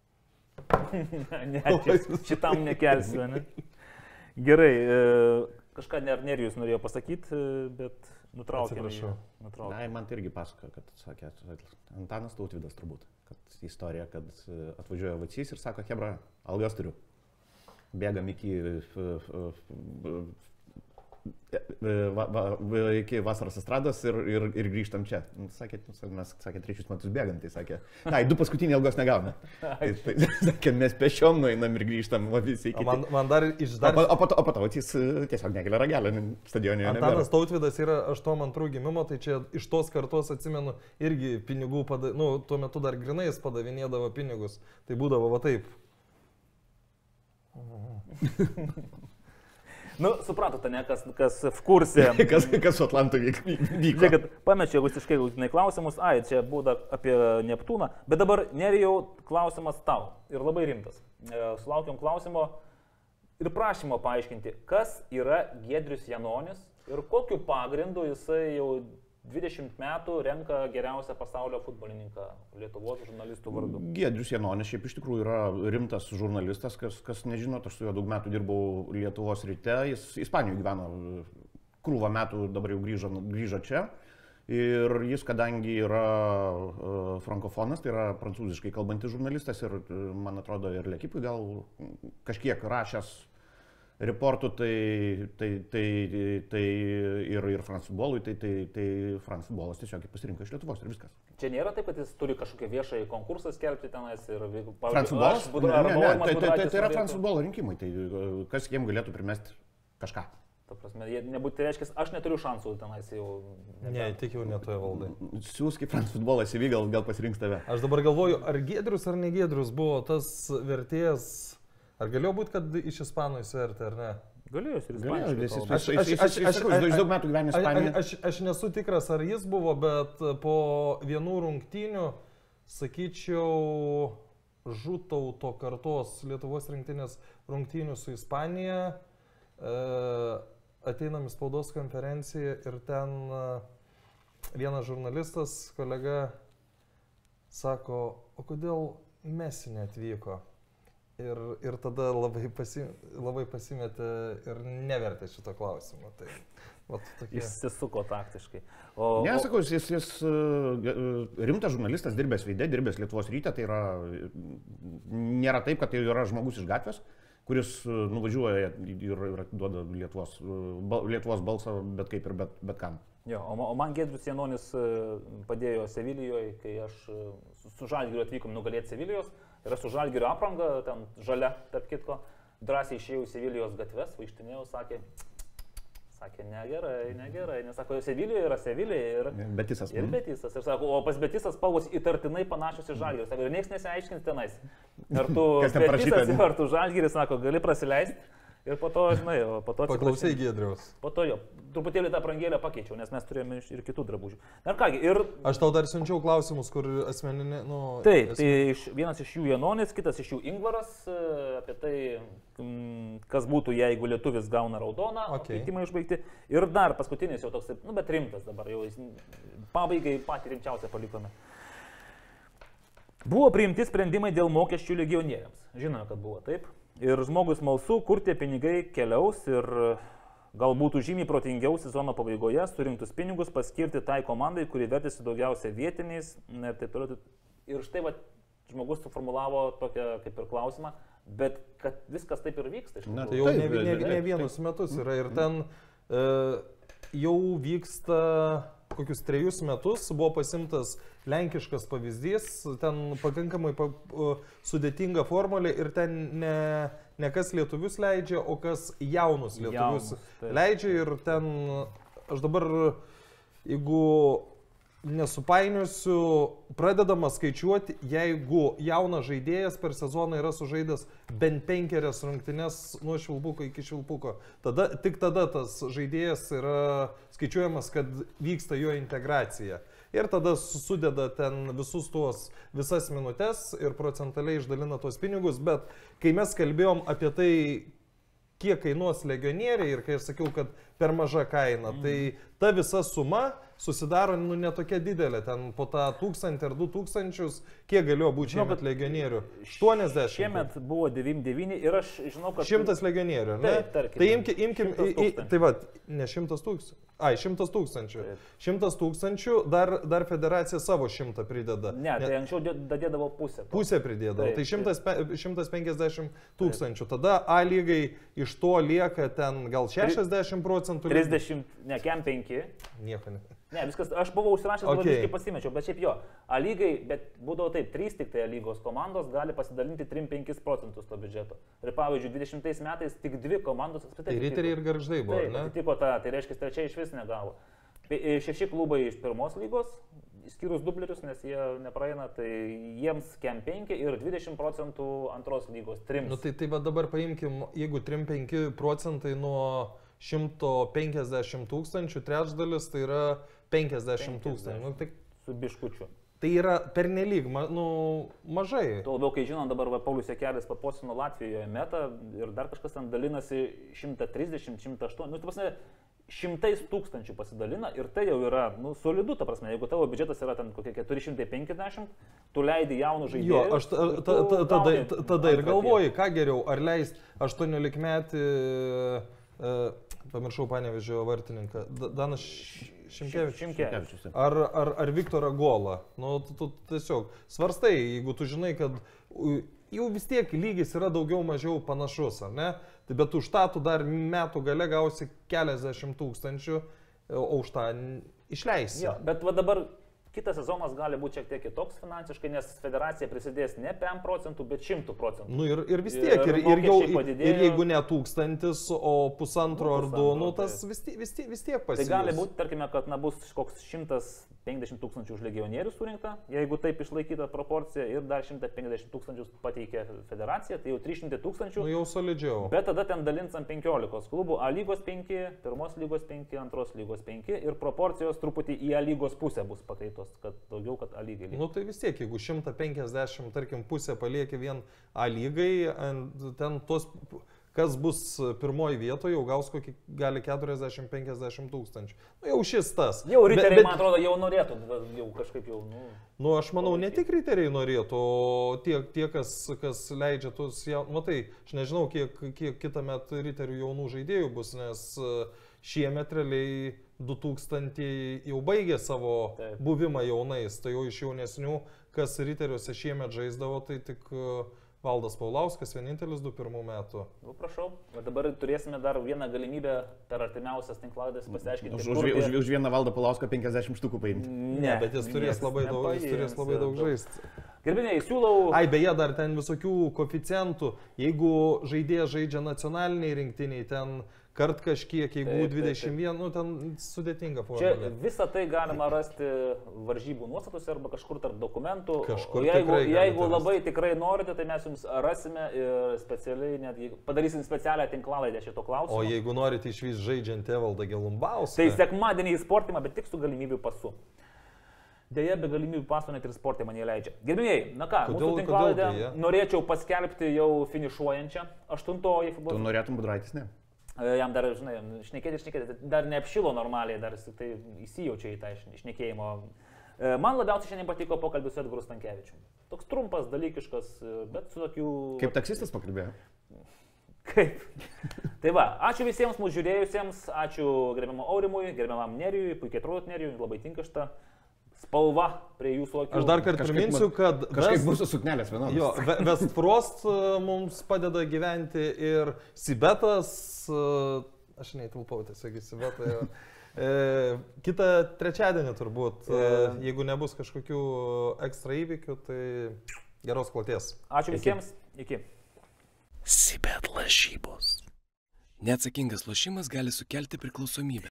Ne, šitam nekelsiu, ne? Gerai, kažką Nerijus norėjo pasakyti, bet nutraukėme jį. Na, man tai irgi pasakojo, kad sakė, Antanas Tautvydas turbūt, kad istorija, kad atvažiuoja Vacys ir sako, hebra, algas turiu. Bėgam iki... Va, va, iki vasaros estrados ir, ir, ir grįžtam čia. Sakė, mes sakė, trečius metus bėgam, tai sakė, ai, du paskutiniai algos negavome. Tai, tai, sakė, mes pešiom nueinam ir grįžtam, o visi kiti. Man, man dar iš dar... O, o, o, o po to jis tiesiog nekelia ragelio stadione. Antanas Tautvydas yra aštuom antrų gimimo, tai čia iš tos kartos atsimenu irgi pinigų, pada... nu, tuo metu dar grinais padavinėdavo pinigus. Tai būdavo va taip. Nu, supratote, ne, kas, kas v kursė. kas, kas su Atlantu vyko. Žiūrėkit, pamečiau egoistiškai galutinai klausimus. Ai, čia būda apie Neptūną. Bet dabar Nerijau klausimas tau. Ir labai rimtas. Sulaukiam klausimo ir prašymo paaiškinti, kas yra Giedrius Janonis ir kokiu pagrindu jisai jau dvidešimt metų renka geriausią pasaulio futbolininką Lietuvos žurnalistų vardu. Giedrius Janonis šiaip iš tikrųjų yra rimtas žurnalistas, kas, kas nežinot, aš su juo daug metų dirbau Lietuvos ryte, jis Ispanijoje gyveno krūvą metų, dabar jau grįžo, grįžo čia. Ir jis, kadangi yra uh, frankofonas, tai yra prancūziškai kalbantis žurnalistas ir, man atrodo, ir Lekipui gal kažkiek rašęs reportų, tai, tai, tai, tai ir, ir France Footballui, tai, tai, tai France Footballas tiesiog pasirinko iš Lietuvos ir viskas. Čia nėra taip, kad jis turi kažkokią viešąjį konkursą skelbti tenais ir... France Footballas? Ne, ne, ne, tai, tai, tai, tai yra France Football rinkimai, tai kas jiem galėtų primesti kažką. Ta prasme, nebūtų, tai reiškia, aš neturiu šansų tenais jau... Nebe. Ne, tik jau netoje valdai. Siūsk į France Footballą, C V gal, gal pasirinks tave. Aš dabar galvoju, ar Giedrius ar ne Giedrius buvo tas vertėjas. Ar galėjo būti, kad iš ispanų įsivertė, ar ne? Galėjo, ir ispaniškai. Aš, aš, aš, aš, aš daug metų gyvenęs Ispanijoje. Aš, aš nesu tikras, ar jis buvo, bet po vienų rungtynių, sakyčiau, Žutauto kartos Lietuvos rinktinės rungtynių su Ispanija, ateinam į spaudos konferenciją ir ten vienas žurnalistas, kolega, sako, o kodėl Messi neatvyko? Ir, ir tada labai, pasi, labai pasimetė ir nevertė šito klausimo. Tai, vat, tokie... Išsisuko taktiškai. O, Nesakau, jis, jis rimtas žurnalistas, dirbęs Veide, dirbęs Lietuvos Ryte, tai yra, nėra taip, kad tai yra žmogus iš gatvės, kuris nuvažiuoja ir, ir duoda Lietuvos, Lietuvos balsą, bet kaip ir bet, bet kam. Jo, o man Giedrius Janonis padėjo Sevilijoje, kai aš su Žalgiriu atvykom nugalėti Sevilijos. Ir aš su Žalgirio apranga, ten žalia, tarp kitko, drąsiai išėjau į Sevilijos gatves, vaikštinėjau, sakė, sakė, negerai, negerai, nes sako, Sevilijoje yra Sevilija ir Betisas. Ir Betisas. Ir sako, o pas Betisas spalvos įtartinai panašios į Žalgirius. Sako, ir nieks nesiaiškins tenais. Ar tu Betisas, ar tu Žalgiris, sako, gali prasileisti. Ir po to, žinai, po to... Paklausai Giedriaus. Po to jo, truputėlį tą aprangėlę pakeičiau, nes mes turėjome ir kitų drabužių. Ir kągi, ir... Aš tau dar siunčiau klausimus, kur asmeninė, nu... Taip, asmeninė. Tai iš, vienas iš jų Janonis, kitas iš jų Ingvaras, apie tai, kas būtų, jeigu lietuvis gauna raudoną, okay. Keitimai išbaigti. Ir dar paskutinis jau toks, nu, bet rimtas dabar, jau pabaigai patį rimčiausią palikome. Buvo priimti sprendimai dėl mokesčių legionieriams. Žinoma, kad buvo taip. Ir žmogus smalsu, kur tie pinigai keliaus ir galbūt žymiai protingiau sezono pabaigoje surinktus pinigus paskirti tai komandai, kuri vertėsi daugiausia vietiniais ir taip toliau. Ir štai va, žmogus suformulavo tokią kaip ir klausimą, bet kad viskas taip ir vyksta. Na, tai jau taip, ne, ne, ne vienus taip. metus yra ir ten e, jau vyksta kokius trejus metus, buvo pasimtas lenkiškas pavyzdys, ten pakankamai pa, sudėtinga formulė ir ten ne, ne kas lietuvius leidžia, o kas jaunus lietuvius jaunus, leidžia ir ten, aš dabar, jeigu nesupainiosiu, pradedama skaičiuoti, jeigu jaunas žaidėjas per sezoną yra sužaidęs bent penkerias rungtynes nuo švilpuko iki švilpuko, tada, tik tada tas žaidėjas yra skaičiuojamas, kad vyksta jo integracija. Ir tada sudeda ten visus tuos, visas minutes ir procentaliai išdalina tuos pinigus, bet kai mes kalbėjom apie tai, kiek kainuos legionieriai ir kai aš sakiau, kad per maža kaina, mm. tai ta visa suma susidaro nu, netokia didelė, ten po tą tūkstantį ar du tūkstančius, kiek galėjo būti šiemet žinau, legionierių? aštuoniasdešimt. Šiemet buvo devyniasdešimt devyni ir aš žinau, kad... Šimtas legionierių, ne? Taip, tarkim. Tai imkim, imkim į, į, tai va, ne šimtas tūkstančių. Ai, šimtas tūkstančių. Šimtas tūkstančių, dar, dar federacija savo šimtą prideda. Ne, tai anksčiau dadėdavo pusę. To. Pusę pridėdavo, taip, tai šimtas, šimtas penkiasdešimt tūkstančių. Tada A lygai iš to lieka ten gal šešiasdešimt procentų. trisdešimt, ne, kem penki. Nieko ne. Ne, viskas, aš buvau užsirašęs, okay. Labai pasimečiau, bet šiaip jo, A lygai, bet būdavo taip, trys tik tai A lygos komandos gali pasidalinti tris penkis procentus to biudžeto. Ir pavyzdžiui, dvidešimtais metais tik dvi komandos apskritai. Tai Riteriai ir Garždai buvo, taip, ne? Atitiko tą, tai reiškia, trečia iš vis negavo. Šeši klubai iš pirmos lygos, išskyrus dublerius, nes jie nepraeina, tai jiems kem penki ir dvidešimt procentų antros lygos, trims. Nu tai, tai va dabar paimkim, jeigu trim penki procentai nuo šimto penkiasdešimt tūkstančių, trečdalis tai yra penkiasdešimt tūkstančių. Nu, tai, su biškučiu. Tai yra pernelyg, ma, nu, mažai. Tuo labiau, kai žinom, dabar va, Paulius Jakelis paposino Latvijoje metą ir dar kažkas ten dalinasi šimtas trisdešimt, šimtas aštuoniasdešimt. Nu, tai prasme, šimtais tūkstančių pasidalina ir tai jau yra, nu, solidu, ta prasme, jeigu tavo biudžetas yra ten kokie keturi šimtai penkiasdešimt, tu leidi jaunų žaidėjų. Jo, aš ta, ta, ta, tada, tada ir galvoju, ką geriau, ar leist aštuoniolikmetį, e, pamiršau Panevėžio vartininką, Danas Šimkevičius. Šimkevičius. Ar, ar, ar Viktorą Golą. Nu, tu, tu tiesiog svarstai, jeigu tu žinai, kad jau vis tiek lygis yra daugiau mažiau panašus, ar ne? Tai bet už tą tu dar metų gale gausi keliasdešimt tūkstančių, o už tą išleisi. Jo, bet va dabar kitas sezonas gali būti šiek tiek kitoks finansiškai, nes federacija prisidės ne penkiasdešimt procentų, bet šimtas procentų. Nu ir, ir vis tiek, ir, ir, ir, jau, ir jeigu ne tūkstantis, o pusantro ar du, nu tas vis tiek, vis tiek, vis tiek pasijus. Tai gali būti, tarkime, kad na, bus koks šimtas penkiasdešimt tūkstančių už legionierių surinkta, jeigu taip išlaikyta proporcija, ir dar šimtas penkiasdešimt tūkstančių pateikė federacija, tai jau trys šimtai tūkstančių. Nu jau solidžiau. Bet tada ten dalins ant penkiolikos klubų, A lygos penki, pirmos lygos penki, antros lygos penki ir proporcijos truputį į A lygos pusę bus pakeitos, kad daugiau, kad A lygai. Nu tai vis tiek, jeigu šimtas penkiasdešimt, tarkim, pusę palieki vien A lygai, ten tos kas bus pirmoji vietoje, jau gaus kokį gali keturiasdešimt penkiasdešimt tūkstančių. Nu, jau šis tas. Jau riteriai, bet, man atrodo, jau norėtų, jau kažkaip jau, nu... Nu, aš manau, ne tik riteriai norėtų, o tie, tie kas, kas leidžia tuos jaunus... Matai, aš nežinau, kiek, kiek kitą metą riterių jaunų žaidėjų bus, nes šiemet realiai du tūkstančiai jau baigė savo Taip. buvimą jaunais, tai jau iš jaunesnių, kas riteriuose šiemet žaisdavo, tai tik... Valdas Paulauskas, vienintelis du pirmų metų. Nu, prašau. O dabar turėsime dar vieną galimybę per artimiausias tinklalaidės pasiaiškinti. Už, už, už, už vieną Valdą Paulauską penkiasdešimt štukų paimti. Ne, bet jis turės labai daug, jis turės labai daug žaisti. Gerbiniai, siūlau... Ai, beje, dar ten visokių koeficientų. Jeigu žaidėjas žaidžia nacionaliniai rinktiniai, ten kart kažkiek, jeigu taip, dvidešimt vienas, nu ten sudėtinga formulė. Čia visą tai galima rasti varžybų nuostatose arba kažkur tarp dokumentų. Kažkur o jeigu, jeigu labai rasti. tikrai norite, tai mes jums rasime ir specialiai, netgi padarysim specialią tinklalaidę šito klausimo. O jeigu norite išvis žaidžiant Evaldą Gelumbauską. Tai sekmadienį į sportimą, bet tik su galimybių pasu. Deja, be galimybių paso net ir sportė man įleidžia. Gerbėjai, na ką, kodėl, mūsų tinklalaidę norėčiau paskelbti jau finišuojančią aštuntoji futbolo. Tu norėtum Budraitis, ne? Jam dar, žinai, šnekėti, šnekėti, dar neapšilo normaliai, dar jis tai įsijaučia į tą šnekėjimo. Man labiausiai šiandien patiko pokalbis su Edgaru Stankevičiumi. Toks trumpas, dalykiškas, bet su tokiu... Kaip taksistas pakalbėjo? Kaip? Tai va, ačiū visiems mūsų žiūrėjusiems, ačiū gerbiamam Aurimui, gerbiamam Nerijui, puikiai atrodot Nerijui, labai tinka šitą spalva prie jūsų akių. Aš dar kartą priminsiu, kad... Kažkaip West... mūsų suknelės vienodas. Jo, West Frost mums padeda gyventi ir Sibetas, aš neįtilpau tiesiog į Sibetą. E, kitą trečiadienį turbūt, e, jeigu nebus kažkokių ekstra įvykių, tai geros kloties. Ačiū visiems, iki. Sibet lažybos. Neatsakingas lošimas gali sukelti priklausomybę.